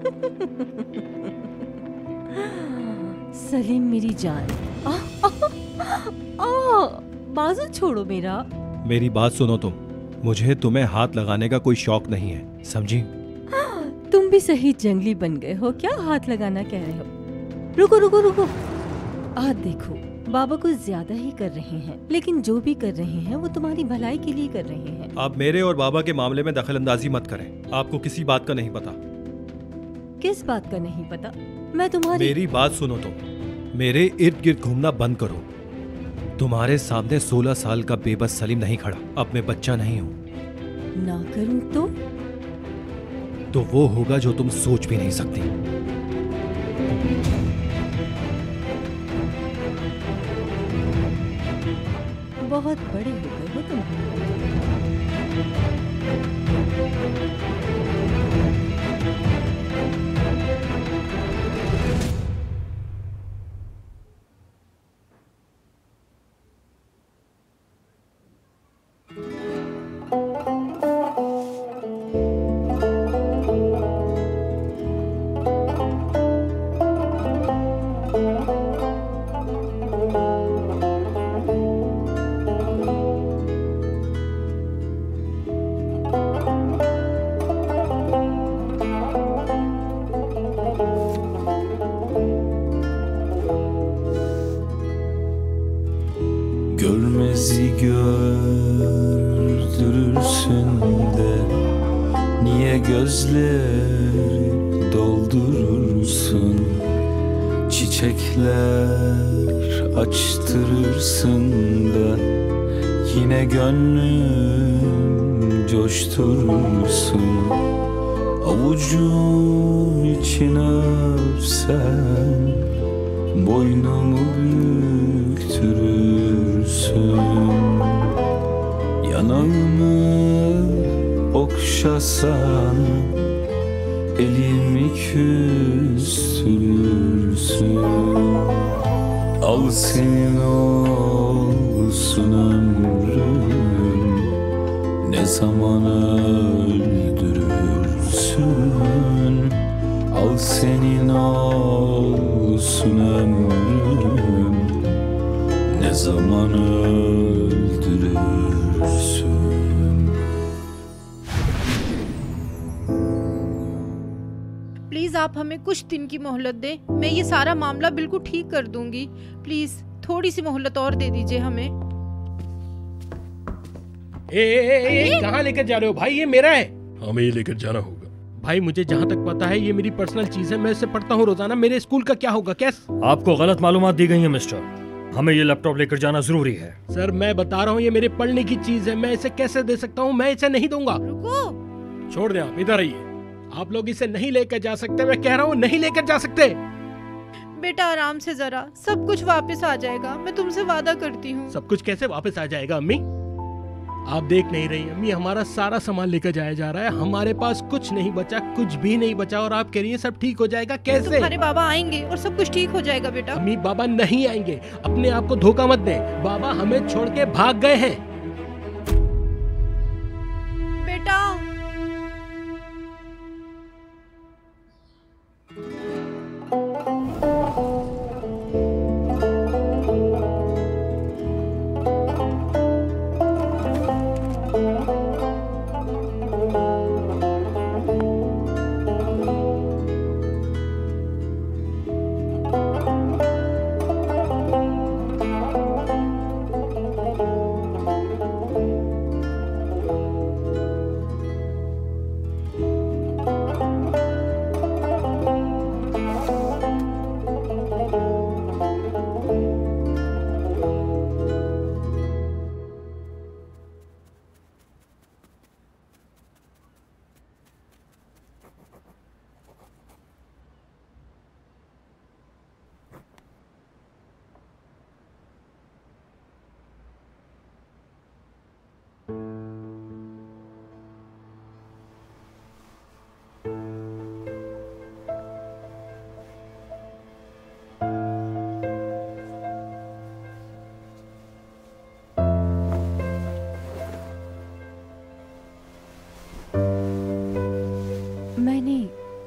सलीम मेरी जान, आ, आ, आ, बाजू छोड़ो मेरा। मेरी बात सुनो तुम, मुझे तुम्हें हाथ लगाने का कोई शौक नहीं है, समझी? तुम भी सही जंगली बन गए हो क्या? हाथ लगाना कह रहे हो? रुको रुको रुको, आ देखो बाबा कुछ ज्यादा ही कर रहे हैं, लेकिन जो भी कर रहे हैं वो तुम्हारी भलाई के लिए कर रहे हैं। आप मेरे और बाबा के मामले में दखल अंदाजी मत करें। आपको किसी बात का नहीं पता। किस बात का नहीं पता? मैं तुम्हारी मेरी बात सुनो तुम, मेरे इर्द गिर्द घूमना बंद करो। तुम्हारे सामने सोलह साल का बेबस सलीम नहीं खड़ा, अब मैं बच्चा नहीं हूँ। ना करूँ तो? तो वो होगा जो तुम सोच भी नहीं सकती। बहुत बड़े हो गए हो तुम। Görmezi gördürürsün de niye gözleri doldurursun? Çiçekler açtırırsın da yine gönlüm coşturursun. Avucun içine öpsem boynumu büktürürsün. Yanağımı okşasan elimi küstürürsün. Al senin olsun ömrüm, ne zaman öldürürsün. Al senin olsun ömrüm, ne zaman öldürürsün. Please आप हमें कुछ दिन की मोहलत दें, मैं ये सारा मामला बिल्कुल ठीक कर दूंगी। प्लीज थोड़ी सी मोहलत और दे दीजिए हमें। ए, ए, ए, ए, कहाँ लेकर जा रहे हो भाई? ये मेरा है। हमें ये लेकर जाना होगा भाई। मुझे जहाँ तक पता है ये मेरी पर्सनल चीज है, मैं इसे पढ़ता हूँ रोजाना। मेरे स्कूल का क्या होगा? कैसे? आपको गलत मालूमात दी गई है मिस्टर, हमें ये लैपटॉप लेकर जाना जरूरी है। सर मैं बता रहा हूँ ये मेरे पढ़ने की चीज है, मैं इसे कैसे दे सकता हूँ? मैं इसे नहीं दूंगा। रुको, छोड़ दें आप, इधर आइए। आप लोग इसे नहीं लेकर जा सकते, मैं कह रहा हूँ नहीं लेकर जा सकते। बेटा आराम से जरा, सब कुछ वापस आ जाएगा, मैं तुमसे वादा करती हूँ। सब कुछ कैसे वापस आ जाएगा अम्मी? आप देख नहीं रही अम्मी, हमारा सारा सामान लेकर जाया जा रहा है, हमारे पास कुछ नहीं बचा, कुछ भी नहीं बचा, और आप कह रही हैं सब ठीक हो जाएगा। कैसे? तुम्हारे बाबा आएंगे और सब कुछ ठीक हो जाएगा बेटा। अम्मी बाबा नहीं आएंगे, अपने आप को धोखा मत दें। बाबा हमें छोड़ के भाग गए हैं। बेटा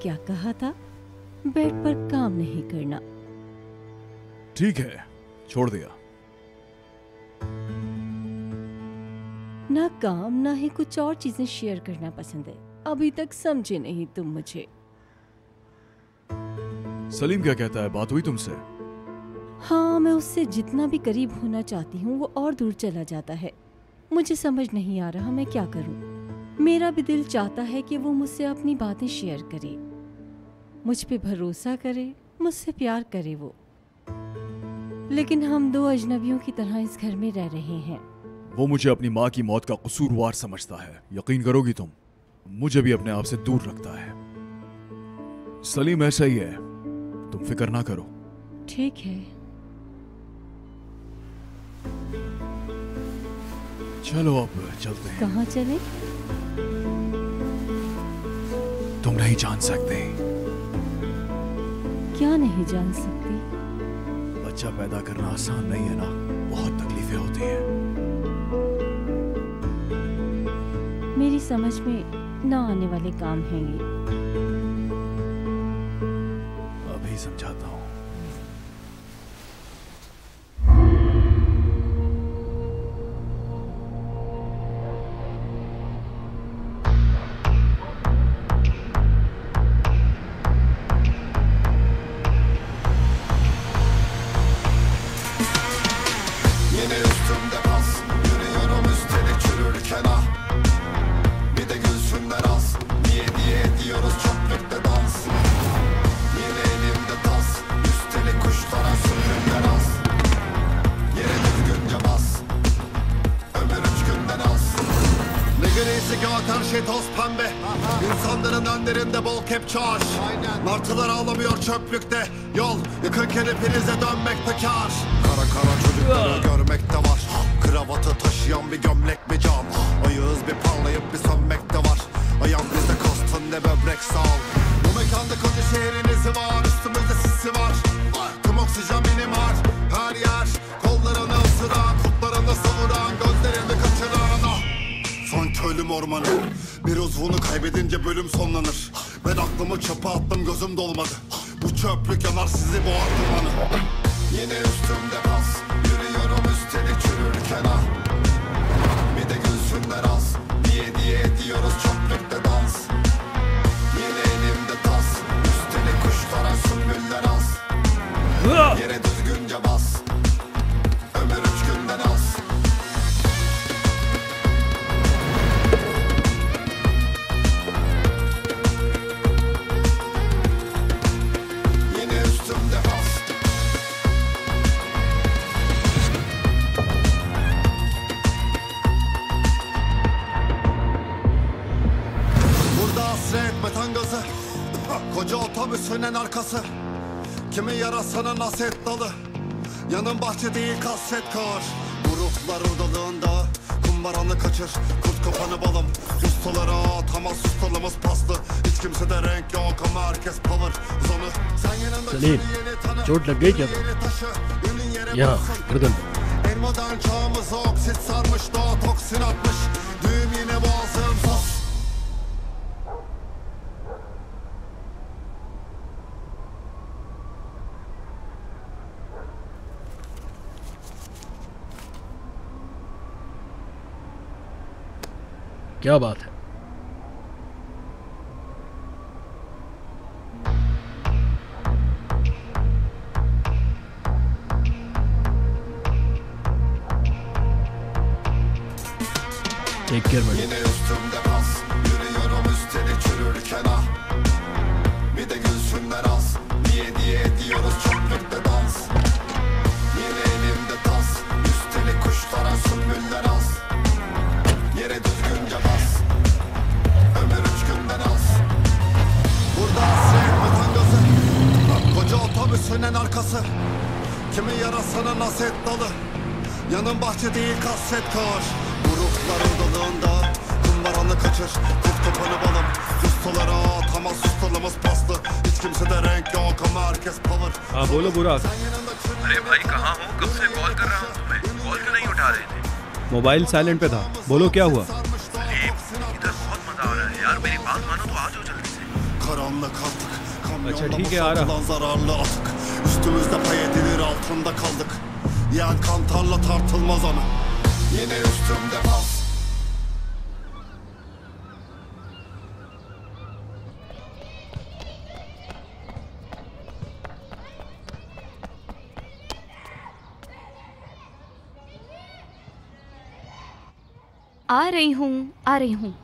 क्या कहा था? बेड पर काम नहीं करना। ठीक है, छोड़ दिया। ना काम ना ही कुछ और चीजें शेयर करना पसंद है। अभी तक समझे नहीं तुम मुझे। सलीम क्या कहता है? बात हुई तुमसे? हाँ, मैं उससे जितना भी करीब होना चाहती हूँ वो और दूर चला जाता है। मुझे समझ नहीं आ रहा मैं क्या करूँ। मेरा भी दिल चाहता है कि वो मुझसे अपनी बातें शेयर करे, मुझ पे भरोसा करे, मुझसे प्यार करे वो। लेकिन हम दो अजनबियों की तरह इस घर में रह रहे हैं। वो मुझे अपनी माँ की मौत का कसूरवार समझता है। यकीन करोगी तुम, मुझे भी अपने आप से दूर रखता है। सलीम ऐसा ही है, तुम फिक्र ना करो। ठीक है। चलो अब चलते हैं। कहाँ चले? तुम नहीं जान सकते। क्या नहीं जान सकती? बच्चा पैदा करना आसान नहीं है ना, बहुत तकलीफें होती हैं। मेरी समझ में ना आने वाले काम हैं ये। अभी समझाता हूँ। Çağır. Martılar ağlamıyor çöplükte. Yol yıkınken hepinize dönmekte kâr. Kara kara çocukları görmekte var. Kravatı taşıyan bir gömlek mi can? Ayağız bir parlayıp bir sönmekte var. Ayağım bize kastın ne böbrek sağ ol. Bu mekanda koca şehrin izi var. Üstümüzde sisi var. Tüm oksijen benim var. Her yer kollarını ısıran, kurtlarını savuran, gözlerini kaçıran. Ah! Sanki ölüm ormanı. Bir uzvunu kaybedince bölüm sonlanır. Ben aklımı çöpe attım, gözüm dolmadı. Bu çöplük yanar, sizi boğar dumanı. Yine üstümde pas, yürüyorum üstelik çürürken ah. Bir de gülsünler az, diye diye ediyoruz çöplükte dans. Yine elimde tas, üstelik kuşlara sümbüller az. Yere düzgünce bas, ömür üç günden az. Koca otobüsünün arkası. Kimi yarasının aset dalı. Yanın bahçe değil kasvet kar. Bu ruhlar odalığında kumbaranı kaçır, kurt kafanı balım. Ustalara atamaz, ustalımız paslı. Hiç kimse de renk yok ama herkes power. Zonu sen yanında Salim, चोट लग गई क्या? यहाँ गर्दन en modern çağımız oksit sarmış, doğa toksin atmış. Düğüm yine boğazım sos. क्या बात है? Take care, buddy. Yine üstümde pas, yürüyorum üstelik çürürken ah. Bir de gülsünler az, diye diye ediyoruz çöplükte dans. Yine elimde tas, üstelik kuşlara sümbüller az. Yere düzgünce bas, ömür üç günden az. Burada hasret metan gazı, koca otobüsünün arkası. Kimi yarasının aset dalı. Yanın bahçe değil kasvet kar. Bu ruhlar odalığında kumbaranı kaçır, kurt kapanı balım. Ustalara atamaz, ustalımız paslı. Hiç kimse de renk yok ama herkes power. हाँ बोलो बुराक। अरे भाई कहाँ हो? कब से call कर रहा हूँ तुम्हें, कॉल क्यों नहीं उठा रहे थे? मोबाइल साइलेंट पे था, बोलो क्या हुआ? इधर बहुत मजा आ रहा है यार, मेरी बात मानो तो आ जाओ जल्दी से। karanlık artık. अच्छा ठीक है, Kamyonla आ रहा। satılan zararlı atık. Üstümüzde pay edilir altında kaldık. Yiyen kantarla tartılmaz onu. Yine üstümde pas. आ रही हूँ आ रही हूँ।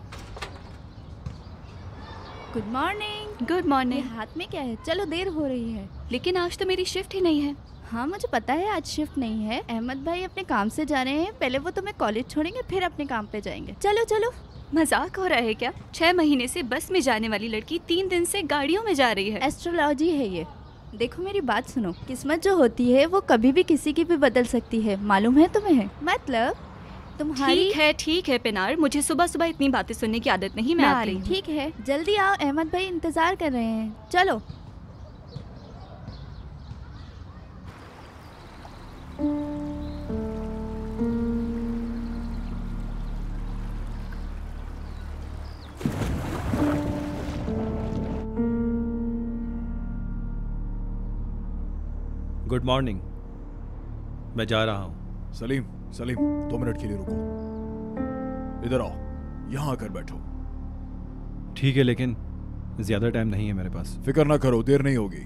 Good morning. Good morning. हाथ में क्या है? चलो देर हो रही है। लेकिन आज तो मेरी शिफ्ट ही नहीं है। हाँ मुझे पता है आज शिफ्ट नहीं है। अहमद भाई अपने काम से जा रहे हैं, पहले वो तुम्हें कॉलेज छोड़ेंगे फिर अपने काम पे जाएंगे। चलो चलो। मजाक हो रहा है क्या? छह महीने से बस में जाने वाली लड़की तीन दिन से गाड़ियों में जा रही है। एस्ट्रोलॉजी है ये। देखो मेरी बात सुनो, किस्मत जो होती है वो कभी भी किसी की भी बदल सकती है, मालूम है तुम्हें? मतलब तुम्हारी ठीक है ठीक है पिनार, मुझे सुबह सुबह इतनी बातें सुनने की आदत नहीं, मैं मैं आ आ रही रही हूँ। ठीक है जल्दी आओ, अहमद भाई इंतजार कर रहे हैं। चलो। Good morning. मैं जा रहा हूँ। सलीम सलीम दो मिनट के लिए रुको, इधर आओ, यहाँ आकर बैठो। ठीक है लेकिन ज्यादा टाइम नहीं है मेरे पास। फिक्र ना करो, देर नहीं होगी।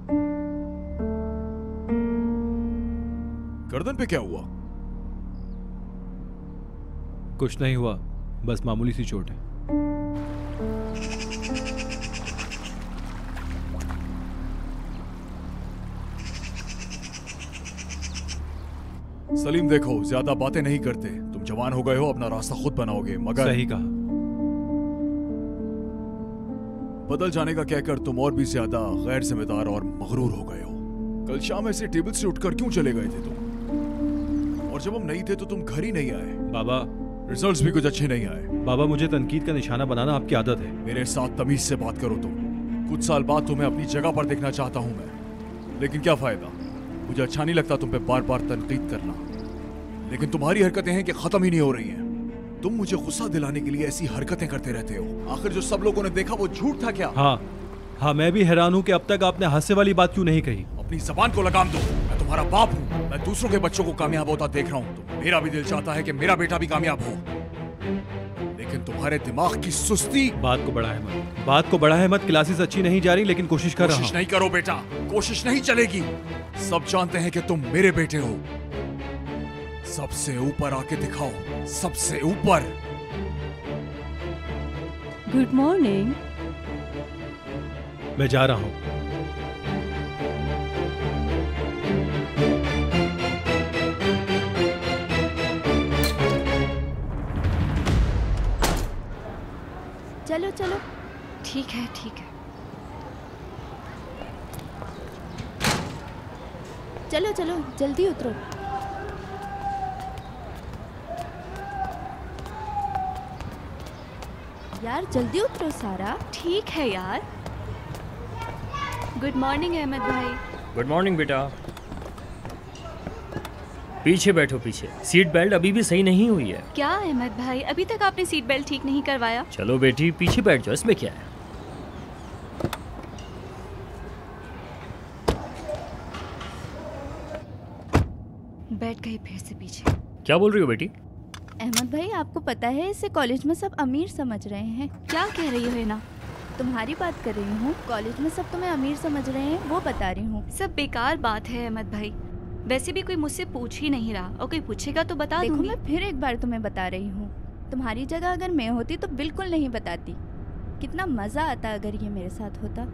गर्दन पे क्या हुआ? कुछ नहीं हुआ, बस मामूली सी चोट है। सलीम देखो, ज्यादा बातें नहीं करते, तुम जवान हो गए हो, अपना रास्ता खुद बनाओगे, मगर सही कहा। बदल जाने का कहकर तुम और भी ज्यादा गैर जिम्मेदार और मगरूर हो गए हो। कल शाम ऐसे टेबल से उठकर क्यों चले गए थे तुम? और जब हम नहीं थे तो तुम घर ही नहीं आए। बाबा रिजल्ट्स भी कुछ अच्छे नहीं आए। बाबा मुझे तनकीद का निशाना बनाना आपकी आदत है। मेरे साथ तमीज से बात करो तुम। कुछ साल बाद तुम्हें अपनी जगह पर देखना चाहता हूं मैं, लेकिन क्या फायदा? मुझे अच्छा नहीं लगता तुम पे बार बार तनकीद करना, लेकिन तुम्हारी हरकतें हैं कि खत्म ही नहीं हो रही हैं। तुम मुझे गुस्सा दिलाने के लिए ऐसी हरकतें करते रहते हो। आखिर जो सब लोगों ने देखा वो झूठ था क्या? हाँ हाँ मैं भी हैरान हूँ कि अब तक आपने हास्य वाली बात क्यों नहीं कही। अपनी जबान को लगाम दो। मैं तुम्हारा बाप हूँ, मैं दूसरों के बच्चों को कामयाब होता देख रहा हूँ, तो मेरा भी दिल चाहता है कि मेरा बेटा भी कामयाब हो, लेकिन तुम्हारे दिमाग की सुस्ती। बात को बढ़ाए मत, बात को बढ़ाए मत। क्लासेस अच्छी नहीं जा रही लेकिन कोशिश कर रहा हूँ। कोशिश नहीं करो बेटा, कोशिश नहीं चलेगी। सब जानते हैं कि तुम मेरे बेटे हो। सबसे ऊपर आके दिखाओ, सबसे ऊपर। Good morning. मैं जा रहा हूँ। चलो चलो। ठीक है ठीक है। चलो चलो जल्दी उतरो। यार जल्दी उतरो सारा। ठीक है यार। गुड मॉर्निंग अहमद भाई। गुड मॉर्निंग बेटा। पीछे बैठो, पीछे। सीट बेल्ट अभी भी सही नहीं हुई है। क्या अहमद भाई, अभी तक आपने सीट बेल्ट ठीक नहीं करवाया? चलो बेटी पीछे बैठ जाओ, इसमें क्या है। बैठ गए फिर से पीछे। क्या बोल रही हो बेटी? अहमद भाई आपको पता है इसे कॉलेज में सब अमीर समझ रहे हैं। क्या कह रही हो ना? तुम्हारी बात कर रही हूँ। कॉलेज में सब तुम्हें अमीर समझ रहे हैं वो बता रही हूँ। सब बेकार बात है अहमद भाई। वैसे भी कोई मुझसे पूछ ही नहीं रहा, और कोई पूछेगा तो बता दूंगी। देखो मैं फिर एक बार तुम्हें बता रही हूँ, तुम्हारी जगह अगर मैं होती तो बिल्कुल नहीं बताती। कितना मजा आता अगर ये मेरे साथ होता।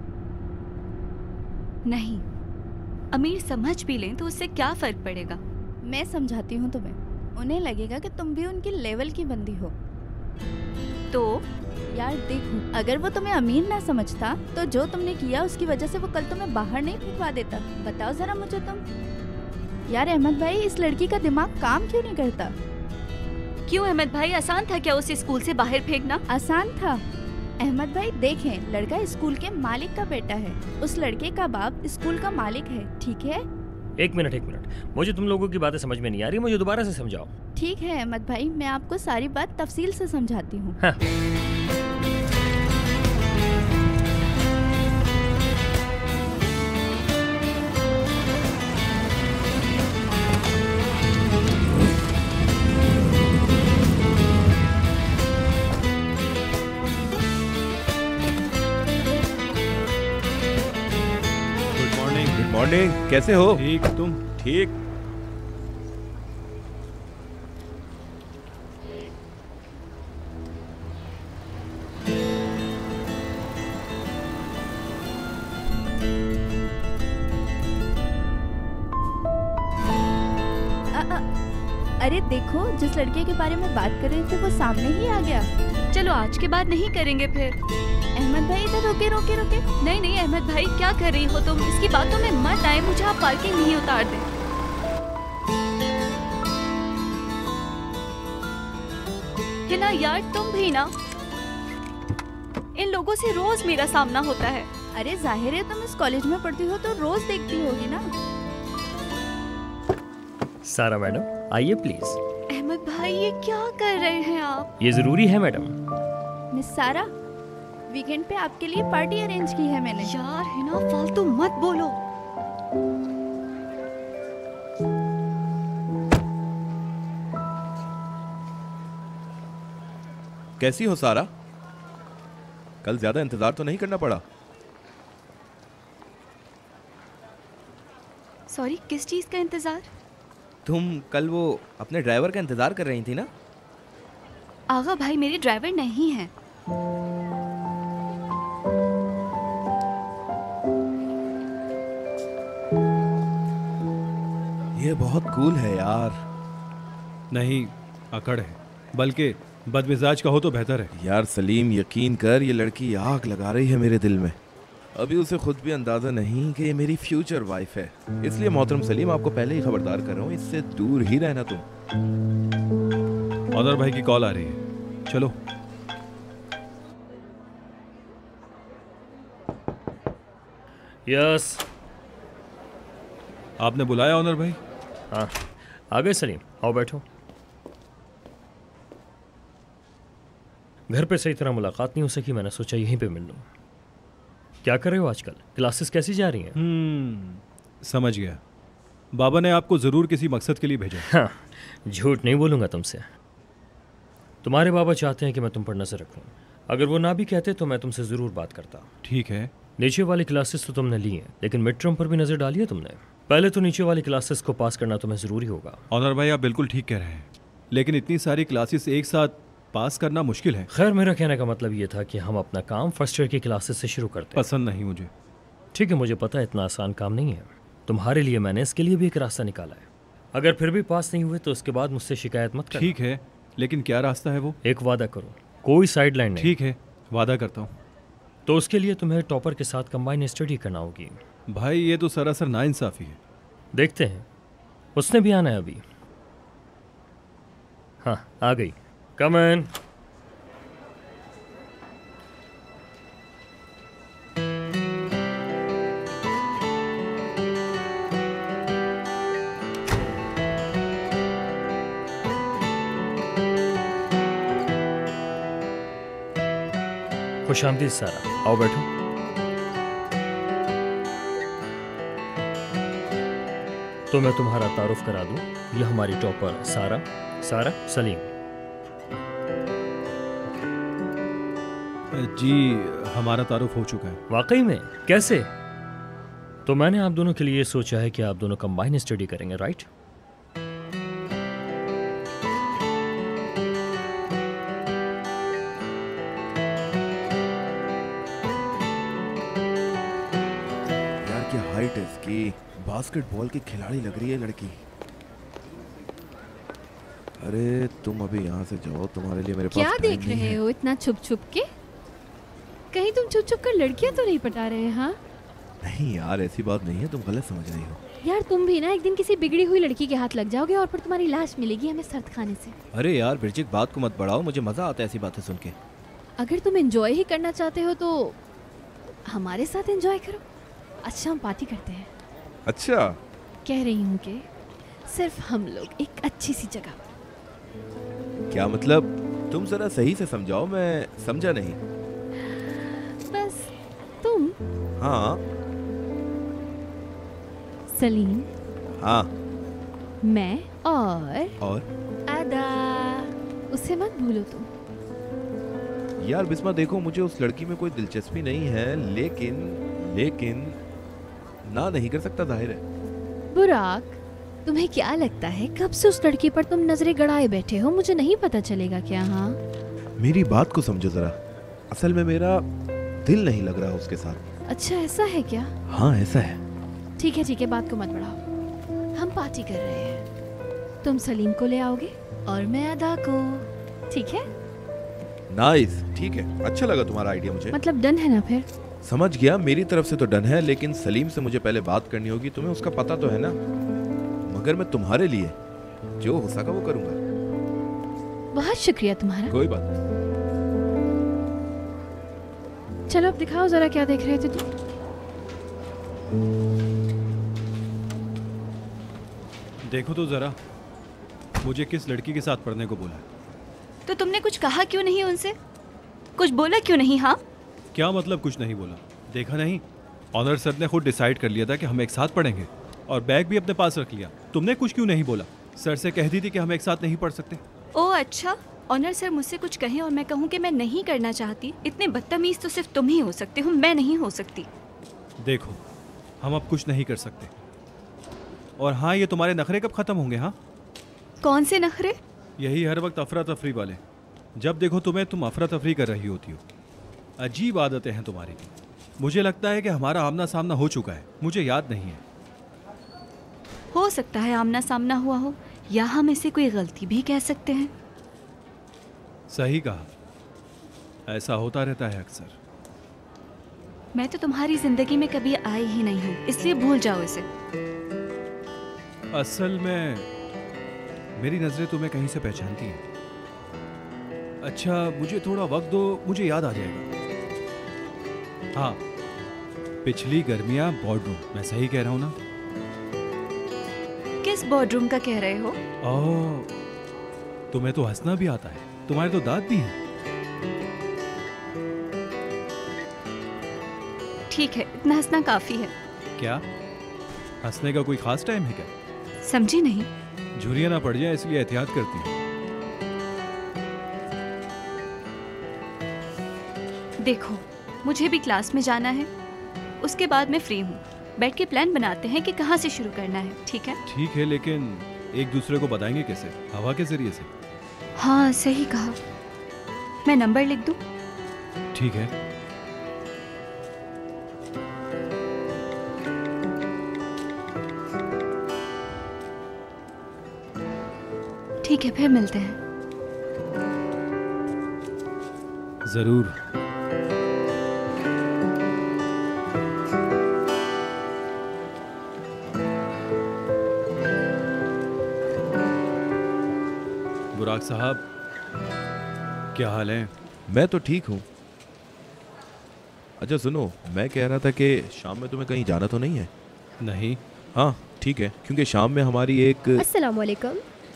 नहीं, अमीर समझ भी लें तो उससे क्या फर्क पड़ेगा। मैं समझाती हूँ तुम्हें, उन्हें लगेगा कि तुम भी उनकी लेवल की बंदी हो। तो यार देखो, अगर वो तुम्हें अमीर ना समझता तो जो तुमने किया उसकी वजह से वो कल तुम्हें बाहर नहीं फेंकवा देता। बताओ जरा मुझे तुम। यार अहमद भाई, इस लड़की का दिमाग काम क्यों नहीं करता? क्यों अहमद भाई, आसान था क्या उसे स्कूल से बाहर फेंकना? आसान था अहमद भाई। देखें, लड़का स्कूल के मालिक का बेटा है, उस लड़के का बाप स्कूल का मालिक है, ठीक है? एक मिनट एक मिनट, मुझे तुम लोगों की बातें समझ में नहीं आ रही, मुझे दोबारा से समझाओ। ठीक है अहमद भाई, मैं आपको सारी बात तफसील से समझाती हूँ। हाँ। मॉर्निंग, कैसे हो? ठीक, तुम? ठीक। अरे देखो, जिस लड़के के बारे में बात कर रहे थे वो सामने ही आ गया। चलो आज के बाद नहीं करेंगे फिर। अहमद भाई इधर रोके रोके रोके। नहीं नहीं अहमद भाई, क्या कर रही हो तुम? इसकी बातों में मत आए, मुझे आप पार्किंग नहीं उतार दे। हिना यार, तुम भी ना। इन लोगों से रोज मेरा सामना होता है। अरे जाहिर है तुम इस कॉलेज में पढ़ती हो तो रोज देखती होगी ना। सारा मैडम आइए प्लीज। अहमद भाई ये क्या कर रहे हैं आप? ये जरूरी है मैडम। मिस सारा, वीकेंड पे आपके लिए पार्टी अरेंज की है मैंने। यार हिना फालतू मत बोलो। कैसी हो सारा? कल ज्यादा इंतजार तो नहीं करना पड़ा? सॉरी, किस चीज का इंतजार? तुम कल वो अपने ड्राइवर का इंतजार कर रही थी ना? आगा भाई मेरे ड्राइवर नहीं है। ये बहुत कूल है यार। नहीं, अकड़ है, बल्कि बदमिजाज कहो तो बेहतर है। यार सलीम, यकीन कर, ये लड़की आग लगा रही है मेरे दिल में। अभी उसे खुद भी अंदाजा नहीं कि ये मेरी फ्यूचर वाइफ है। इसलिए मोहतरम सलीम, आपको पहले ही खबरदार कर रहा हूँ, इससे दूर ही रहना तुम। ऑनर भाई की कॉल आ रही है, चलो। यस। आपने बुलाया ऑनर भाई? हाँ, आ गए सलीम, आओ बैठो। घर पे सही तरह मुलाकात नहीं हो सकी, मैंने सोचा यहीं पे मिल लूं। क्या कर रहे हो आजकल? क्लासेस कैसी जा रही हैं? हम्म, समझ गया। बाबा ने आपको जरूर किसी मकसद के लिए भेजा। हाँ, झूठ नहीं बोलूंगा तुमसे। तुम्हारे बाबा चाहते हैं कि मैं तुम पर नजर रखूं। अगर वो ना भी कहते तो मैं तुमसे जरूर बात करता। ठीक है। नीचे वाली क्लासेस तो तुमने ली हैं, लेकिन मिड टर्म पर भी नजर डाली है तुमने? पहले तो नीचे वाली क्लासेस को पास करना तुम्हें जरूरी होगा। ऑनर भाई आप बिल्कुल ठीक कह रहे हैं, लेकिन इतनी सारी क्लासेस एक साथ पास करना मुश्किल है। खैर, मेरा कहने का मतलब ये था कि हम अपना काम फर्स्ट ईयर की क्लासेस से शुरू करते हैं। पसंद नहीं मुझे। ठीक है, मुझे पता है इतना आसान काम नहीं है। तुम्हारे लिए मैंने इसके लिए भी एक रास्ता निकाला है। अगर फिर भी पास नहीं हुए तो उसके बाद मुझसे शिकायत मत करना। ठीक है, लेकिन क्या रास्ता है वो? एक वादा करो, कोई साइड लाइन नहीं। ठीक है, वादा करता हूँ। तो उसके लिए तुम्हें टॉपर के साथ कंबाइन स्टडी करना होगी। भाई ये तो सरासर नाइंसाफी है। देखते हैं, उसने भी आना है अभी। हाँ, आ गई। कम इन। खुशामदीद सारा, आओ बैठो। तो मैं तुम्हारा तारुफ करा दूं, ये हमारी टॉपर सारा। सारा सलीम। जी हमारा तारुफ हो चुका है। वाकई में? कैसे? तो मैंने आप दोनों के लिए सोचा है कि आप दोनों कंबाइन स्टडी करेंगे, राइट? हाइट इसकी, बास्केटबॉल की खिलाड़ी लग रही है लड़की। अरे तुम अभी यहाँ से जाओ, तुम्हारे लिए मेरे पास क्या देख रहे हो इतना छुप छुप के? कहीं तुम छुप छुप कर लड़कियां तो नहीं पटा रहे हैं? हाँ नहीं यार, ऐसी बात नहीं है, तुम गलत समझ रही हो। यार तुम भी ना एक दिन किसी बिगड़ी हुई लड़की के हाथ लग जाओगे और फिर तुम्हारी लाश मिलेगी हमें सर्द खाने से। अरे यार बिरजिक, बात को मत बढ़ाओ, मुझे मजा आता है ऐसी बातें सुन के। अगर तुम एंजॉय ही करना चाहते हो तो हमारे साथ एंजॉय करो। अच्छा हम पार्टी करते हैं। अच्छा, कह रही हूँ कि सिर्फ हम लोग एक अच्छी सी जगह। क्या मतलब? तुम जरा सही से समझाओ, मैं समझा नहीं। बस तुम। हाँ। सलीम। हाँ। मैं और और आदा। उसे मत भूलो तुम। यार बिस्मा देखो, मुझे उस लड़की में कोई दिलचस्पी नहीं है, लेकिन लेकिन ना नहीं कर सकता, जाहिर है। बुराक, तुम्हें क्या लगता है कब से उस लड़की पर तुम नजरें गड़ाए बैठे हो? मुझे नहीं पता चलेगा क्या? हाँ, मेरी बात को समझो जरा, असल में मेरा दिल नहीं लग रहा उसके साथ। अच्छा ऐसा है क्या? हाँ ऐसा है। ठीक है ठीक है, बात को मत बढ़ाओ, हम पार्टी कर रहे हैं। तुम सलीम को ले आओगे और मैं अदा को, ठीक है? नाइस, ठीक है, अच्छा लगा तुम्हारा आइडिया मुझे। मतलब डन है ना फिर? समझ गया, मेरी तरफ से तो डन है, लेकिन सलीम से मुझे पहले बात करनी होगी। तुम्हें उसका पता तो है ना? मगर मैं तुम्हारे लिए जो हो सका वो करूंगा। बहुत शुक्रिया तुम्हारा। कोई बात नहीं। चलो अब दिखाओ जरा, क्या देख रहे थे तुम? देखो तो जरा, मुझे किस लड़की के साथ पढ़ने को बोला है। तो तुमने कुछ कहा क्यों नहीं उनसे? कुछ बोला क्यों नहीं? हाँ, क्या मतलब कुछ नहीं बोला? देखा नहीं, ऑनर सर ने खुद डिसाइड कर लिया था कि हम एक साथ पढ़ेंगे और बैग भी अपने पास रख लिया। तुमने कुछ क्यों नहीं बोला? सर से कह दी थी कि हम एक साथ नहीं पढ़ सकते। ओह अच्छा, ऑनर सर मुझसे कुछ कहें और मैं कहूँ कि मैं नहीं करना चाहती? इतने बदतमीज तो सिर्फ तुम ही हो सकते हो, मैं नहीं हो सकती। देखो, हम अब कुछ नहीं कर सकते। और हाँ, ये तुम्हारे नखरे कब खत्म होंगे? हाँ, कौन से नखरे? यही हर वक्त अफरा तफरी वाले। जब देखो तुम्हें, तुम अफरा तफरी कर रही होती हो। अजीब आदतें हैं तुम्हारी। मुझे लगता है कि हमारा आमना सामना हो चुका है, मुझे याद नहीं है। हो सकता है आमना सामना हुआ हो, या हम इसे कोई गलती भी कह सकते हैं। सही कहा, ऐसा होता रहता है अक्सर। मैं तो तुम्हारी जिंदगी में कभी आई ही नहीं हूँ, इसलिए भूल जाओ इसे। असल में मेरी नजरें तुम्हें कहीं से पहचानती हैं। अच्छा, मुझे थोड़ा वक्त दो, मुझे याद आ जाएगा। हाँ, पिछली गर्मियाँ बोर्डरूम, मैं सही कह रहा हूँ ना? किस बोर्डरूम का कह रहे हो? ओह, तुम्हें तो हंसना भी आता है, तुम्हारे तो दांत भी हैं। ठीक है, इतना हंसना काफी है। क्या हंसने का कोई खास टाइम है क्या? समझी नहीं। झुर्रियाँ ना पड़ जाए इसलिए एहतियात करती हूँ। देखो, मुझे भी क्लास में जाना है, उसके बाद मैं फ्री हूँ। बैठ के प्लान बनाते हैं कि कहाँ से शुरू करना है, ठीक है? ठीक है, लेकिन एक दूसरे को बताएंगे कैसे? हवा के जरिए से? हाँ सही कहा। मैं नंबर लिख दूँ? ठीक है। ठीक है, फिर मिलते हैं। जरूर। बुराक साहब, क्या हाल है? मैं तो ठीक हूँ। अच्छा सुनो, मैं कह रहा था कि शाम में तुम्हें कहीं जाना तो नहीं है? नहीं। हाँ ठीक है, क्योंकि शाम में हमारी एक। अस्सलाम वालेकुम।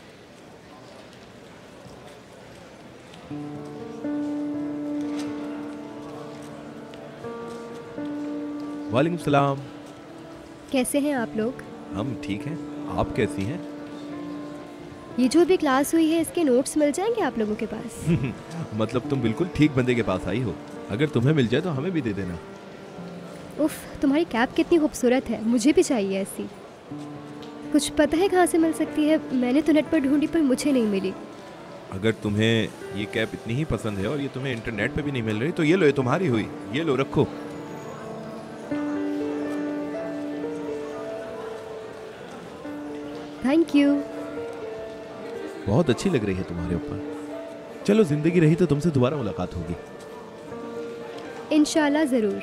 वालेकुम सलाम। कैसे हैं आप लोग? हम ठीक हैं, आप कैसी हैं? ये जो भी क्लास हुई है, इसके नोट्स मिल जाएंगे आप लोगों के पास? मतलब तुम बिल्कुल ठीक बंदे के पास आई हो। अगर तुम्हें मिल जाए तो हमें भी दे देना। उफ, तुम्हारी कैप कितनी खूबसूरत है, मुझे भी चाहिए ऐसी। कुछ पता है कहाँ से मिल सकती है? मैंने तो नेट पर ढूंढी पर मुझे नहीं मिली। अगर तुम्हें ये कैप इतनी ही पसंद है और ये तुम्हें इंटरनेट पे भी नहीं मिल रही तो ये लो, ये तुम्हारी हुई। ये लो, रखो। Thank you. बहुत अच्छी लग रही है तुम्हारे ऊपर। चलो, जिंदगी रही तो तुमसे दोबारा मुलाकात होगी। इंशाल्लाह जरूर।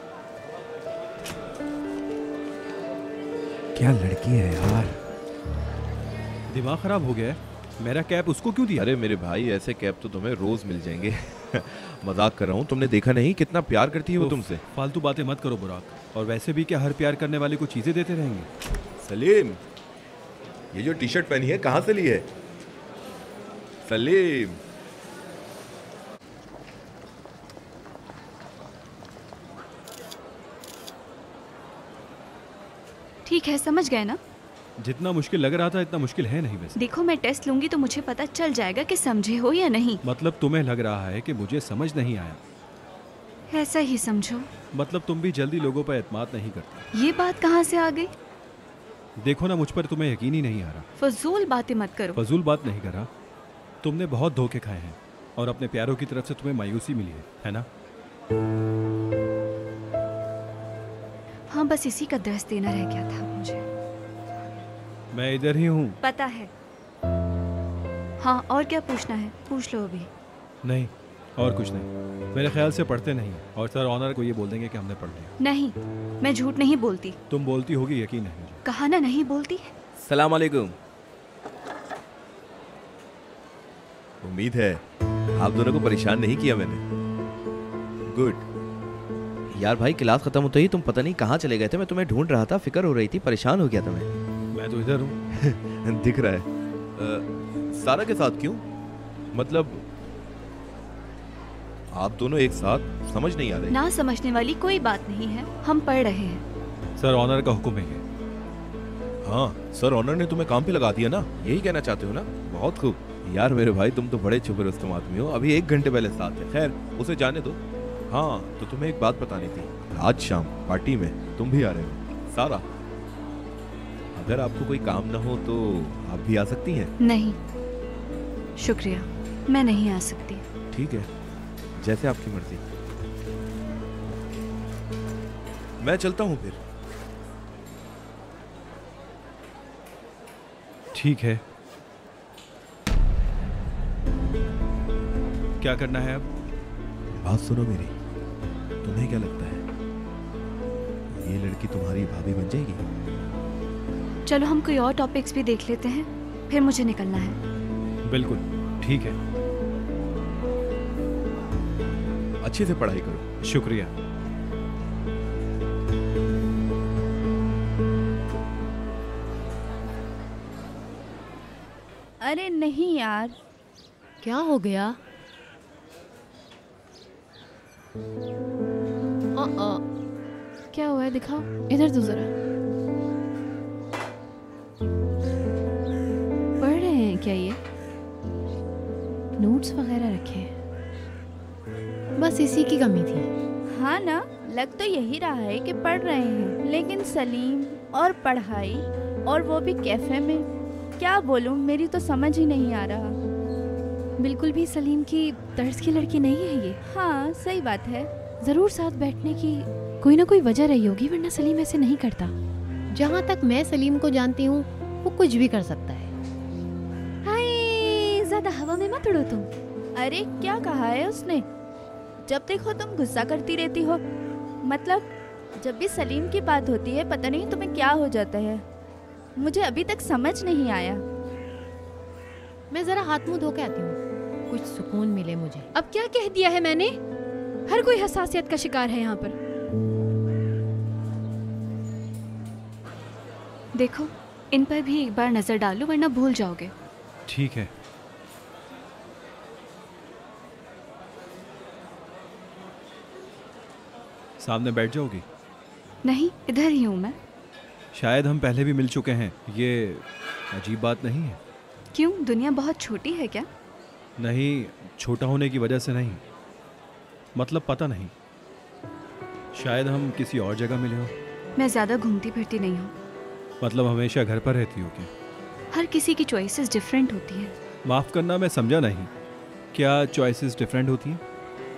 क्या लड़की है यार। दिमाग खराब हो गया है। मेरा कैप उसको क्यों दिया? अरे मेरे भाई, ऐसे कैप तो तुम्हें रोज मिल जाएंगे। मजाक कर रहा हूँ। तुमने देखा नहीं कितना प्यार करती है वो तुमसे। फालतू बातें मत करो बुराक। और वैसे भी क्या हर प्यार करने वाले को चीजें देते रहेंगे? सलीम, ये जो टी शर्ट पहनी है कहाँ से ली है? सलीम, ठीक है, समझ गए ना? जितना मुश्किल लग रहा था इतना मुश्किल है नहीं वैसे। देखो, मैं टेस्ट लूंगी तो मुझे पता चल जाएगा कि समझे हो या नहीं। मतलब तुम्हें लग रहा है कि मुझे समझ नहीं आया? ऐसा ही समझो। मतलब तुम भी जल्दी लोगों पर एतमाद नहीं करती। ये बात कहाँ से आ गई? देखो ना, मुझ पर तुम्हें यकीन ही नहीं आ रहा। फजूल बातें मत करो। फजूल बात नहीं कर रहा। तुमने बहुत धोखे खाए हैं और अपने प्यारों की तरफ से तुम्हें मायूसी मिली है, है ना? हाँ, बस इसी का दर्स देना रह गया था मुझे। मैं इधर ही हूँ। पता है। हाँ, और क्या पूछना है? पूछ लो अभी। नहीं, और कुछ नहीं। मेरे ख्याल से पढ़ते नहीं, और सर ऑनर को ये बोल देंगे कि हमने पढ़ लिया। नहीं, मैं झूठ नहीं बोलती। तुम बोलती होगी, यकीन है मुझे। कहा ना नहीं बोलती। सलाम अलैकुम। उम्मीद है आप दोनों को परेशान नहीं किया मैंने। गुड। यार भाई, क्लास खत्म होते ही तुम पता नहीं कहाँ चले गए थे। मैं तुम्हें ढूंढ रहा था, फिक्र हो रही थी, परेशान हो गया था मैं। मैं तो इधर हूँ। दिख रहा है। आ, सारा के साथ क्यों? मतलब आप दोनों एक साथ? समझ नहीं आ रही। ना समझने वाली कोई बात नहीं है, हम पढ़ रहे हैं। सर ऑनर का हुक्म है। हाँ, सर ऑनर ने तुम्हें काम पे लगा दिया ना, यही कहना चाहते हो ना? बहुत खूब। यार मेरे भाई, तुम तो बड़े छुपे रुस्तम आदमी हो। अभी एक घंटे पहले साथ है। खैर, उसे जाने दो। हाँ, तो तुम्हें एक बात बतानी थी। आज शाम पार्टी में तुम भी आ रहे हो सारा। अगर आपको कोई काम ना हो तो आप भी आ सकती हैं। नहीं शुक्रिया, मैं नहीं आ सकती। ठीक है, जैसे आपकी मर्जी। मैं चलता हूँ फिर। ठीक है। क्या करना है अब? बात सुनो मेरी। तुम्हें क्या लगता है ये लड़की तुम्हारी भाभी बन जाएगी? चलो हम कोई और टॉपिक्स भी देख लेते हैं, फिर मुझे निकलना है। बिल्कुल ठीक है। अच्छे से पढ़ाई करो। शुक्रिया। अरे नहीं यार। क्या हो गया? आ, आ, क्या हुआ है? दिखाओ इधर तो जरा। पढ़ रहे हैं क्या ये? नोट्स वगैरह रखे हैं? बस इसी की कमी थी। हाँ ना, लग तो यही रहा है कि पढ़ रहे हैं, लेकिन सलीम और पढ़ाई, और वो भी कैफे में। क्या बोलूं, मेरी तो समझ ही नहीं आ रहा। बिल्कुल भी सलीम की तर्ज की लड़की नहीं है ये। हाँ सही बात है। जरूर साथ बैठने की कोई ना कोई वजह रही होगी, वरना सलीम ऐसे नहीं करता। जहाँ तक मैं सलीम को जानती हूँ, वो कुछ भी कर सकता है। हाय, ज्यादा हवा में मत उड़ो तुम। अरे क्या कहा है उसने? जब देखो तुम गुस्सा करती रहती हो। मतलब जब भी सलीम की बात होती है, पता नहीं तुम्हें क्या हो जाता है। मुझे अभी तक समझ नहीं आया। मैं जरा हाथ मुंह धो के आती हूँ, कुछ सुकून मिले मुझे। अब क्या कह दिया है मैंने? हर कोई हसासियत का शिकार है यहाँ पर। देखो, इन पर भी एक बार नजर डालो, वरना भूल जाओगे। ठीक है। सामने बैठ जाओगी? नहीं, इधर ही हूँ मैं। शायद हम पहले भी मिल चुके हैं, ये अजीब बात नहीं है। क्यों, दुनिया बहुत छोटी है क्या? नहीं, छोटा होने की वजह से नहीं, मतलब पता नहीं, शायद हम किसी और जगह मिले हो। मैं ज़्यादा घूमती फिरती नहीं हूँ। मतलब हमेशा घर पर रहती हो क्या? हर किसी की चॉइसेस डिफरेंट होती हैं। माफ़ करना, मैं समझा नहीं। क्या चॉइसेस डिफरेंट होती हैं?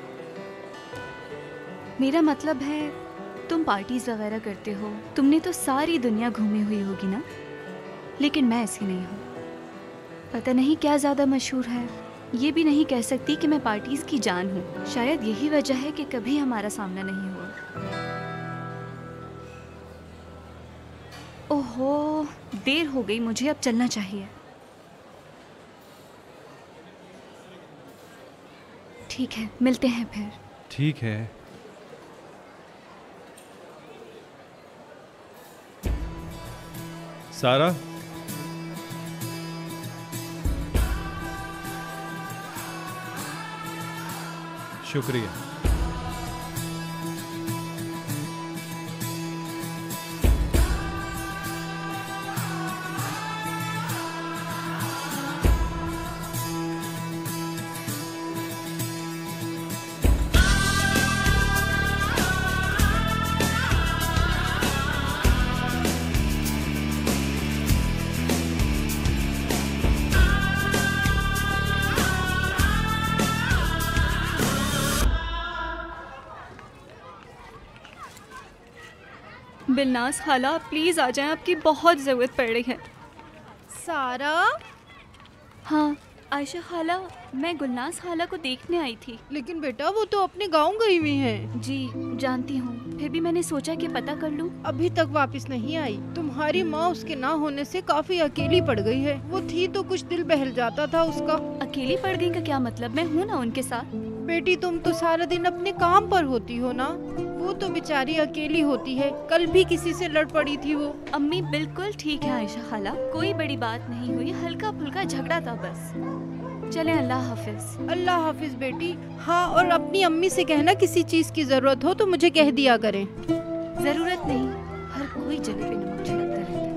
मेरा मतलब है तुम पार्टीज़ वगैरह करते हो, तुमने तो सारी दुनिया घूमी हुई होगी ना, लेकिन मैं ऐसी नहीं हूँ। पता नहीं क्या ज़्यादा मशहूर है, ये भी नहीं कह सकती कि मैं पार्टीज़ की जान हूँ। शायद यही वजह है कि कभी हमारा सामना नहीं हुआ। ओहो, देर हो गई, मुझे अब चलना चाहिए। ठीक है, मिलते हैं फिर। ठीक है। सारा, शुक्रिया। बिलनास खाला, प्लीज़ आ जाएं, आपकी बहुत ज़रूरत पड़ रही है। सारा? हाँ आयशा खाला, मैं गुलनाज खाला को देखने आई थी। लेकिन बेटा वो तो अपने गांव गई हुई हैं। जी जानती हूँ, फिर भी मैंने सोचा कि पता कर लूँ। अभी तक वापस नहीं आई। तुम्हारी माँ उसके ना होने से काफी अकेली पड़ गई है। वो थी तो कुछ दिल बहल जाता था उसका। अकेली पड़ गई का क्या मतलब? मैं हूँ ना उनके साथ। बेटी तुम तो सारा दिन अपने काम पर होती हो ना, वो तो बेचारी अकेली होती है। कल भी किसी से लड़ पड़ी थी वो। अम्मी बिल्कुल ठीक है आयशा खाला, कोई बड़ी बात नहीं हुई, हल्का फुल्का झगड़ा था बस। चलें, अल्लाह हाफिज। अल्लाह हाफिज बेटी। हाँ, और अपनी अम्मी से कहना किसी चीज की जरूरत हो तो मुझे कह दिया करें। जरूरत नहीं, हर कोई जलेबी नमक छिड़कता रहता है।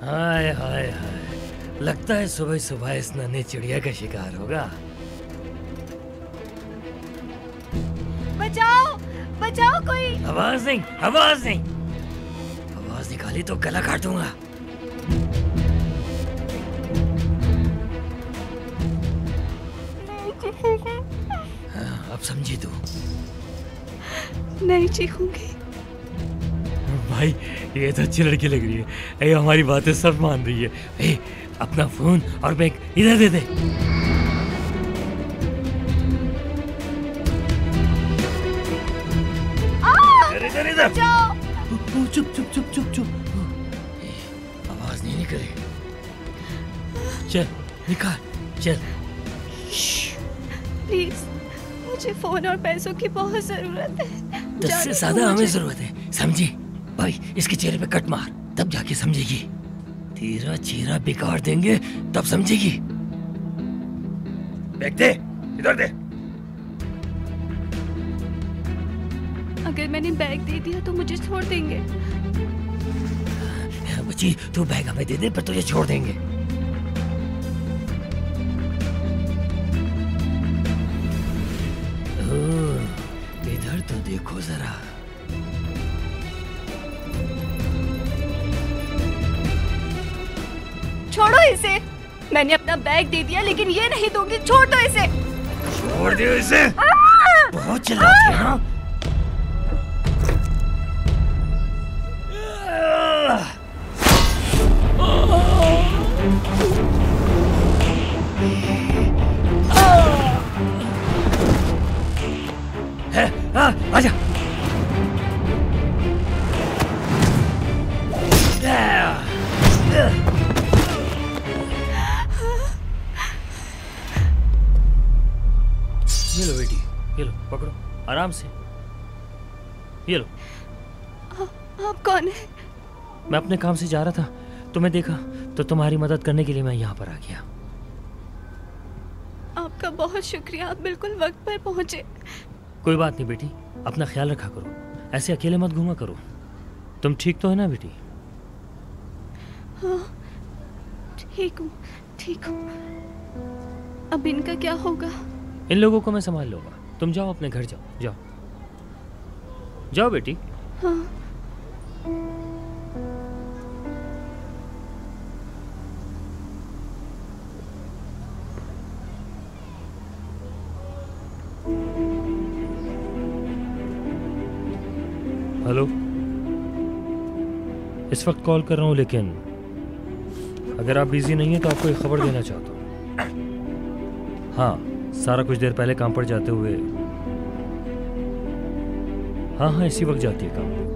हाय हाय हाय, लगता है सुबह सुबह इस नन्हे चिड़िया का शिकार होगा। बचाओ बचाओ कोई। आवाज नहीं, आवाज नहीं, आवाज निकाली तो गला काट दूंगा। हाँ, अब समझी तू? नहीं चीखूंगी। भाई ये तो अच्छी लड़की लग रही है, ये हमारी बातें सब मान रही है। ए, अपना फोन और बैग इधर दे दे। इधर इधर इधर। चुप चुप चुप चुप चुप, आवाज नहीं निकले। चल निकाल, चल। प्लीज, मुझे फोन और पैसों की बहुत जरूरत है। दस से ज्यादा हमें जरूरत है, समझी? भाई इसके चेहरे पे कट मार, तब जाके समझेगी। तेरा चेहरा बिगाड़ देंगे तब समझेगी। बैग दे, इधर दे। अगर मैंने बैग दे दिया तो मुझे छोड़ देंगे। बच्ची तू बैग हमें दे दे, पर तुझे छोड़ देंगे। इधर तो देखो जरा। छोड़ो इसे। मैंने अपना बैग दे दिया लेकिन ये नहीं दूंगी। छोड़ दो इसे। छोड़ दो इसे। बहुत चिल्लाती है ना। है, आ, आजा। ये लो बेटी, ये लो पकड़ो आराम से। ये लो। आ, आप कौन है? मैं अपने काम से जा रहा था, तुम्हें देखा तो तुम्हारी मदद करने के लिए मैं यहाँ पर आ गया। आपका बहुत शुक्रिया, आप बिल्कुल वक्त पर पहुँचे। कोई बात नहीं बेटी, अपना ख्याल रखा करो, ऐसे अकेले मत घूमा करो। तुम ठीक तो है ना बेटी? हाँ ठीक हूँ, ठीक हूँ। अब इनका क्या होगा? इन लोगों को मैं संभाल लूंगा, तुम जाओ अपने घर, जाओ जाओ जाओ बेटी। हाँ। हेलो, इस वक्त कॉल कर रहा हूँ, लेकिन अगर आप बिजी नहीं है तो आपको एक खबर देना चाहता हूँ। हाँ, सारा कुछ देर पहले काम पर जाते हुए। हाँ हाँ इसी वक्त जाती है काम पर।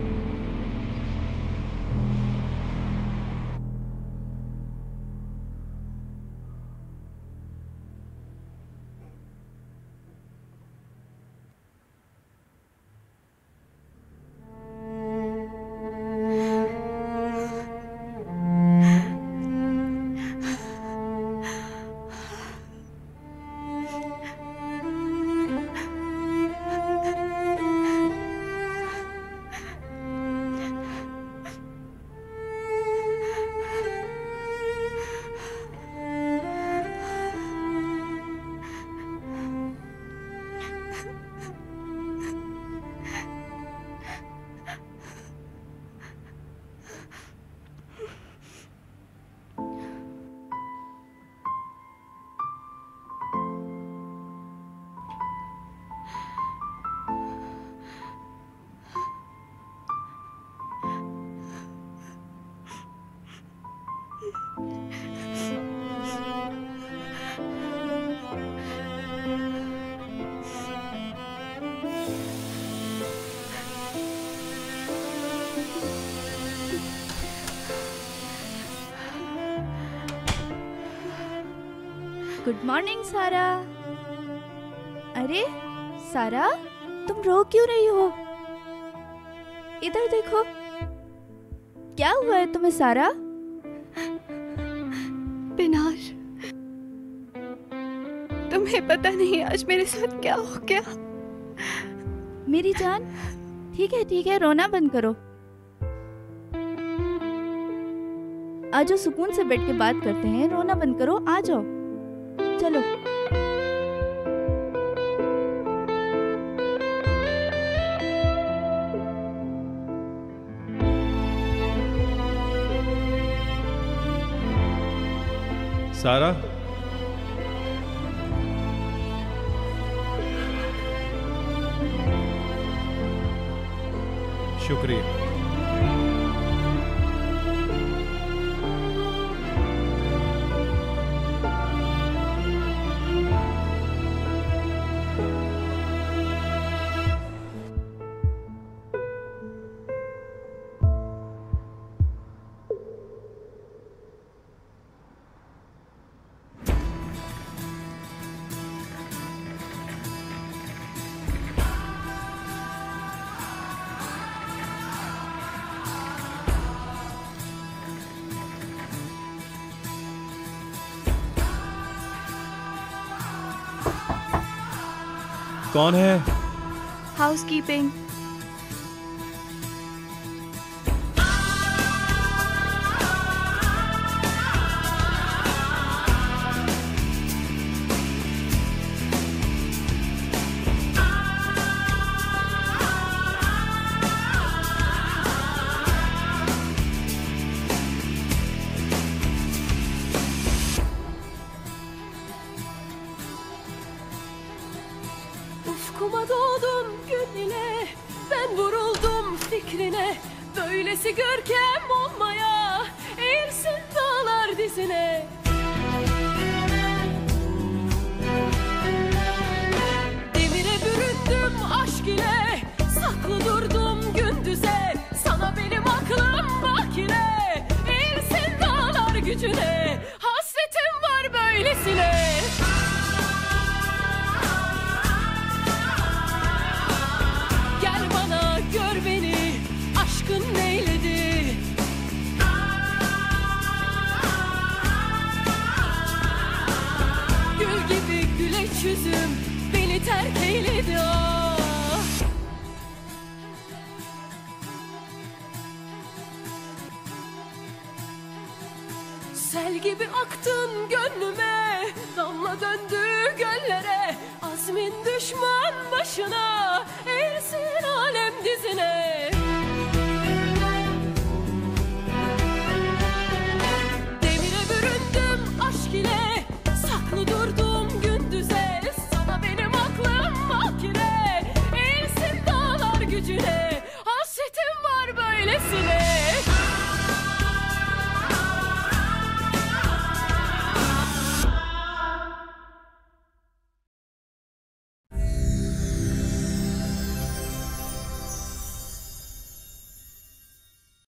गुड मॉर्निंग सारा। अरे सारा, तुम रो क्यों रही हो? इधर देखो, क्या हुआ है तुम्हें सारा? पिनार, तुम्हें पता नहीं आज मेरे साथ क्या हो गया। मेरी जान, ठीक है ठीक है, रोना बंद करो। आ जाओ, सुकून से बैठ के बात करते हैं। रोना बंद करो, आ जाओ, चलो। सारा, शुक्रिया। कौन है? Housekeeping. Ufkuma doğdum gün ile, ben vuruldum fikrine. Böylesi görkem olmaya, eğilsin dağlar dizine. Demire büründüm aşk ile, saklı durdum gündüze. Sana benim aklım bak ile, eğilsin dağlar gücüne. Hasretim var böylesine. Gör beni, aşkın neyledi? Gül gibi güleç yüzüm beni terk eyledi. Ah. Sel gibi aktın gönlüme, damla döndü göllere. Azmin düşman başına, eğilsin alem dizine.